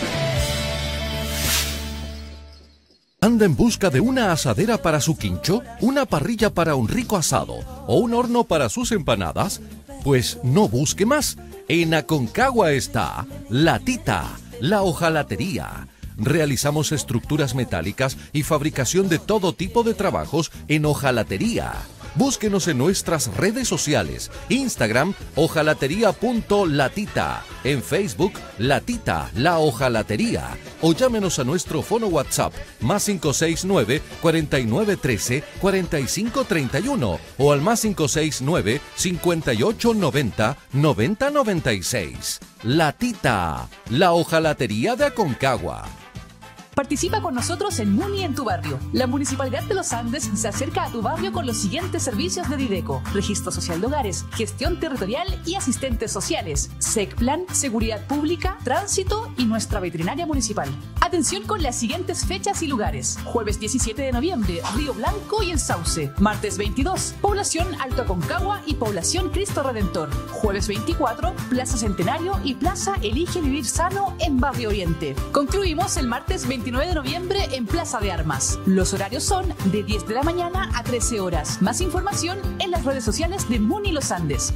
¿Anda en busca de una asadera para su quincho, una parrilla para un rico asado o un horno para sus empanadas? Pues no busque más. En Aconcagua está La Tita, la hojalatería. Realizamos estructuras metálicas y fabricación de todo tipo de trabajos en hojalatería. Búsquenos en nuestras redes sociales, Instagram, hojalatería punto latita, en Facebook, Latita, la hojalatería, o llámenos a nuestro fono WhatsApp, más cinco seis nueve, cuatro nueve uno tres, cuatro cinco tres uno, o al más cinco seis nueve, cinco ocho nueve cero, nueve cero nueve seis. Latita, la hojalatería de Aconcagua. Participa con nosotros en Muni en tu barrio. La Municipalidad de los Andes se acerca a tu barrio con los siguientes servicios de Dideco: Registro Social de Hogares, Gestión Territorial y Asistentes Sociales, SECPLAN, Seguridad Pública, Tránsito y nuestra Veterinaria Municipal. Atención con las siguientes fechas y lugares: jueves diecisiete de noviembre, Río Blanco y El Sauce; martes veintidós, población Alto Aconcagua y población Cristo Redentor; jueves veinticuatro, Plaza Centenario y Plaza Elige Vivir Sano en Barrio Oriente. Concluimos el martes veintinueve de noviembre en Plaza de Armas. Los horarios son de diez de la mañana a trece horas. Más información en las redes sociales de Muni Los Andes.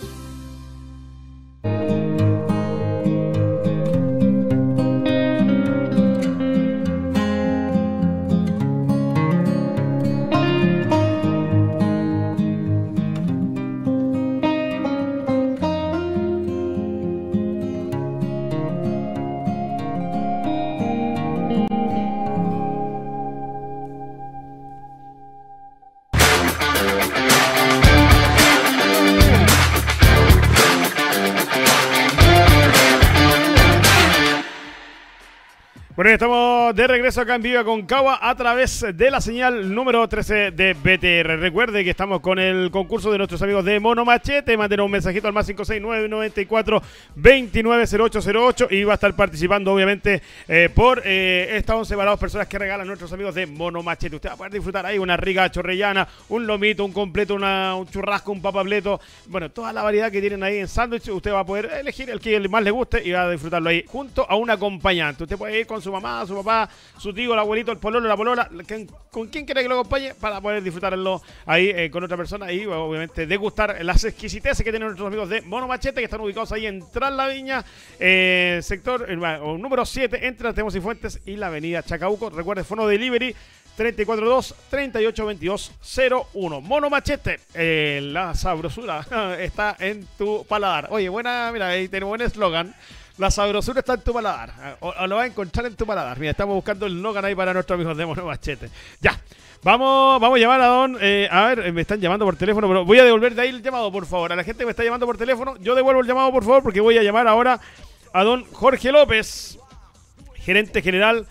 Bueno, estamos de regreso acá en Viva Aconcagua a través de la señal número trece de B T R. Recuerde que estamos con el concurso de nuestros amigos de Mono Machete. Mándenos un mensajito al más cinco seis nueve, nueve cuatro, veintinueve, cero ocho cero ocho y va a estar participando obviamente eh, por eh, estas once varados personas que regalan nuestros amigos de Mono Machete. Usted va a poder disfrutar ahí una rica chorrellana, un lomito, un completo, una, un churrasco, un papableto. Bueno, toda la variedad que tienen ahí en sándwich. Usted va a poder elegir el que más le guste y va a disfrutarlo ahí junto a un acompañante. Usted puede ir con su mamá, su papá, su tío, el abuelito, el pololo, la polola, con quien quiera que lo acompañe para poder disfrutarlo ahí eh, con otra persona y obviamente degustar las exquisiteces que tienen nuestros amigos de Mono Machete, que están ubicados ahí en Tras la Viña, eh, sector eh, número siete, entre Artemos y Fuentes y la avenida Chacabuco. Recuerde, fono delivery treinta y cuatro dos, treinta y ocho veintidós, cero uno. Mono Machete, eh, la sabrosura está en tu paladar. Oye, buena, mira, ahí tenemos un eslogan. La sabrosura está en tu paladar. O, o lo vas a encontrar en tu paladar. Mira, estamos buscando el eslogan ahí para nuestros amigos de Mono Machete. Ya. Vamos, vamos a llamar a don. Eh, a ver, me están llamando por teléfono, pero voy a devolver de ahí el llamado, por favor. A la gente que me está llamando por teléfono, yo devuelvo el llamado, por favor, porque voy a llamar ahora a don Jorge López, gerente general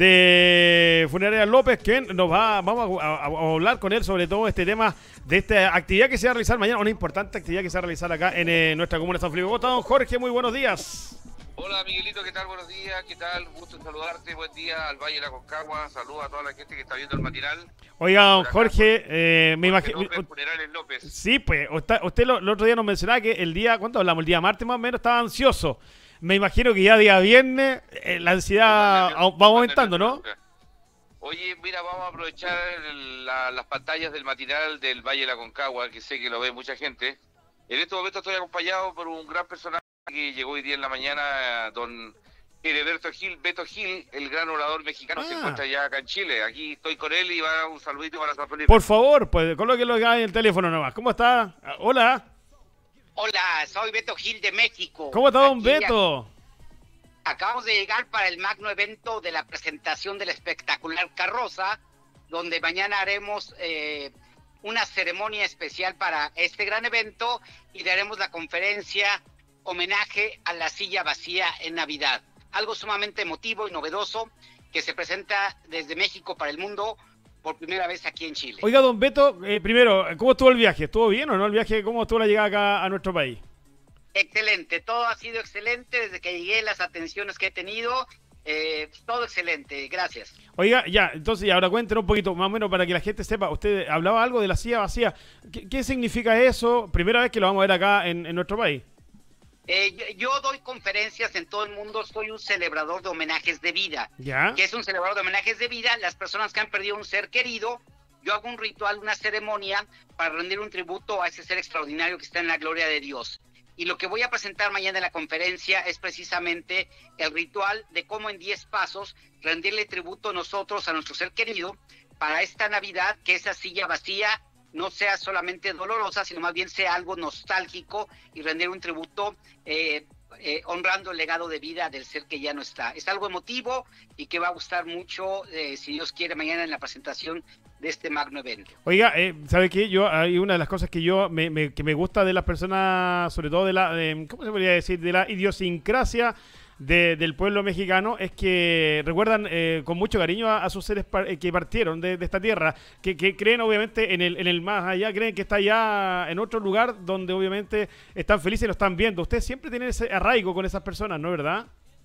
de Funeraria López, que nos va, vamos a, a, a hablar con él sobre todo este tema de esta actividad que se va a realizar mañana, una importante actividad que se va a realizar acá en eh, nuestra comuna de San Felipe. ¿Cómo está, don Jorge? Muy buenos días. Hola Miguelito, ¿qué tal? Buenos días, ¿qué tal? Gusto en saludarte, buen día al Valle de la Concagua, saludos a toda la gente que está viendo el matinal. Oiga, don Jorge, eh, me imagino... Funerales López. Sí, pues, usted, usted lo, el otro día nos mencionaba que el día, ¿cuánto hablamos? El día martes más o menos estaba ansioso. Me imagino que ya día viernes eh, la ansiedad va aumentando, ¿no? Oye, mira, vamos a aprovechar la, las pantallas del matinal del Valle de la Concagua, que sé que lo ve mucha gente. En este momento estoy acompañado por un gran personaje que llegó hoy día en la mañana, don Mire, Beto Gil, Beto Gil, el gran orador mexicano, Ah. se encuentra ya acá en Chile. Aquí estoy con él y va un saludito para San Felipe. Por favor, pues colóquelo acá en el teléfono nomás. ¿Cómo está? Ah, Hola. Hola, soy Beto Gil de México. ¿Cómo está, don Aquí Beto? Acabamos de llegar para el magno evento de la presentación de la espectacular carroza, donde mañana haremos eh, una ceremonia especial para este gran evento y daremos la conferencia homenaje a la silla vacía en Navidad. Algo sumamente emotivo y novedoso que se presenta desde México para el mundo por primera vez aquí en Chile. Oiga, don Beto, eh, primero, ¿cómo estuvo el viaje? ¿Estuvo bien o no el viaje? ¿Cómo estuvo la llegada acá a nuestro país? Excelente, todo ha sido excelente desde que llegué, las atenciones que he tenido, eh, todo excelente, gracias. Oiga, ya, entonces, y ahora cuéntenos un poquito, más o menos para que la gente sepa, usted hablaba algo de la silla vacía. ¿Qué, qué significa eso? Primera vez que lo vamos a ver acá en, en nuestro país. Eh, yo, yo doy conferencias en todo el mundo, soy un celebrador de homenajes de vida. ¿Ya? ¿Qué es un celebrador de homenajes de vida? Las personas que han perdido un ser querido, yo hago un ritual, una ceremonia para rendir un tributo a ese ser extraordinario que está en la gloria de Dios. Y lo que voy a presentar mañana en la conferencia es precisamente el ritual de cómo en diez pasos rendirle tributo nosotros a nuestro ser querido para esta Navidad, que esa silla vacía no sea solamente dolorosa, sino más bien sea algo nostálgico y rendir un tributo eh, eh, honrando el legado de vida del ser que ya no está. Es algo emotivo y que va a gustar mucho, eh, si Dios quiere, mañana en la presentación de este magno evento. Oiga, eh, ¿sabe qué? Yo, hay una de las cosas que yo me, me, que me gusta de las personas, sobre todo de la, de, ¿cómo se podría decir? De la idiosincrasia de, del pueblo mexicano, es que recuerdan eh, con mucho cariño a, a sus seres par, eh, que partieron de, de esta tierra, que, que creen obviamente en el, en el más allá, creen que está allá en otro lugar donde obviamente están felices y lo están viendo. Usted siempre tiene ese arraigo con esas personas, ¿no es verdad?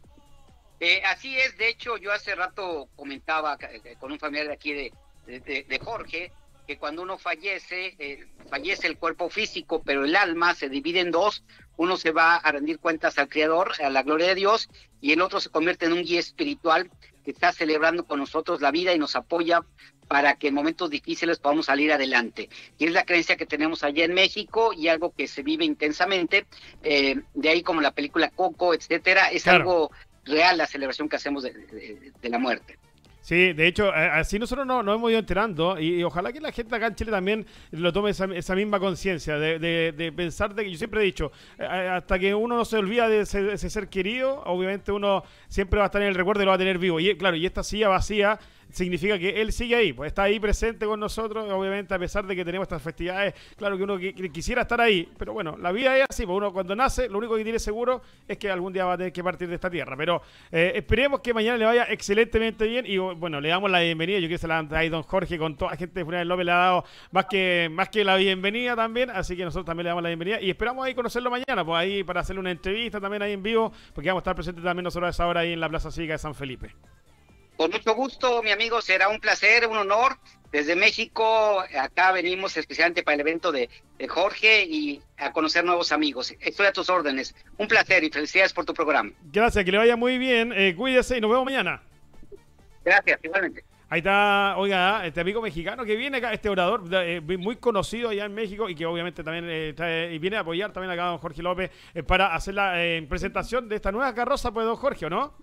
Eh, así es, de hecho, yo hace rato comentaba eh, con un familiar de aquí de, de, de, de Jorge, que cuando uno fallece, eh, fallece el cuerpo físico, pero el alma se divide en dos. Uno se va a rendir cuentas al Creador, a la gloria de Dios, y el otro se convierte en un guía espiritual que está celebrando con nosotros la vida y nos apoya para que en momentos difíciles podamos salir adelante. Y es la creencia que tenemos allá en México y algo que se vive intensamente, eh, de ahí como la película Coco, etcétera, es Claro. algo real la celebración que hacemos de, de, de la muerte. Sí, de hecho, eh, así nosotros nos, nos hemos ido enterando y, y ojalá que la gente acá en Chile también lo tome esa, esa misma conciencia de, de, de pensar de que yo siempre he dicho, eh, hasta que uno no se olvida de ese, de ese ser querido, obviamente uno siempre va a estar en el recuerdo y lo va a tener vivo. Y claro, y esta silla vacía significa que él sigue ahí, pues está ahí presente con nosotros, obviamente a pesar de que tenemos estas festividades, claro que uno que, que quisiera estar ahí, pero bueno, la vida es así, pues uno cuando nace, lo único que tiene seguro es que algún día va a tener que partir de esta tierra, pero eh, esperemos que mañana le vaya excelentemente bien y bueno, le damos la bienvenida, yo quiero que se la dan ahí don Jorge, con toda la gente de Funerales López le ha dado más que, más que la bienvenida también, así que nosotros también le damos la bienvenida y esperamos ahí conocerlo mañana, pues ahí para hacerle una entrevista también ahí en vivo, porque vamos a estar presentes también nosotros a esa hora ahí en la Plaza Cívica de San Felipe. Con mucho gusto, mi amigo, será un placer, un honor. Desde México, acá venimos especialmente para el evento de, de Jorge y a conocer nuevos amigos. Estoy a tus órdenes. Un placer y felicidades por tu programa. Gracias, que le vaya muy bien, eh, cuídese y nos vemos mañana. Gracias, igualmente. Ahí está, oiga, este amigo mexicano que viene acá, este orador eh, muy conocido allá en México y que obviamente también eh, está, eh, y viene a apoyar también acá a don Jorge López eh, para hacer la eh, presentación de esta nueva carroza, pues don Jorge, ¿o no?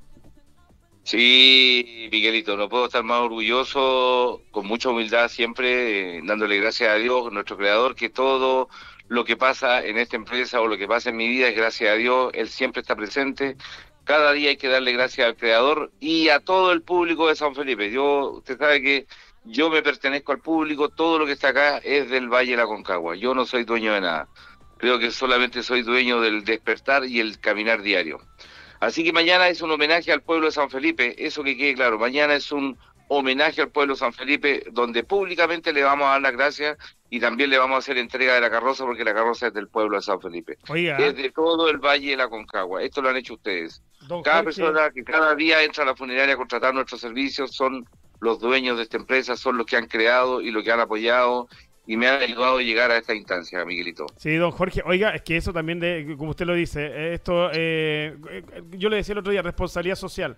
Sí, Miguelito, no puedo estar más orgulloso, con mucha humildad siempre, eh, dándole gracias a Dios, nuestro Creador, que todo lo que pasa en esta empresa o lo que pasa en mi vida es gracias a Dios, Él siempre está presente. Cada día hay que darle gracias al Creador y a todo el público de San Felipe. Yo, usted sabe que yo me pertenezco al público, todo lo que está acá es del Valle de la Aconcagua, yo no soy dueño de nada. Creo que solamente soy dueño del despertar y el caminar diario. Así que mañana es un homenaje al pueblo de San Felipe, eso que quede claro, mañana es un homenaje al pueblo de San Felipe, donde públicamente le vamos a dar las gracias y también le vamos a hacer entrega de la carroza, porque la carroza es del pueblo de San Felipe. Oiga. Es de todo el Valle de la Aconcagua, esto lo han hecho ustedes. Don Cada Jorge. persona que cada día entra a la funeraria a contratar nuestros servicios son los dueños de esta empresa, son los que han creado y los que han apoyado y me han ayudado a llegar a esta instancia, Miguelito. Sí, don Jorge, oiga, es que eso también, de, como usted lo dice, eh, esto, eh, eh, yo le decía el otro día, responsabilidad social.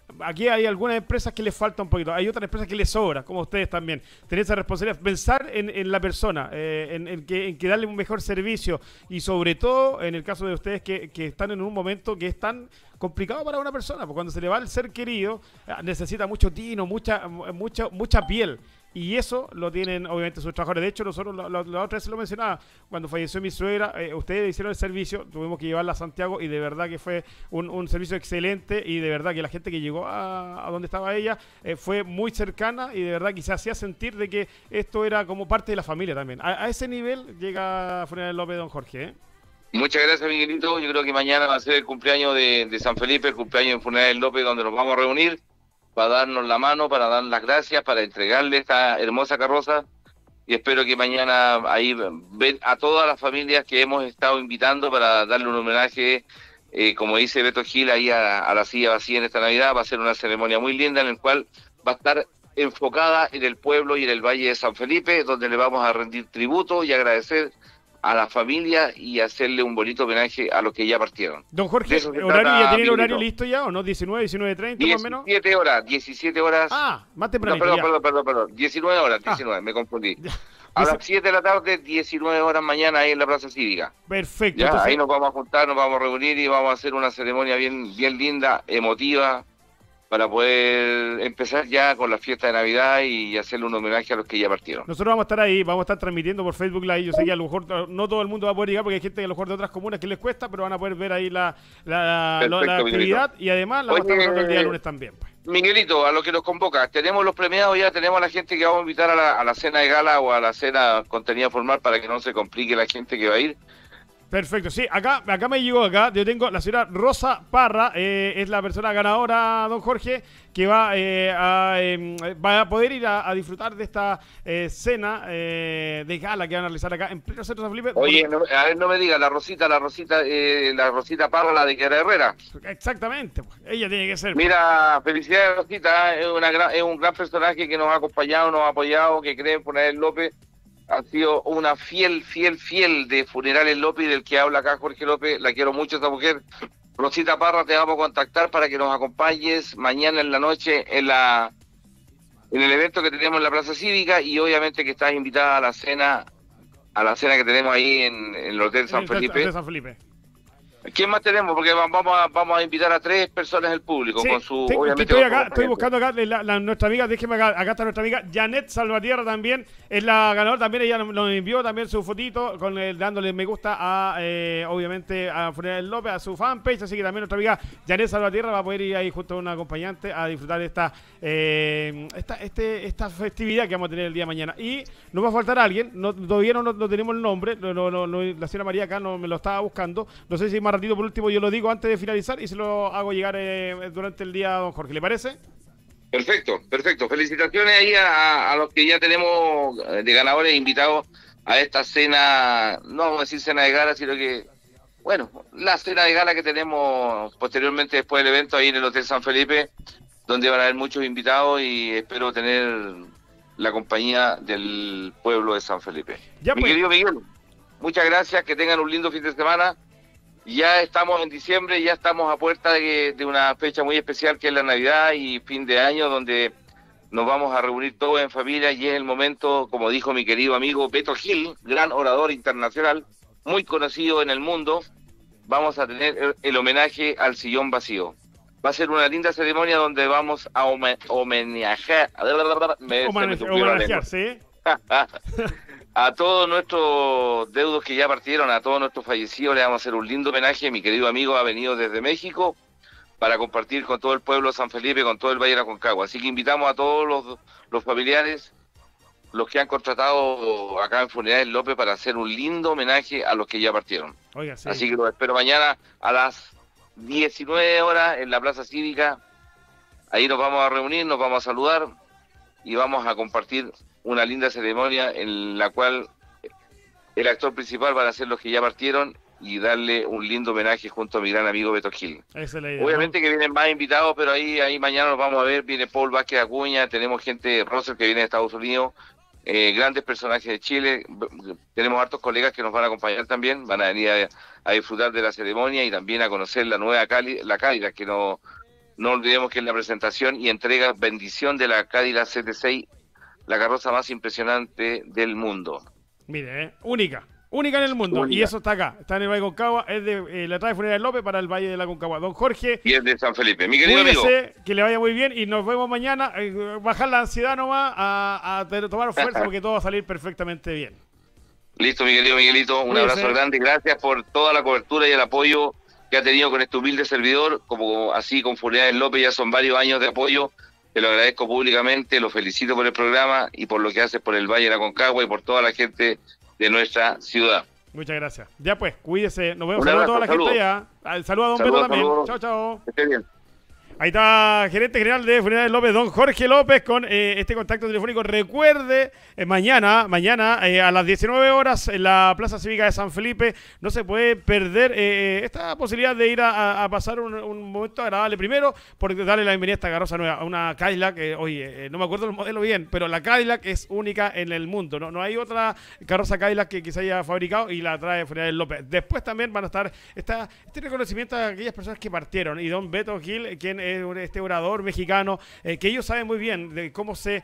aquí hay algunas empresas que les falta un poquito, hay otras empresas que les sobra, como ustedes también. Tener esa responsabilidad, pensar en, en la persona, eh, en, en, que, en que darle un mejor servicio y sobre todo en el caso de ustedes que, que están en un momento que es tan complicado para una persona, porque cuando se le va el ser querido necesita mucho tino, mucha, mucha, mucha piel. Y eso lo tienen obviamente sus trabajadores. De hecho, nosotros la, la, la otra vez se lo mencionaba, cuando falleció mi suegra, eh, ustedes hicieron el servicio, tuvimos que llevarla a Santiago y de verdad que fue un, un servicio excelente y de verdad que la gente que llegó a, a donde estaba ella eh, fue muy cercana y de verdad que se hacía sentir de que esto era como parte de la familia también. A, a ese nivel llega Funeral López, don Jorge, ¿eh? Muchas gracias, Miguelito. Yo creo que mañana va a ser el cumpleaños de, de San Felipe, el cumpleaños en Funeral López, donde nos vamos a reunir para darnos la mano, para dar las gracias, para entregarle esta hermosa carroza y espero que mañana ahí ven a todas las familias que hemos estado invitando para darle un homenaje, eh, como dice Beto Gil, ahí a, a la silla vacía en esta Navidad. Va a ser una ceremonia muy linda en la cual va a estar enfocada en el pueblo y en el Valle de San Felipe, donde le vamos a rendir tributo y agradecer a la familia y hacerle un bonito homenaje a los que ya partieron. Don Jorge, ¿horario, ¿ya tiene el horario listo ya o no? ¿diecinueve, diecinueve treinta más o menos? diecisiete horas, diecisiete horas. Ah, más temprano. No, perdón, perdón, perdón, perdón, diecinueve horas, diecinueve, ah, me confundí. Ya. A las siete de la tarde, diecinueve horas mañana ahí en la Plaza Cívica. Perfecto. Ya, entonces... ahí nos vamos a juntar, nos vamos a reunir y vamos a hacer una ceremonia bien, bien linda, emotiva, para poder empezar ya con la fiesta de Navidad y hacerle un homenaje a los que ya partieron. Nosotros vamos a estar ahí, vamos a estar transmitiendo por Facebook Live. Yo sé que a lo mejor no todo el mundo va a poder llegar porque hay gente que a lo mejor de otras comunas que les cuesta, pero van a poder ver ahí la, la, Perfecto, la actividad y además la vamos a estar el día lunes también. Pues. Miguelito, a lo que nos convoca, tenemos los premiados ya, tenemos a la gente que vamos a invitar a la, a la cena de gala o a la cena contenida formal para que no se complique la gente que va a ir. Perfecto, sí, acá acá me llegó acá, yo tengo la señora Rosa Parra, eh, es la persona ganadora, don Jorge, que va, eh, a, eh, va a poder ir a, a disfrutar de esta eh, cena eh, de gala que van a realizar acá en pleno centro de San Felipe. Oye, no, a ver, no me diga, la Rosita, la Rosita, eh, la Rosita Parra, la de Quiara Herrera. Exactamente, pues, ella tiene que ser. Mira, felicidades Rosita, es, una gran, es un gran personaje que nos ha acompañado, nos ha apoyado, que cree en Funerales López. Ha sido una fiel, fiel, fiel de Funerales López y del que habla acá Jorge López. La quiero mucho esta mujer. Rosita Parra, te vamos a contactar para que nos acompañes mañana en la noche en la en el evento que tenemos en la Plaza Cívica y obviamente que estás invitada a la cena a la cena que tenemos ahí en, en el Hotel San, el Felipe. Hotel San Felipe. ¿Quién más tenemos? Porque vamos a, vamos a invitar a tres personas del público sí, con su tengo, obviamente estoy acá, estoy buscando acá la, la, nuestra amiga, déjeme acá, acá está nuestra amiga Janet Salvatierra también, es la ganadora también, ella nos envió también su fotito con el, dándole me gusta a eh, obviamente a Funerales López, a su fanpage, así que también nuestra amiga Janet Salvatierra va a poder ir ahí junto a un acompañante a disfrutar de esta eh, esta, este, esta festividad que vamos a tener el día de mañana. Y nos va a faltar alguien, no, todavía no, no, no tenemos el nombre, no, no, no, la señora María acá no me lo estaba buscando, no sé si más ratito por último yo lo digo antes de finalizar y se lo hago llegar eh, durante el día, don Jorge, ¿le parece? Perfecto, perfecto. Felicitaciones ahí a, a los que ya tenemos de ganadores invitados a esta cena, no vamos a decir cena de gala, sino que, bueno, la cena de gala que tenemos posteriormente después del evento ahí en el Hotel San Felipe, donde van a haber muchos invitados y espero tener la compañía del pueblo de San Felipe. Ya, pues. Mi querido Miguel, muchas gracias, que tengan un lindo fin de semana. Ya estamos en diciembre, ya estamos a puerta de, de una fecha muy especial que es la Navidad y fin de año, donde nos vamos a reunir todos en familia y es el momento, como dijo mi querido amigo Beto Gil, gran orador internacional, muy conocido en el mundo, vamos a tener el, el homenaje al sillón vacío. Va a ser una linda ceremonia donde vamos a home, homenajear, me, homenajear, ¿sí? A todos nuestros deudos que ya partieron, a todos nuestros fallecidos, le vamos a hacer un lindo homenaje. Mi querido amigo ha venido desde México para compartir con todo el pueblo de San Felipe, con todo el Valle de Aconcagua. Así que invitamos a todos los, los familiares, los que han contratado acá en Funerales López para hacer un lindo homenaje a los que ya partieron. Oiga, sí. Así que los espero mañana a las diecinueve horas en la Plaza Cívica. Ahí nos vamos a reunir, nos vamos a saludar y vamos a compartir una linda ceremonia en la cual el actor principal van a ser los que ya partieron y darle un lindo homenaje junto a mi gran amigo Beto Gil. Esa es la idea, obviamente, ¿no? Que vienen más invitados, pero ahí ahí mañana nos vamos a ver, viene Paul Vázquez Acuña, tenemos gente, Russell que viene de Estados Unidos, eh, grandes personajes de Chile, tenemos hartos colegas que nos van a acompañar también, van a venir a, a disfrutar de la ceremonia y también a conocer la nueva Cali, la Cálida que nos no olvidemos que es la presentación y entrega bendición de la Cadillac C T seis, la carroza más impresionante del mundo. Mire, ¿eh? única. Única en el mundo, única. Y eso está acá, está en el Valle de Concagua, es de eh, la trae Funerales López para el Valle de la Concagua. Don Jorge. Y es de San Felipe, mi querido amigo. Que le vaya muy bien y nos vemos mañana. Eh, bajar la ansiedad nomás, a, a tomar fuerza porque todo va a salir perfectamente bien. Listo, mi querido Miguelito, un Cuídese. abrazo grande, gracias por toda la cobertura y el apoyo que ha tenido con este humilde servidor, como así con Funerales López, ya son varios años de apoyo. Te lo agradezco públicamente, lo felicito por el programa y por lo que haces por el Valle de la Concagua y por toda la gente de nuestra ciudad. Muchas gracias. Ya pues, cuídese. Nos vemos. Un Saludos a abrazo, toda la saludos. gente allá. Saludos a don Saludos, Beto también. saludos. Chao, chao. Que esté bien. Ahí está, gerente general de Funerales López, don Jorge López, con eh, este contacto telefónico. Recuerde, eh, mañana, mañana eh, a las diecinueve horas en la Plaza Cívica de San Felipe, no se puede perder eh, esta posibilidad de ir a, a pasar un, un momento agradable. Primero, por darle la bienvenida a esta carroza nueva, a una Cadillac, eh, oye, eh, no me acuerdo el modelo bien, pero la Cadillac es única en el mundo. No, no hay otra carroza Cadillac que, que se haya fabricado y la trae Funerales López. Después también van a estar esta, este reconocimiento a aquellas personas que partieron. Y don Beto Gil, quien este orador mexicano, eh, que ellos saben muy bien de cómo se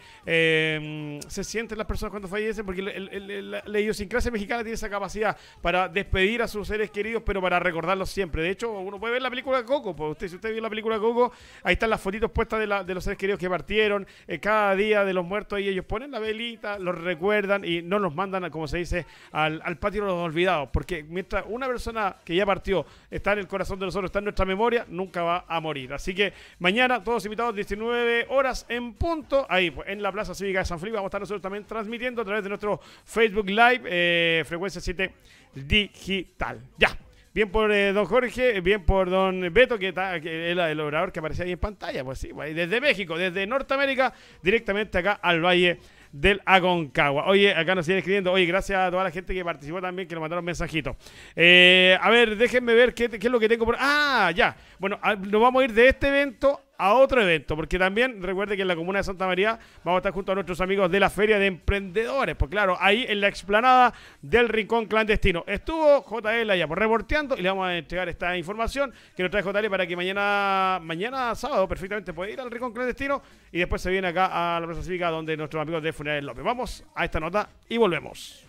eh, se sienten las personas cuando fallecen, porque el, el, el, la, la idiosincrasia mexicana tiene esa capacidad para despedir a sus seres queridos, pero para recordarlos siempre. De hecho, uno puede ver la película de Coco, pues usted, si usted vio la película de Coco, ahí están las fotitos puestas de, la, de los seres queridos que partieron, eh, cada día de los muertos, y ellos ponen la velita, los recuerdan y no los mandan, como se dice, al, al patio de los olvidados, porque mientras una persona que ya partió está en el corazón de nosotros, está en nuestra memoria, nunca va a morir. Así que mañana todos invitados, diecinueve horas en punto, ahí pues, en la Plaza Cívica de San Felipe. Vamos a estar nosotros también transmitiendo a través de nuestro Facebook Live, eh, Frecuencia siete Digital. Ya, bien por eh, don Jorge, bien por don Beto, que, está, que es el orador que aparecía ahí en pantalla, pues sí, pues, desde México, desde Norteamérica, directamente acá al Valle del Aconcagua. Oye, acá nos siguen escribiendo. Oye, gracias a toda la gente que participó también, que nos mandaron mensajitos. Eh, a ver, déjenme ver qué, qué es lo que tengo por... Ah, ya. Bueno, a, nos vamos a ir de este evento a otro evento, porque también recuerde que en la comuna de Santa María vamos a estar junto a nuestros amigos de la Feria de Emprendedores, pues claro, ahí en la explanada del Rincón Clandestino. Estuvo J L allá por reporteando y le vamos a entregar esta información que nos trae J L para que mañana, mañana sábado perfectamente puede ir al Rincón Clandestino y después se viene acá a la Plaza Cívica donde nuestros amigos de Funerales López. Vamos a esta nota y volvemos.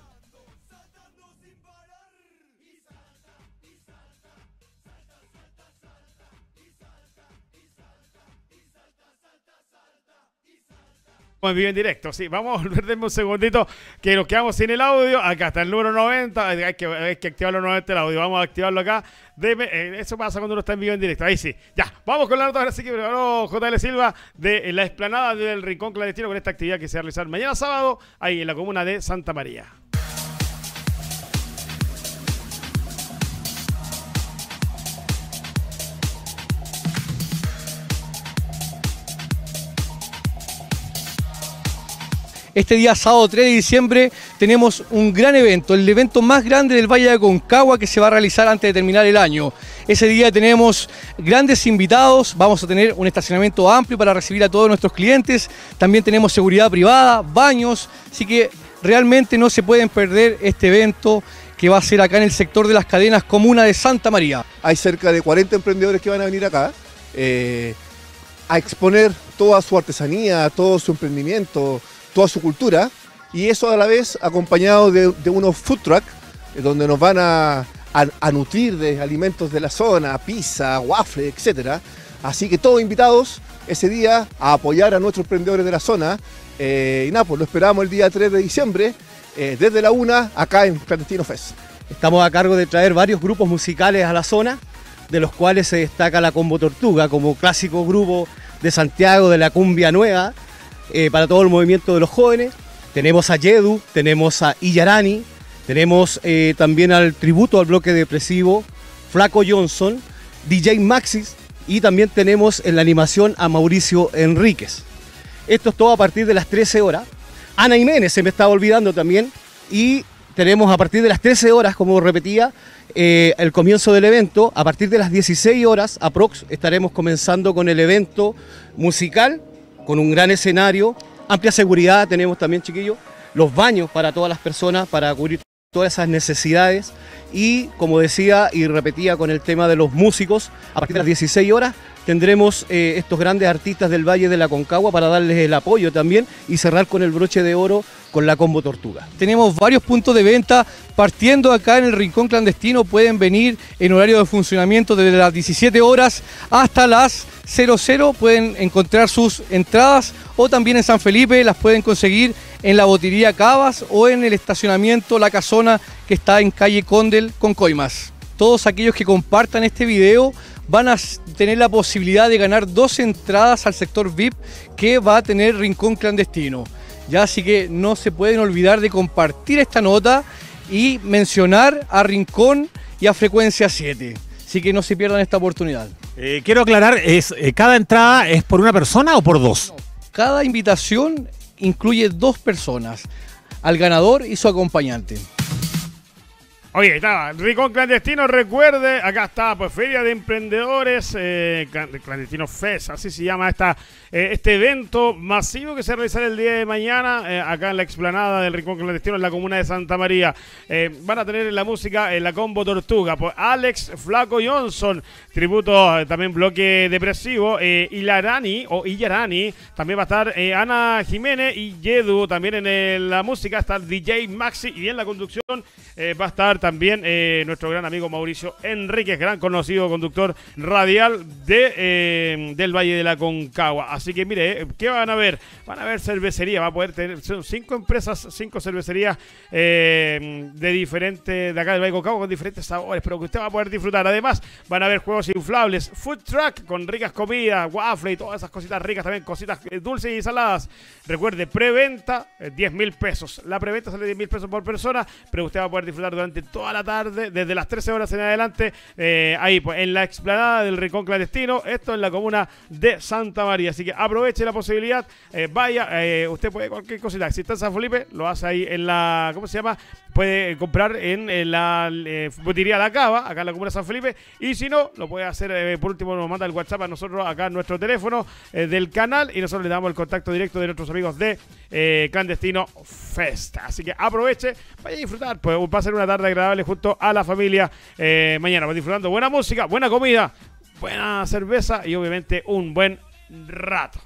En vivo en directo, sí, vamos a volver un segundito que nos quedamos sin el audio. Acá está el número noventa, hay que, hay que activarlo nuevamente el audio, vamos a activarlo acá. Deme, eh, eso pasa cuando uno está en vivo en directo, ahí sí. Ya, vamos con la nota, ahora sí que preparó J L Silva de la explanada del Rincón Clandestino con esta actividad que se va a realizar mañana sábado ahí en la comuna de Santa María. Este día, sábado tres de diciembre, tenemos un gran evento, el evento más grande del Valle de Aconcagua que se va a realizar antes de terminar el año. Ese día tenemos grandes invitados, vamos a tener un estacionamiento amplio para recibir a todos nuestros clientes, también tenemos seguridad privada, baños, así que realmente no se pueden perder este evento que va a ser acá en el sector de las cadenas, comuna de Santa María. Hay cerca de cuarenta emprendedores que van a venir acá eh, a exponer toda su artesanía, todo su emprendimiento, toda su cultura, y eso a la vez acompañado de, de unos food truck eh, donde nos van a, a, a nutrir de alimentos de la zona, pizza, waffle, etcétera. Así que todos invitados ese día a apoyar a nuestros emprendedores de la zona. Eh, y nada, pues lo esperamos el día tres de diciembre, eh, desde la una, acá en Clandestino Fest. Estamos a cargo de traer varios grupos musicales a la zona, de los cuales se destaca la Combo Tortuga como clásico grupo de Santiago de la cumbia nueva, Eh, para todo el movimiento de los jóvenes. Tenemos a Yedu, tenemos a Iyarani, tenemos eh, también al tributo al bloque depresivo Flaco Johnson, D J Maxis, y también tenemos en la animación a Mauricio Enríquez. Esto es todo a partir de las trece horas. Ana Jiménez se me estaba olvidando también, y tenemos a partir de las trece horas, como repetía, eh, el comienzo del evento. A partir de las dieciséis horas aprox estaremos comenzando con el evento musical, con un gran escenario, amplia seguridad tenemos también, chiquillos, los baños para todas las personas, para cubrir todas esas necesidades y, como decía y repetía con el tema de los músicos, a partir de las dieciséis horas tendremos eh, estos grandes artistas del Valle de la Aconcagua para darles el apoyo también y cerrar con el broche de oro con la Combo Tortuga. Tenemos varios puntos de venta partiendo acá en el Rincón Clandestino. Pueden venir en horario de funcionamiento desde las diecisiete horas hasta las cero cero. Pueden encontrar sus entradas o también en San Felipe las pueden conseguir en la botería Cavas o en el estacionamiento La Casona que está en calle Condel con Coimas. Todos aquellos que compartan este video van a tener la posibilidad de ganar dos entradas al sector V I P que va a tener Rincón Clandestino. Ya, así que no se pueden olvidar de compartir esta nota y mencionar a Rincón y a Frecuencia siete. Así que no se pierdan esta oportunidad. Eh, quiero aclarar, ¿es, eh, ¿cada entrada es por una persona o por dos? No, cada invitación incluye dos personas, al ganador y su acompañante. Oye, ahí está, Rincón Clandestino, recuerde, acá está, pues Feria de Emprendedores, eh, Clandestino Fest, así se llama esta, eh, este evento masivo que se realizará el día de mañana, eh, acá en la explanada del Rincón Clandestino, en la comuna de Santa María. Eh, van a tener en la música en la Combo Tortuga, pues Alex Flaco Johnson, tributo eh, también bloque depresivo, eh, Ilarani, o Illarani, también va a estar eh, Ana Jiménez y Yedu, también en el, la música está el D J Maxi y en la conducción eh, va a estar también eh, nuestro gran amigo Mauricio Enríquez, gran conocido conductor radial de, eh, del Valle de la Aconcagua. Así que mire, ¿qué van a ver? Van a ver cervecería, va a poder tener, son cinco empresas, cinco cervecerías eh, de diferentes, de acá del Valle de Aconcagua con diferentes sabores, pero que usted va a poder disfrutar. Además, van a haber juegos inflables, food truck con ricas comidas, waffle y todas esas cositas ricas, también cositas dulces y saladas. Recuerde, preventa, eh, diez mil pesos. La preventa sale diez mil pesos por persona, pero usted va a poder disfrutar durante toda la tarde, desde las trece horas en adelante, eh, ahí pues en la explanada del Rincón Clandestino, esto en la comuna de Santa María. Así que aproveche la posibilidad, eh, vaya, eh, usted puede cualquier cosita, si está en San Felipe, lo hace ahí en la, ¿cómo se llama? Puede comprar en, en la eh, botería La Cava, acá en la comuna de San Felipe, y si no, lo puede hacer, eh, por último nos manda el WhatsApp a nosotros acá en nuestro teléfono eh, del canal y nosotros le damos el contacto directo de nuestros amigos de eh, Clandestino Fest. Así que aproveche, vaya a disfrutar, pues va a ser una tarde agradable junto a la familia. Eh, mañana va disfrutando buena música, buena comida, buena cerveza y obviamente un buen rato.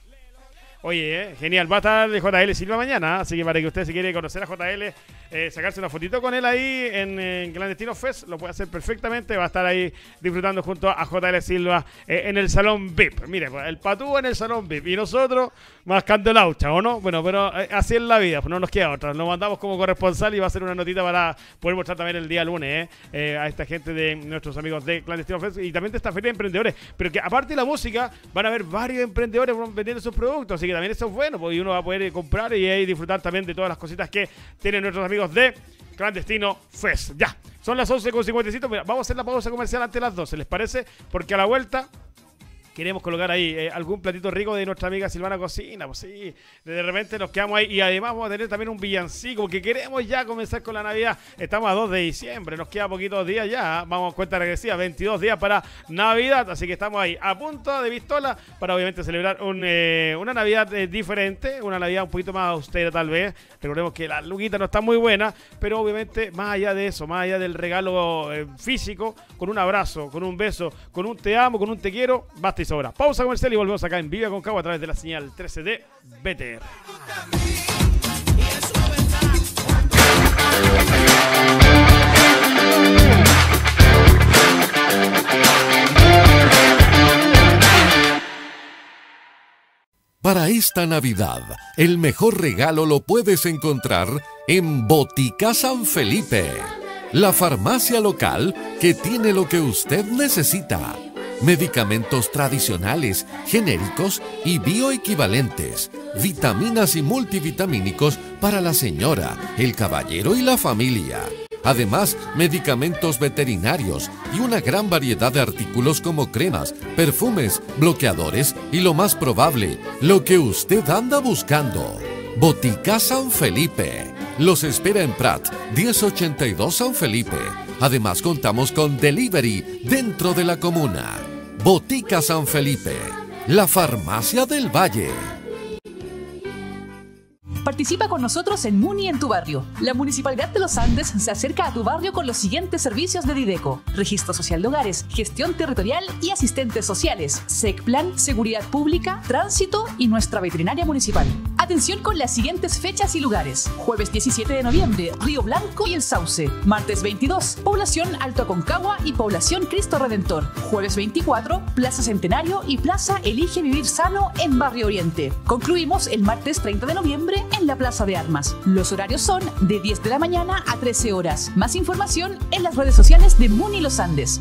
Oye, eh, genial, va a estar de J L Silva mañana, así que para que usted si quiere conocer a J L, eh, sacarse una fotito con él ahí en, en Clandestino Fest, lo puede hacer perfectamente, va a estar ahí disfrutando junto a J L Silva eh, en el Salón V I P. Mire, pues, el Patú en el Salón V I P y nosotros mascando el aucha, ¿o no? Bueno, pero eh, así es la vida, pues no nos queda otra, nos mandamos como corresponsal y va a ser una notita para poder mostrar también el día lunes eh, eh, a esta gente de nuestros amigos de Clandestino Fest y también de esta feria de emprendedores, pero que aparte de la música van a haber varios emprendedores vendiendo sus productos, así que también eso es bueno, porque uno va a poder comprar y ahí disfrutar también de todas las cositas que tienen nuestros amigos de Clandestino Fest. Ya, son las once con cincuenta y cinco. Mira, vamos a hacer la pausa comercial antes de las doce, ¿les parece? Porque a la vuelta queremos colocar ahí eh, algún platito rico de nuestra amiga Silvana Cocina, pues sí, de repente nos quedamos ahí y además vamos a tener también un villancico, porque queremos ya comenzar con la Navidad, estamos a dos de diciembre, nos queda poquitos días ya, vamos a cuenta regresiva, veintidós días para Navidad, así que estamos ahí a punto de pistola para obviamente celebrar un, eh, una Navidad eh, diferente, una Navidad un poquito más austera tal vez, recordemos que la luquita no está muy buena, pero obviamente más allá de eso, más allá del regalo eh, físico, con un abrazo, con un beso, con un te amo, con un te quiero, basta y sobra. Pausa comercial y volvemos acá en Viva con Cagua a través de la señal trece de B T R. Para esta Navidad, el mejor regalo lo puedes encontrar en Botica San Felipe, la farmacia local que tiene lo que usted necesita. Medicamentos tradicionales, genéricos y bioequivalentes, vitaminas y multivitamínicos para la señora, el caballero y la familia. Además, medicamentos veterinarios y una gran variedad de artículos como cremas, perfumes, bloqueadores y lo más probable, lo que usted anda buscando. Botica San Felipe. Los espera en Prat, diez ochenta y dos San Felipe. Además, contamos con delivery dentro de la comuna. Botica San Felipe, la farmacia del Valle. Participa con nosotros en Muni en tu barrio. La Municipalidad de Los Andes se acerca a tu barrio con los siguientes servicios de Dideco: registro social de hogares, gestión territorial y asistentes sociales, SECPLAN, seguridad pública, tránsito y nuestra veterinaria municipal. Atención con las siguientes fechas y lugares: jueves diecisiete de noviembre, Río Blanco y El Sauce; martes veintidós, población Alto Aconcagua y población Cristo Redentor; jueves veinticuatro, Plaza Centenario y Plaza Elige Vivir Sano en Barrio Oriente. Concluimos el martes treinta de noviembre en la Plaza de Armas. Los horarios son de diez de la mañana a trece horas. Más información en las redes sociales de Muni Los Andes.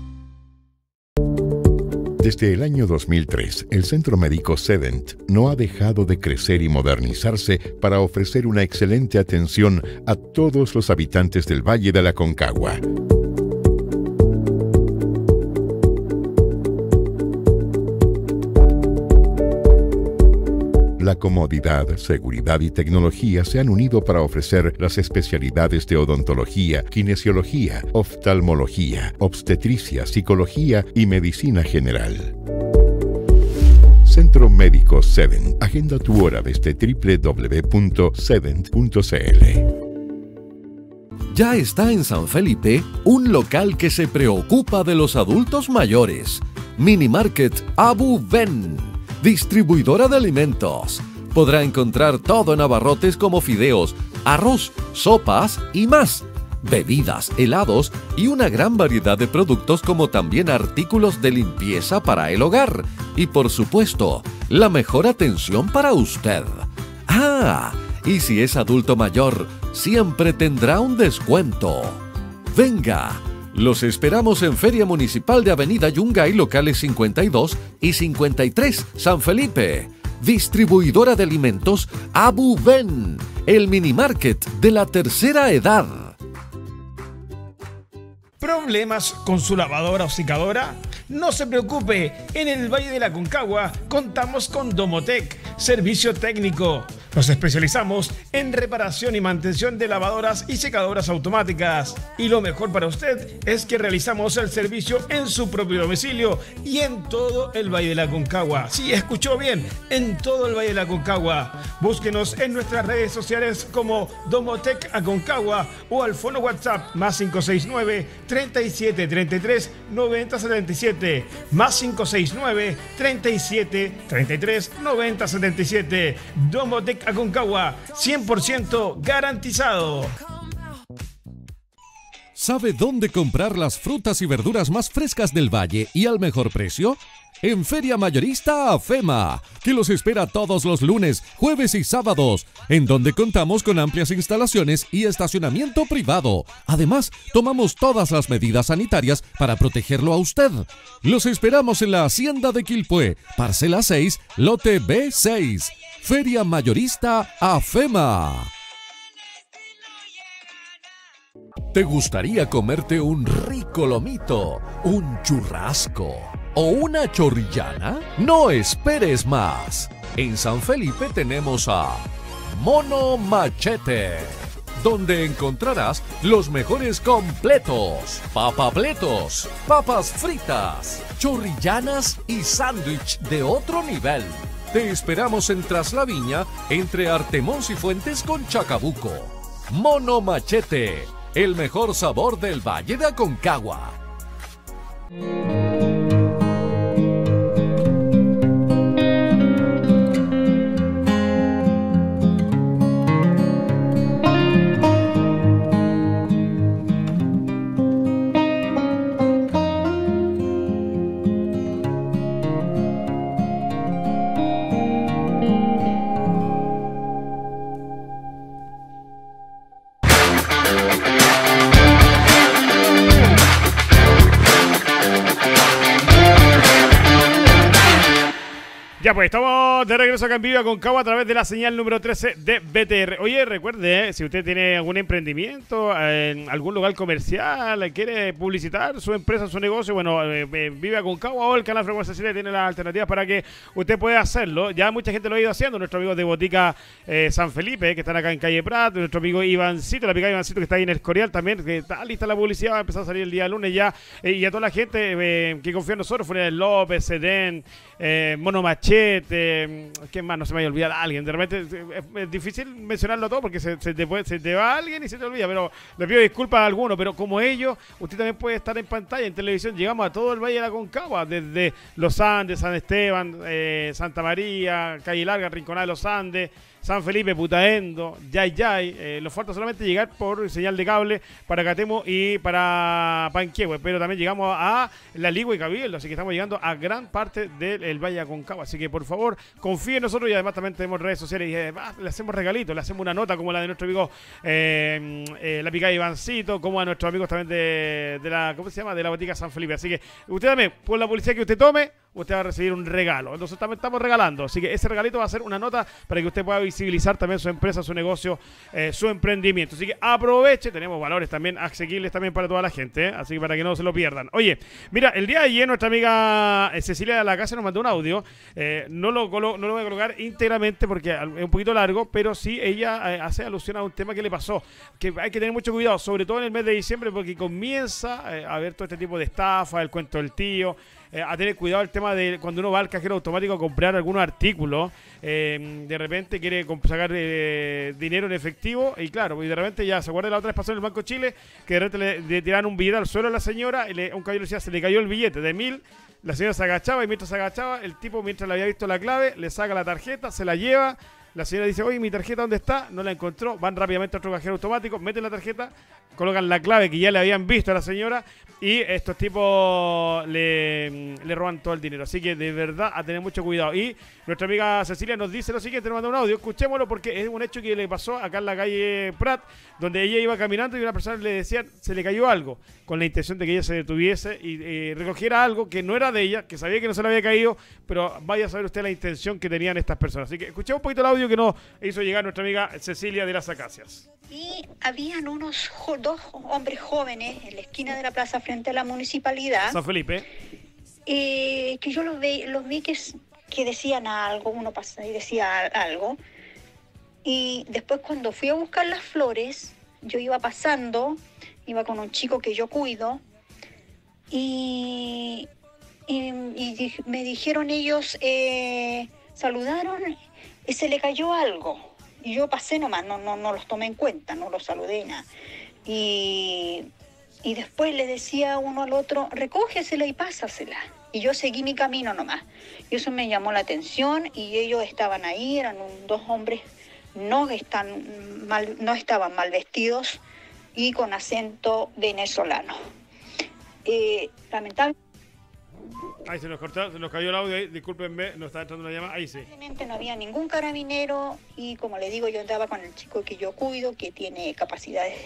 Desde el año dos mil tres, el Centro Médico Sedent no ha dejado de crecer y modernizarse para ofrecer una excelente atención a todos los habitantes del Valle de la Aconcagua. La comodidad, seguridad y tecnología se han unido para ofrecer las especialidades de odontología, kinesiología, oftalmología, obstetricia, psicología y medicina general. Centro Médico Sedent. Agenda tu hora desde doble u doble u doble u punto sedent punto c l. Ya está en San Felipe un local que se preocupa de los adultos mayores. Mini Market Abu Ben, distribuidora de alimentos. Podrá encontrar todo en abarrotes como fideos, arroz, sopas y más. Bebidas, helados y una gran variedad de productos, como también artículos de limpieza para el hogar. Y por supuesto, la mejor atención para usted. Ah, y si es adulto mayor, siempre tendrá un descuento. Venga, los esperamos en Feria Municipal de Avenida Yungay, locales cincuenta y dos y cincuenta y tres, San Felipe. Distribuidora de alimentos Abu Ben, el mini market de la tercera edad. ¿Problemas con su lavadora o secadora? No se preocupe, en el Valle de la Aconcagua contamos con Domotec, servicio técnico. Nos especializamos en reparación y mantención de lavadoras y secadoras automáticas. Y lo mejor para usted es que realizamos el servicio en su propio domicilio y en todo el Valle de la Aconcagua. Sí, escuchó bien, en todo el Valle de la Aconcagua. Búsquenos en nuestras redes sociales como Domotec Aconcagua o al fono WhatsApp más cinco seis nueve, treinta y siete, treinta y tres, noventa, setenta y siete, más cinco seis nueve, treinta y siete, treinta y tres, noventa, setenta y siete. Domotec Aconcagua, cien por ciento garantizado. ¿Sabe dónde comprar las frutas y verduras más frescas del valle y al mejor precio? En Feria Mayorista AFEMA, que los espera todos los lunes, jueves y sábados, en donde contamos con amplias instalaciones y estacionamiento privado. Además, tomamos todas las medidas sanitarias para protegerlo a usted. Los esperamos en la Hacienda de Quilpué, parcela seis, lote B seis. Feria Mayorista AFEMA. ¿Te gustaría comerte un rico lomito, un churrasco o una chorrillana? No esperes más. En San Felipe tenemos a Mono Machete, donde encontrarás los mejores completos, papapletos, papas fritas, chorrillanas y sándwich de otro nivel. Te esperamos en Traslaviña, entre Artemón y Fuentes con Chacabuco. Mono Machete, el mejor sabor del Valle de Aconcagua. Ya pues, estamos de regreso acá en Viva Aconcagua a través de la señal número trece de B T R. Oye, recuerde, eh, si usted tiene algún emprendimiento, en algún local comercial, quiere publicitar su empresa, su negocio, bueno, eh, eh, Viva Aconcagua o el canal Frecuencia Chile tiene las alternativas para que usted pueda hacerlo. Ya mucha gente lo ha ido haciendo, nuestros amigos de Botica eh, San Felipe, que están acá en Calle Prat, nuestro amigo Ivancito, la picada Ivancito que está ahí en Escorial también, que está lista la publicidad, va a empezar a salir el día lunes ya, eh, y a toda la gente eh, que confía en nosotros, Funes López, Sedén, eh, Mono Machete, Machete, ¿quién más? No se me vaya a olvidar a alguien. De repente es, es difícil mencionarlo todo porque se, se, te puede, se te va alguien y se te olvida, pero le pido disculpas a alguno, pero como ellos, usted también puede estar en pantalla, en televisión. Llegamos a todo el Valle de la Concagua, desde Los Andes, San Esteban, eh, Santa María, Calle Larga, Rinconada de los Andes, San Felipe, Putaendo, Yay Yay. Eh, nos falta solamente llegar por señal de cable para Catemo y para Panquehue, pero también llegamos a La Ligua y Cabildo, así que estamos llegando a gran parte del Valle de Aconcagua. Así que por favor, confíen en nosotros y además también tenemos redes sociales y además le hacemos regalitos, le hacemos una nota como la de nuestro amigo eh, eh, La Picada Ivancito, como a nuestros amigos también de, de la, ¿cómo se llama? De la botica San Felipe. Así que usted también, por la publicidad que usted tome, usted va a recibir un regalo. Nosotros también estamos regalando, así que ese regalito va a ser una nota para que usted pueda visibilizar también su empresa, su negocio, eh, su emprendimiento. Así que aproveche, tenemos valores también asequibles también para toda la gente, ¿eh? Así que para que no se lo pierdan. Oye, mira, el día de ayer nuestra amiga Cecilia de la Casa nos mandó un audio, eh, no, lo colo no lo voy a colocar íntegramente porque es un poquito largo, pero sí ella eh, hace alusión a un tema que le pasó, que hay que tener mucho cuidado, sobre todo en el mes de diciembre, porque comienza eh, a haber todo este tipo de estafa, el cuento del tío. Eh, a tener cuidado el tema de cuando uno va al cajero automático a comprar algunos artículos, eh, de repente quiere sacar eh, dinero en efectivo y claro, y de repente ya se acuerda la otra vez pasó en el Banco Chile que de repente le, le tiraron un billete al suelo a la señora y le, un caballero decía se le cayó el billete de mil, la señora se agachaba y mientras se agachaba el tipo mientras le había visto la clave le saca la tarjeta, se la lleva. La señora dice, oye, ¿mi tarjeta dónde está? No la encontró. Van rápidamente a otro cajero automático, meten la tarjeta, colocan la clave que ya le habían visto a la señora y estos tipos le, le roban todo el dinero. Así que de verdad a tener mucho cuidado. Y nuestra amiga Cecilia nos dice lo siguiente, nos manda un audio. Escuchémoslo porque es un hecho que le pasó acá en la calle Prat, donde ella iba caminando y una persona le decía, se le cayó algo, con la intención de que ella se detuviese y eh, recogiera algo que no era de ella, que sabía que no se le había caído, pero vaya a saber usted la intención que tenían estas personas. Así que escuchemos un poquito el audio que nos hizo llegar nuestra amiga Cecilia de las Acacias. Y habían unos jo dos hombres jóvenes en la esquina de la plaza frente a la municipalidad. San Felipe. Eh, que yo los, ve, los vi que, que decían algo, uno pasaba y decía algo. Y después cuando fui a buscar las flores, yo iba pasando, iba con un chico que yo cuido, y, y, y me dijeron ellos, eh, saludaron, y se le cayó algo. Y yo pasé nomás, no, no, no los tomé en cuenta, no los saludé nada. Y, y después le decía uno al otro, recógesela y pásasela. Y yo seguí mi camino nomás. Y eso me llamó la atención y ellos estaban ahí, eran un, dos hombres, no, están mal, no estaban mal vestidos y con acento venezolano. Eh, lamentablemente. Ahí se nos cortó, se nos cayó el audio ahí, discúlpenme, nos está entrando una llamada, ahí sí. No había ningún carabinero y como le digo, yo andaba con el chico que yo cuido, que tiene capacidades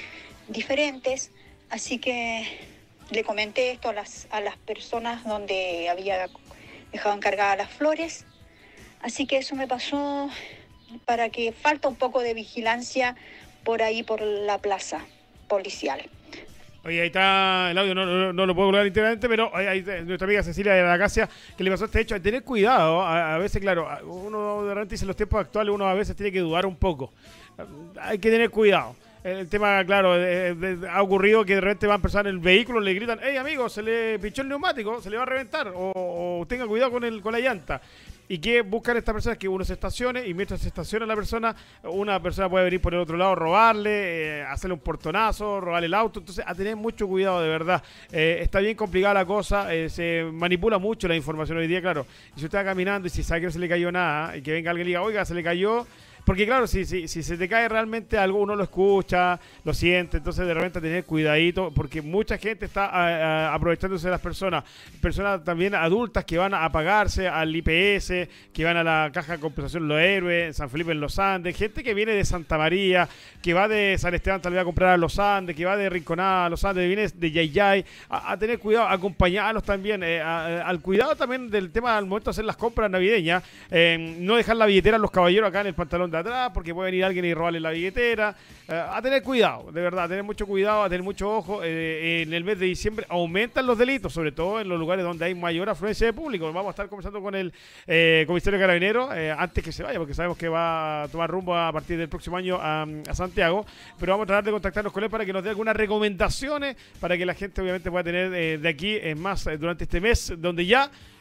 diferentes, así que le comenté esto a las, a las personas donde había dejado encargadas las flores, así que eso me pasó para que falta un poco de vigilancia por ahí, por la plaza policial. Oye, ahí está el audio, no, no, no lo puedo colocar íntegramente, pero ahí, ahí nuestra amiga Cecilia de la Acacia, que le pasó este hecho, hay que tener cuidado, a, a veces, claro, uno de repente dice en los tiempos actuales, uno a veces tiene que dudar un poco, hay que tener cuidado. El tema, claro, de, de, de, ha ocurrido que de repente van personas en el vehículo, le gritan, hey amigo, se le pinchó el neumático, se le va a reventar, o, o tenga cuidado con, el, con la llanta. ¿Y qué buscan estas personas? Que uno se estacione y mientras se estaciona la persona, una persona puede venir por el otro lado, robarle, eh, hacerle un portonazo, robarle el auto. Entonces, a tener mucho cuidado, de verdad. Eh, está bien complicada la cosa, eh, se manipula mucho la información hoy día, claro. Y si usted está caminando y si sabe que no se le cayó nada, y que venga alguien y diga, oiga, se le cayó... Porque claro, si, si, si se te cae realmente algo, uno lo escucha, lo siente, entonces de repente tener cuidadito, porque mucha gente está a, a, aprovechándose de las personas, personas también adultas que van a pagarse al I P S, que van a la caja de compensación Los Héroes, en San Felipe en Los Andes, gente que viene de Santa María, que va de San Esteban tal vez a comprar a Los Andes, que va de Rinconada a Los Andes, viene de Yay Yay, a, a tener cuidado, acompañarlos también, eh, a, a, al cuidado también del tema al momento de hacer las compras navideñas, eh, no dejar la billetera a los caballeros acá en el pantalón de atrás, porque puede venir alguien y robarle la billetera, eh, a tener cuidado, de verdad, a tener mucho cuidado, a tener mucho ojo. Eh, en el mes de diciembre aumentan los delitos, sobre todo en los lugares donde hay mayor afluencia de público. Vamos a estar conversando con el eh, comisario carabinero eh, antes que se vaya, porque sabemos que va a tomar rumbo a partir del próximo año a, a Santiago, pero vamos a tratar de contactarnos con él para que nos dé algunas recomendaciones para que la gente obviamente pueda tener eh, de aquí en más eh, durante este mes, donde ya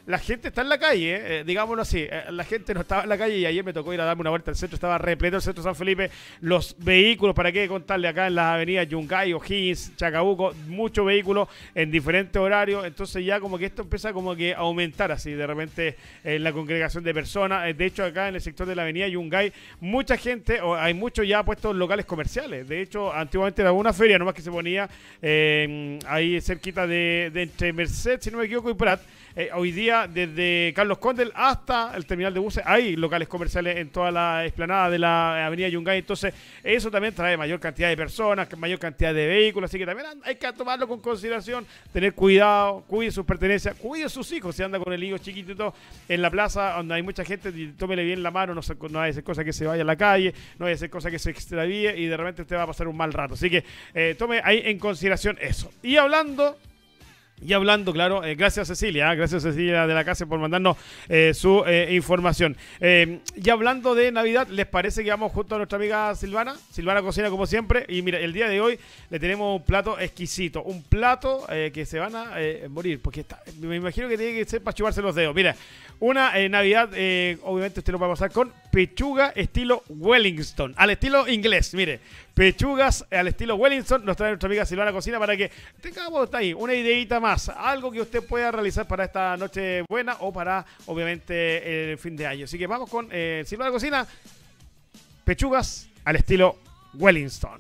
la gente está en la calle, eh, digámoslo así, eh, la gente no estaba en la calle y ayer me tocó ir a darme una vuelta al centro, estaba repleto el centro de San Felipe, los vehículos, para qué contarle acá en las avenidas Yungay, O'Higgins, Chacabuco, muchos vehículos en diferentes horarios, entonces ya como que esto empieza como que a aumentar así de repente en eh, la congregación de personas, eh, de hecho acá en el sector de la avenida Yungay, mucha gente, o hay muchos ya puestos locales comerciales, de hecho antiguamente era una feria nomás que se ponía eh, ahí cerquita de, de entre Merced, si no me equivoco, y Prat. Eh, hoy día, desde Carlos Condel hasta el terminal de buses, hay locales comerciales en toda la explanada de la avenida Yungay. Entonces, eso también trae mayor cantidad de personas, mayor cantidad de vehículos. Así que también hay que tomarlo con consideración, tener cuidado, cuide sus pertenencias, cuide sus hijos. Si anda con el hijo chiquitito en la plaza, donde hay mucha gente, tómele bien la mano, no, se, no vaya a ser cosa que se vaya a la calle, no vaya a ser cosa que se extravíe y de repente usted va a pasar un mal rato. Así que eh, tome ahí en consideración eso. Y hablando... Y hablando, claro, eh, gracias Cecilia, ¿eh? gracias Cecilia de la casa por mandarnos eh, su eh, información. Eh, y hablando de Navidad, ¿les parece que vamos junto a nuestra amiga Silvana? Silvana cocina como siempre. Y mira, el día de hoy le tenemos un plato exquisito, un plato eh, que se van a eh, morir, porque está, me imagino que tiene que ser para chuparse los dedos. Mira, una eh, Navidad, eh, obviamente usted lo va a pasar con pechuga estilo Wellington, al estilo inglés, mire. Pechugas al estilo Wellington nos trae nuestra amiga Silvana Cocina para que tengamos ahí una ideita más, algo que usted pueda realizar para esta noche buena o para obviamente el fin de año. Así que vamos con eh, Silvana Cocina, pechugas al estilo Wellington.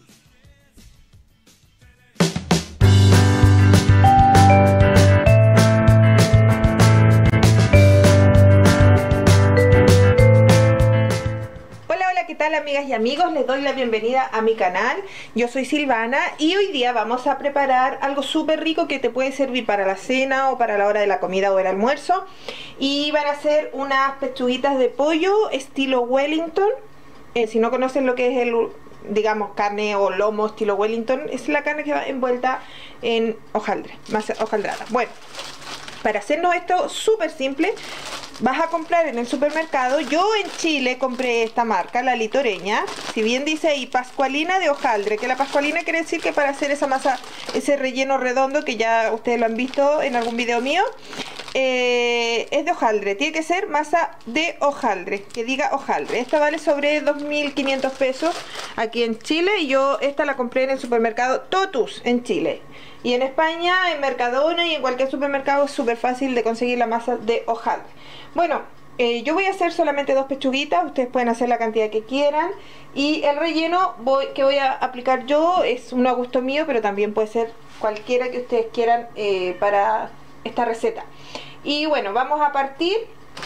¿Qué tal, amigas y amigos? Les doy la bienvenida a mi canal. Yo soy Silvana y hoy día vamos a preparar algo súper rico que te puede servir para la cena o para la hora de la comida o el almuerzo. Y van a ser unas pechuguitas de pollo estilo Wellington. Eh, si no conocen lo que es el, digamos, carne o lomo estilo Wellington, es la carne que va envuelta en hojaldre, más hojaldrada. Bueno, para hacernos esto súper simple, vas a comprar en el supermercado. Yo en Chile compré esta marca, la Litoreña. Si bien dice ahí pascualina de hojaldre, que la pascualina quiere decir que para hacer esa masa, ese relleno redondo que ya ustedes lo han visto en algún video mío, eh, es de hojaldre. Tiene que ser masa de hojaldre, que diga hojaldre. Esta vale sobre dos mil quinientos pesos aquí en Chile y yo esta la compré en el supermercado Totus en Chile. Y en España, en Mercadona y en cualquier supermercado es súper fácil de conseguir la masa de hojaldre. Bueno, eh, yo voy a hacer solamente dos pechuguitas, ustedes pueden hacer la cantidad que quieran. Y el relleno voy, que voy a aplicar yo es uno a gusto mío, pero también puede ser cualquiera que ustedes quieran eh, para esta receta. Y bueno, vamos a partir.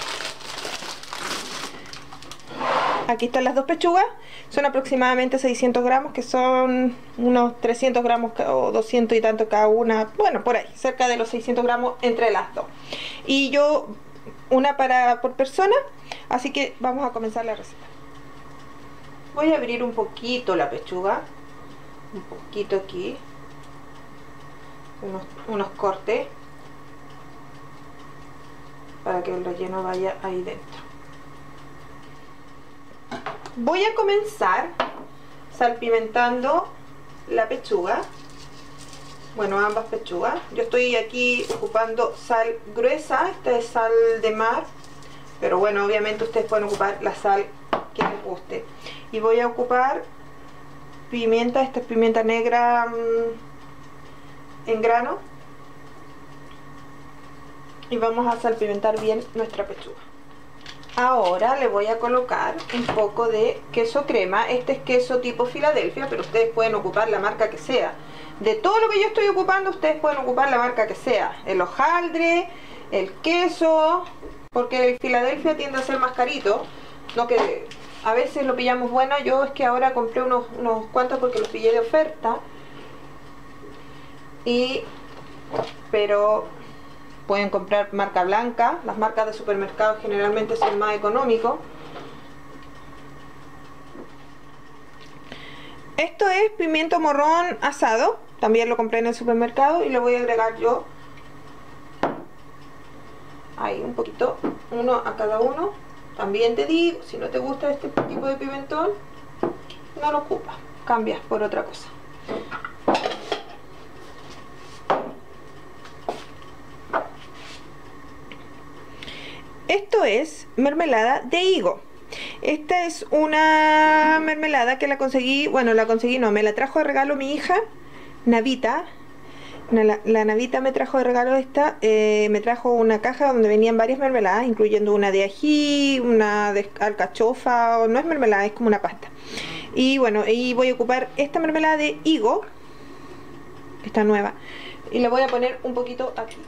Aquí están las dos pechugas, son aproximadamente seiscientos gramos, que son unos trescientos gramos o doscientos y tanto cada una, bueno, por ahí, cerca de los seiscientos gramos entre las dos. Y yo, una para por persona, así que vamos a comenzar la receta. Voy a abrir un poquito la pechuga, un poquito aquí, unos, unos cortes, para que el relleno vaya ahí dentro. Voy a comenzar salpimentando la pechuga, bueno, ambas pechugas. Yo estoy aquí ocupando sal gruesa, esta es sal de mar, pero bueno, obviamente ustedes pueden ocupar la sal que les guste. Y voy a ocupar pimienta, esta es pimienta negra mmm, en grano, y vamos a salpimentar bien nuestra pechuga. Ahora le voy a colocar un poco de queso crema. Este es queso tipo Filadelfia, pero ustedes pueden ocupar la marca que sea. De todo lo que yo estoy ocupando, ustedes pueden ocupar la marca que sea. El hojaldre, el queso, porque el Filadelfia tiende a ser más carito. No que a veces lo pillamos bueno. Yo es que ahora compré unos, unos cuantos porque los pillé de oferta. Y, pero... pueden comprar marca blanca, las marcas de supermercados generalmente son más económicos. Esto es pimiento morrón asado, también lo compré en el supermercado y le voy a agregar yo ahí un poquito, uno a cada uno. También te digo, si no te gusta este tipo de pimentón, no lo ocupas, cambias por otra cosa. esto es mermelada de higo. Esta es una mermelada que la conseguí, bueno, la conseguí no, me la trajo de regalo mi hija, Navita. La, la Navita me trajo de regalo esta, eh, me trajo una caja donde venían varias mermeladas, incluyendo una de ají, una de alcachofa, no es mermelada, es como una pasta. Y bueno, y voy a ocupar esta mermelada de higo, esta nueva, y le voy a poner un poquito aquí.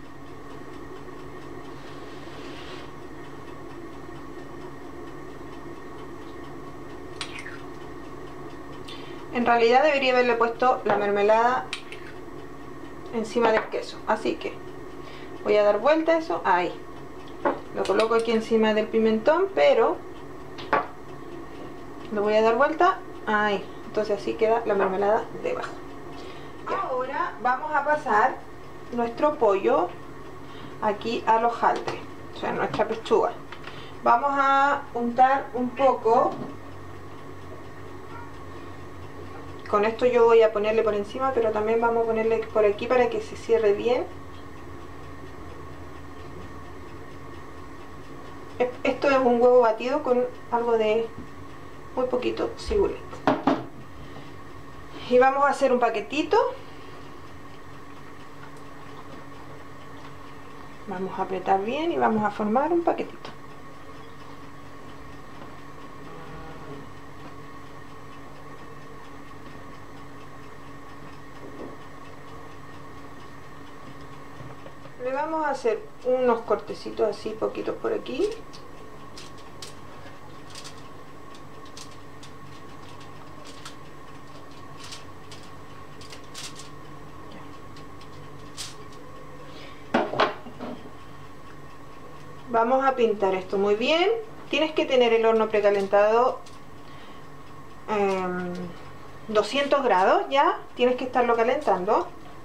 En realidad debería haberle puesto la mermelada encima del queso, así que voy a dar vuelta a eso, ahí lo coloco aquí encima del pimentón, pero lo voy a dar vuelta, ahí, entonces así queda la mermelada debajo. Ahora vamos a pasar nuestro pollo aquí al hojaldre, o sea, nuestra pechuga. Vamos a untar un poco. Con esto yo voy a ponerle por encima, pero también vamos a ponerle por aquí para que se cierre bien. Esto es un huevo batido con algo de muy poquito cibulet. Y vamos a hacer un paquetito. Vamos a apretar bien y vamos a formar un paquetito. Le vamos a hacer unos cortecitos así, poquitos por aquí. Vamos a pintar esto muy bien. Tienes que tener el horno precalentado eh, doscientos grados ya. Tienes que estarlo calentando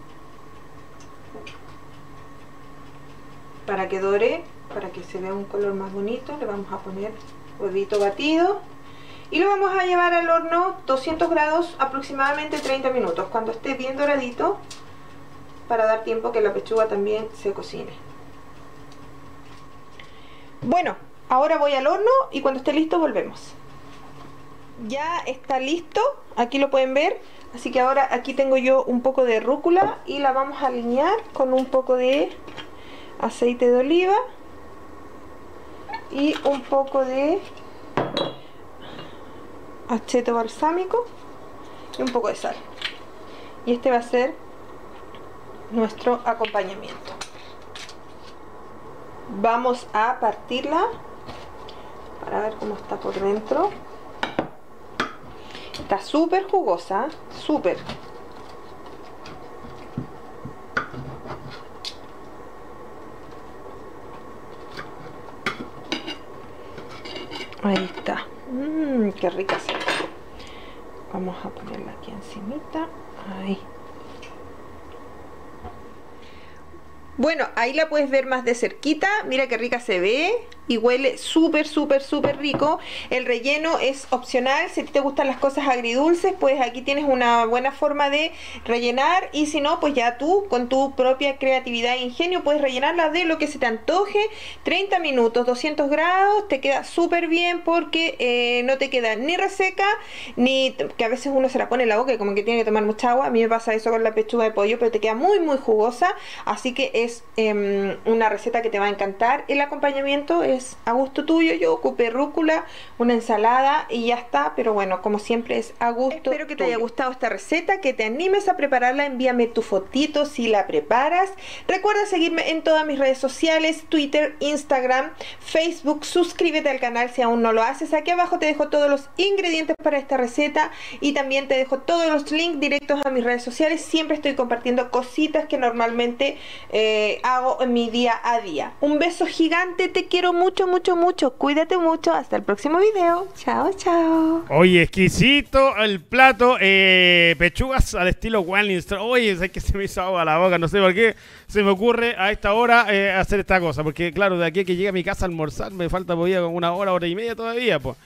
para que dore, para que se vea un color más bonito. Le vamos a poner huevito batido y lo vamos a llevar al horno doscientos grados aproximadamente treinta minutos, cuando esté bien doradito, para dar tiempo que la pechuga también se cocine. Bueno, ahora voy al horno y cuando esté listo volvemos. Ya está listo, aquí lo pueden ver. Así que ahora aquí tengo yo un poco de rúcula y la vamos a alinear con un poco de aceite de oliva y un poco de acheto balsámico y un poco de sal. Y este va a ser nuestro acompañamiento. Vamos a partirla para ver cómo está por dentro. Está súper jugosa, súper. Ahí está. Mmm, qué rica se ve. Vamos a ponerla aquí encimita. Ahí. Bueno, ahí la puedes ver más de cerquita. Mira qué rica se ve y huele súper, súper, súper rico. El relleno es opcional. Si a ti te gustan las cosas agridulces, pues aquí tienes una buena forma de rellenar. Y si no, pues ya tú, con tu propia creatividad e ingenio, puedes rellenarla de lo que se te antoje. treinta minutos, doscientos grados. Te queda súper bien porque eh, no te queda ni reseca, ni que a veces uno se la pone en la boca y como que tiene que tomar mucha agua. A mí me pasa eso con la pechuga de pollo, pero te queda muy, muy jugosa. Así que es eh, una receta que te va a encantar. El acompañamiento es a gusto tuyo. Yo ocupé rúcula, una ensalada y ya está, pero bueno, como siempre es a gusto. Espero que te haya gustado esta receta, que te animes a prepararla. Envíame tu fotito si la preparas. Recuerda seguirme en todas mis redes sociales, Twitter, Instagram, Facebook. Suscríbete al canal si aún no lo haces. Aquí abajo te dejo todos los ingredientes para esta receta y también te dejo todos los links directos a mis redes sociales. Siempre estoy compartiendo cositas que normalmente eh, hago en mi día a día. Un beso gigante, te quiero mucho, mucho, mucho. Cuídate mucho. Hasta el próximo video. Chao, chao. Oye, exquisito el plato. Eh, pechugas al estilo Wellington. Oye, es que se me hizo agua a la boca. No sé por qué se me ocurre a esta hora eh, hacer esta cosa. Porque claro, de aquí a que llegue a mi casa a almorzar me falta todavía una hora, hora y media todavía, pues.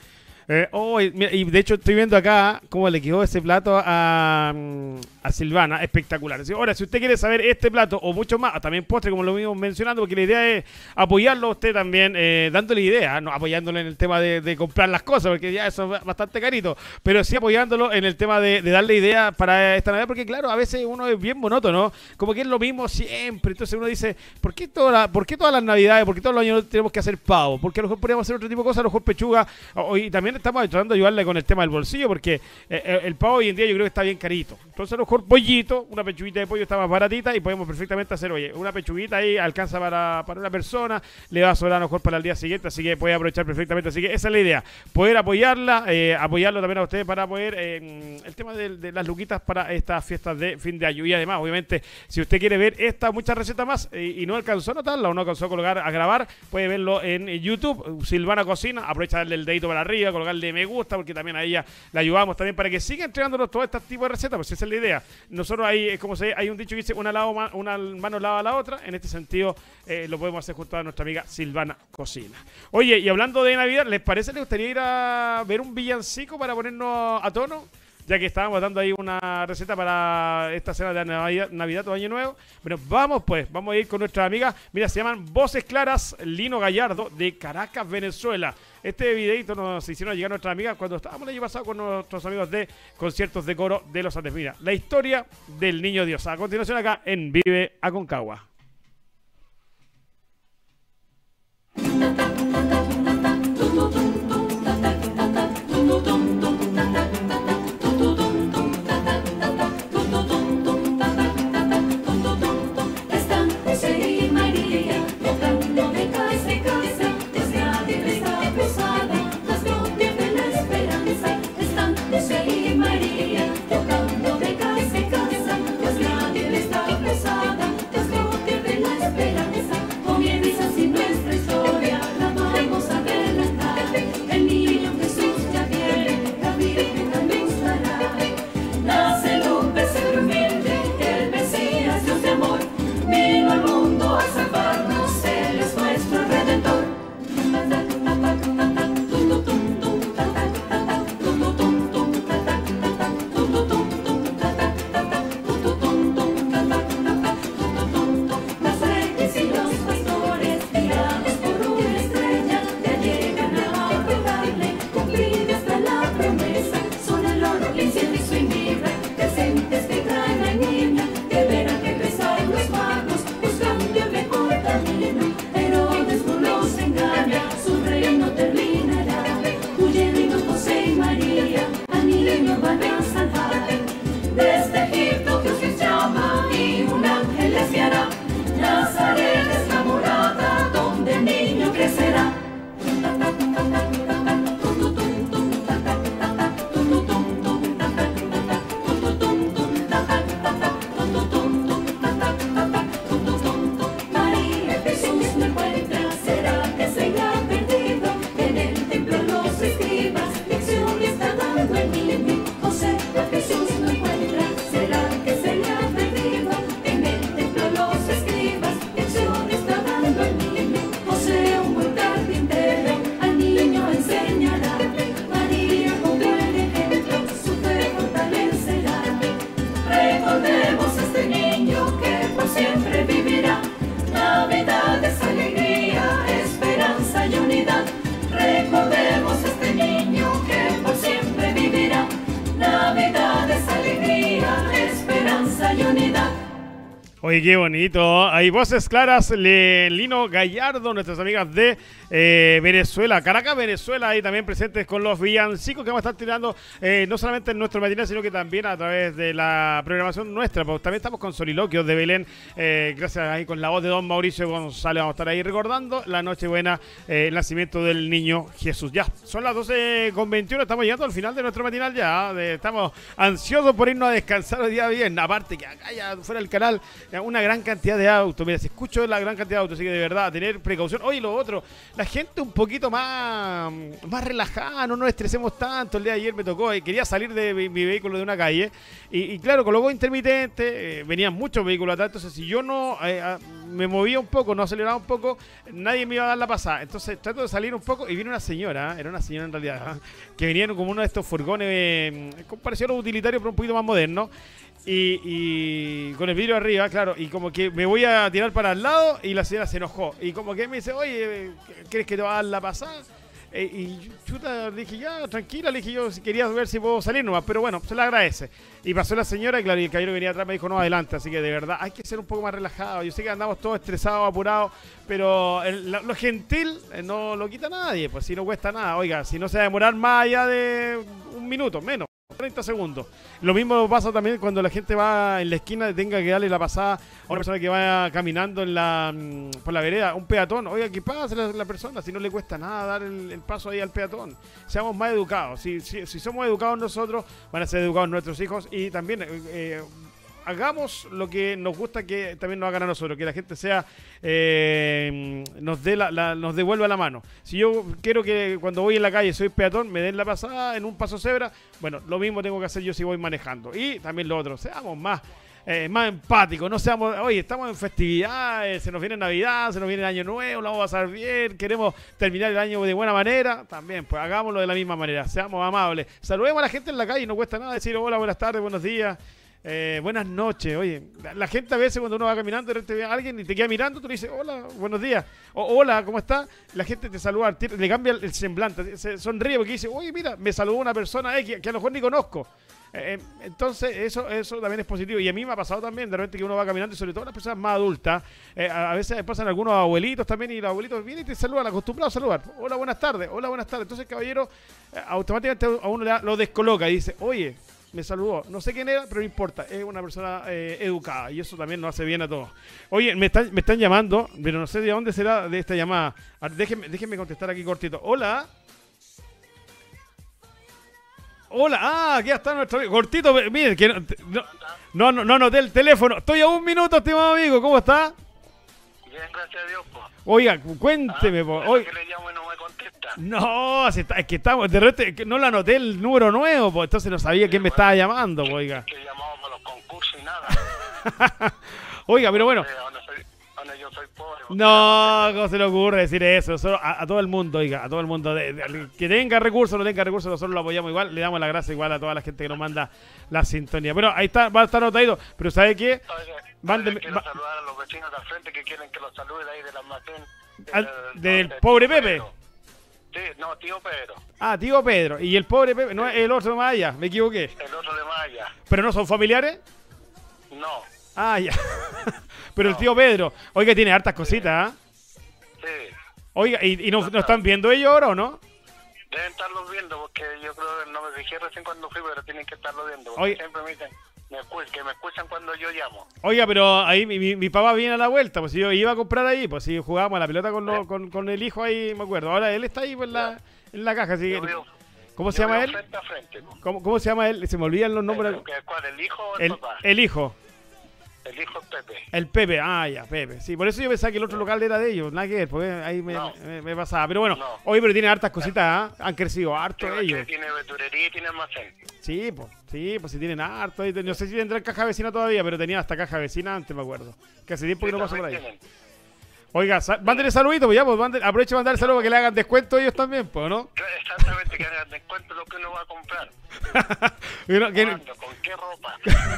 Eh, oh, y, mira, y de hecho estoy viendo acá cómo le quedó ese plato a, a Silvana, espectacular. Ahora, si usted quiere saber este plato o mucho más, también postre, como lo vimos mencionando, porque la idea es apoyarlo a usted también, eh, dándole idea, no apoyándolo en el tema de, de comprar las cosas, porque ya eso es bastante carito, pero sí apoyándolo en el tema de, de darle idea para esta Navidad, porque claro, a veces uno es bien monótono, como que es lo mismo siempre, entonces uno dice, ¿por qué, toda la, ¿por qué todas las Navidades, por qué todos los años tenemos que hacer pavo? Porque a lo mejor podríamos hacer otro tipo de cosas, a lo mejor pechuga, o, y también estamos tratando de ayudarle con el tema del bolsillo, porque eh, el pavo hoy en día yo creo que está bien carito. Entonces a lo mejor pollito, una pechuguita de pollo está más baratita y podemos perfectamente hacer, oye, una pechuguita ahí alcanza para, para una persona, le va a sobrar a lo mejor para el día siguiente, así que puede aprovechar perfectamente. Así que esa es la idea, poder apoyarla, eh, apoyarlo también a ustedes para poder, eh, el tema de, de las luquitas para estas fiestas de fin de año. Y además, obviamente, si usted quiere ver esta, muchas recetas más eh, y no alcanzó a anotarla o no alcanzó a colocar, a grabar, puede verlo en YouTube, Silvana Cocina, aprovecha darle el dedito para arriba, colocarle me gusta, porque también a ella la ayudamos también para que siga entregándonos todo este tipo de recetas, pues esa es la idea. Nosotros ahí, es como se, hay un dicho que dice, una, lado, una mano lava la otra, en este sentido eh, lo podemos hacer junto a nuestra amiga Silvana Cocina. Oye, y hablando de Navidad, ¿les parece, les gustaría ir a ver un villancico para ponernos a tono? Ya que estábamos dando ahí una receta para esta cena de Navidad, Navidad o Año Nuevo. Bueno, vamos pues, vamos a ir con nuestras amigas. Mira, se llaman Voces Claras Lino Gallardo de Caracas, Venezuela. Este videito nos hicieron llegar nuestras amigas cuando estábamos el año pasado con nuestros amigos de conciertos de coro de los Andes. Mira, la historia del Niño Dios. A continuación acá en Vive Aconcagua. Oye, qué bonito. Hay Voces Claras, Le, Lino Gallardo, nuestras amigas de eh, Venezuela, Caracas, Venezuela, ahí también presentes con los villancicos que vamos a estar tirando, eh, no solamente en nuestro matinal, sino que también a través de la programación nuestra. Pues también estamos con Soliloquios de Belén, eh, gracias ahí con la voz de don Mauricio González. Vamos a estar ahí recordando la Nochebuena, eh, el nacimiento del niño Jesús. Ya, son las doce con veintiuno, estamos llegando al final de nuestro matinal ya. De, estamos ansiosos por irnos a descansar el día bien. Aparte que acá ya fuera del canal, una gran cantidad de autos. Mira, se escucha la gran cantidad de autos, así que de verdad, tener precaución. Oye, lo otro, la gente un poquito más, más relajada, no nos estresemos tanto. El día de ayer me tocó, eh, quería salir de mi, mi vehículo de una calle y, y claro, colocó intermitente, eh, venían muchos vehículos atrás, entonces si yo no eh, a, me movía un poco, no aceleraba un poco, nadie me iba a dar la pasada. Entonces trato de salir un poco y viene una señora, ¿eh? Era una señora en realidad, ¿eh? Que venían como uno de estos furgones, eh, parecido a los utilitarios, pero un poquito más moderno. Y, y con el vidrio arriba, claro, y como que me voy a tirar para el lado y la señora se enojó. Y como que me dice, oye, ¿crees que te va a dar la pasada? Eh, y chuta, le dije, ya, tranquila, le dije yo, si quería ver si puedo salir nomás, pero bueno, se le agradece. Y pasó la señora y claro, y el caballero que venía atrás me dijo, no, adelante, así que de verdad hay que ser un poco más relajado. Yo sé que andamos todos estresados, apurados, pero el, lo, lo gentil eh, no lo quita nadie, pues si no cuesta nada. Oiga, si no se va a demorar más allá de un minuto, menos. treinta segundos. Lo mismo pasa también cuando la gente va en la esquina y tenga que darle la pasada a una persona que vaya caminando en la por la vereda, un peatón. Oiga, ¿qué pasa la, la persona? Si no le cuesta nada dar el, el paso ahí al peatón. Seamos más educados. Si, si, si somos educados nosotros, van a ser educados nuestros hijos y también eh, hagamos lo que nos gusta que también nos hagan a nosotros, que la gente sea eh, nos dé la, la, nos devuelva la mano. Si yo quiero que cuando voy en la calle soy peatón, me den la pasada en un paso cebra, bueno, lo mismo tengo que hacer yo si voy manejando. Y también lo otro, seamos más eh, más empáticos, no seamos, oye, estamos en festividades, se nos viene Navidad, se nos viene el Año Nuevo, lo vamos a pasar bien, queremos terminar el año de buena manera, también, pues hagámoslo de la misma manera, seamos amables, saludemos a la gente en la calle, no cuesta nada decir hola, buenas tardes, buenos días. Eh, buenas noches, oye, la, la gente a veces cuando uno va caminando te ve a alguien y te queda mirando, tú le dices hola, buenos días, o hola, ¿cómo está? La gente te saluda, le cambia el, el semblante, se sonríe porque dice, oye, mira, me saludó una persona eh, que, que a lo mejor ni conozco. Eh, entonces eso eso también es positivo y a mí me ha pasado también de repente que uno va caminando y sobre todo las personas más adultas eh, a, a veces pasan algunos abuelitos también y los abuelitos vienen y te saludan, acostumbrados a saludar, hola, buenas tardes, hola, buenas tardes. Entonces el caballero eh, automáticamente a uno le, lo descoloca y dice, oye, me saludó, no sé quién era, pero no importa, es una persona eh, educada y eso también nos hace bien a todos. Oye, me están, me están llamando, pero no sé de dónde será de esta llamada. A ver, déjenme, déjenme contestar aquí cortito. Hola. Hola, ah, aquí está nuestro amigo. Cortito, mire, que no, no, no, no anoté el teléfono. Estoy a un minuto, estimado amigo, ¿cómo está? Bien, gracias a Dios, po. Oiga, cuénteme, ah, po. Oiga. Que le llamo y no me contesta. No, si está, es que estamos, de repente, no le anoté el número nuevo, pues entonces no sabía sí, quién me bueno, estaba llamando, po, oiga. Que llamamos para los concursos y nada. Oiga, pero bueno. Eh, donde soy, donde yo soy pobre. No, ¿cómo se le ocurre decir eso? Solo a, a todo el mundo, oiga, a todo el mundo. De, de, que tenga recursos o no tenga recursos, nosotros lo apoyamos igual. Le damos la gracia igual a toda la gente que nos manda la sintonía. Pero ahí está, va a estar anotado. Pero ¿sabe qué? Oye, Mande, quiero va, saludar a los vecinos de al frente que quieren que los salude de ahí del almacén. Al, del de pobre Pepe. Pedro. Sí, no, tío Pedro. Ah, tío Pedro. Y el pobre Pepe, no es el otro de más allá, me equivoqué. El otro de más allá. ¿Pero no son familiares? No. Ah, ya. Pero no. El tío Pedro, oiga, tiene hartas cositas, ¿ah? ¿eh? Sí. Oiga, ¿y, y no, no están viendo ellos ahora o no? Deben estarlos viendo, porque yo creo que no me fijé recién cuando fui, pero tienen que estarlo viendo. Porque Oiga. siempre me dicen me escuchan, que me escuchan cuando yo llamo. Oiga, pero ahí mi, mi, mi papá viene a la vuelta, pues si yo iba a comprar ahí, pues si jugábamos a la pelota con, lo, con, con el hijo ahí, me acuerdo. Ahora él está ahí pues, en, la, en la caja, así que... Veo, ¿Cómo se llama él? Frente a frente, ¿Cómo, ¿Cómo se llama él? Se me olvidan los nombres. ¿El, ¿Cuál? ¿El hijo o el, el papá? El hijo. El hijo es Pepe. El Pepe, ah, ya, Pepe. Sí, por eso yo pensaba que el otro local era de ellos, nada que ver, porque ahí me, no. me, me pasaba. Pero bueno, no. Hoy pero tiene hartas cositas, ¿eh? Han crecido harto sí, ellos. Tiene verdurería y tiene almacén. Sí, pues, sí, pues si tienen harto. No sé si tendrán caja vecina todavía, pero tenía hasta caja vecina antes, me acuerdo. Que hace tiempo sí, que no paso por ahí. Tienen. Oiga, mándale saluditos, pues ya, pues mande, aproveche de mandar saludos para que le hagan descuento ellos también, pues, ¿no? Exactamente, que hagan descuento lo que uno va a comprar. Bueno, que... ¿Con qué ropa?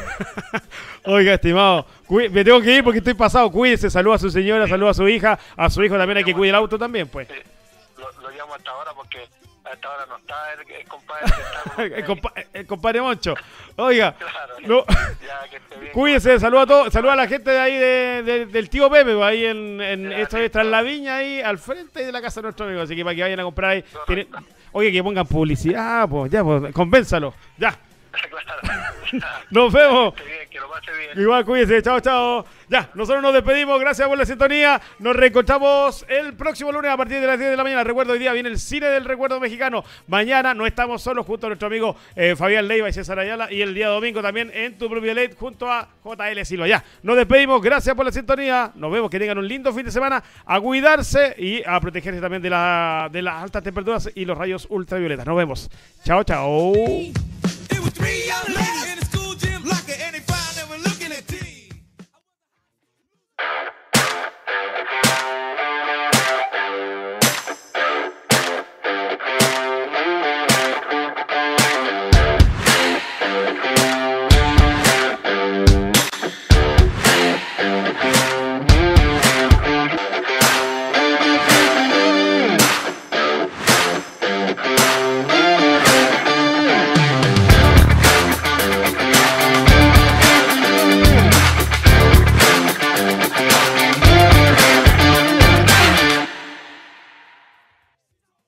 Oiga, estimado, me tengo que ir porque estoy pasado, cuídese, saluda a su señora, sí. Saluda a su hija, a su hijo también hay que cuidar el auto también, pues. Sí. Lo, lo llamo hasta ahora porque hasta ahora no está el, el compadre que está el, compa el compadre Moncho. Oiga, claro, no. Ya, que esté bien, cuídese, saluda a todos, saluda a la gente de ahí de, de, del tío Pepe, ahí en, en ya, esto es tras la viña ahí al frente de la casa de nuestro amigo, así que para que vayan a comprar ahí. Tiene, oye, que pongan publicidad, pues, ya, pues, convénzalo, ya. Claro. Nos vemos. que lo pase bien. Igual, cuídense, chao, chao. Ya, nosotros nos despedimos, gracias por la sintonía. Nos reencontramos el próximo lunes a partir de las diez de la mañana. Recuerdo, hoy día viene el Cine del Recuerdo Mexicano. Mañana no estamos solos, junto a nuestro amigo eh, Fabián Leiva y César Ayala. Y el día domingo también en Tu Propia Ley, junto a J L Silva. Ya, nos despedimos, gracias por la sintonía. Nos vemos, que tengan un lindo fin de semana. A cuidarse y a protegerse también de, la, de las altas temperaturas y los rayos ultravioletas. Nos vemos. Chao, chao.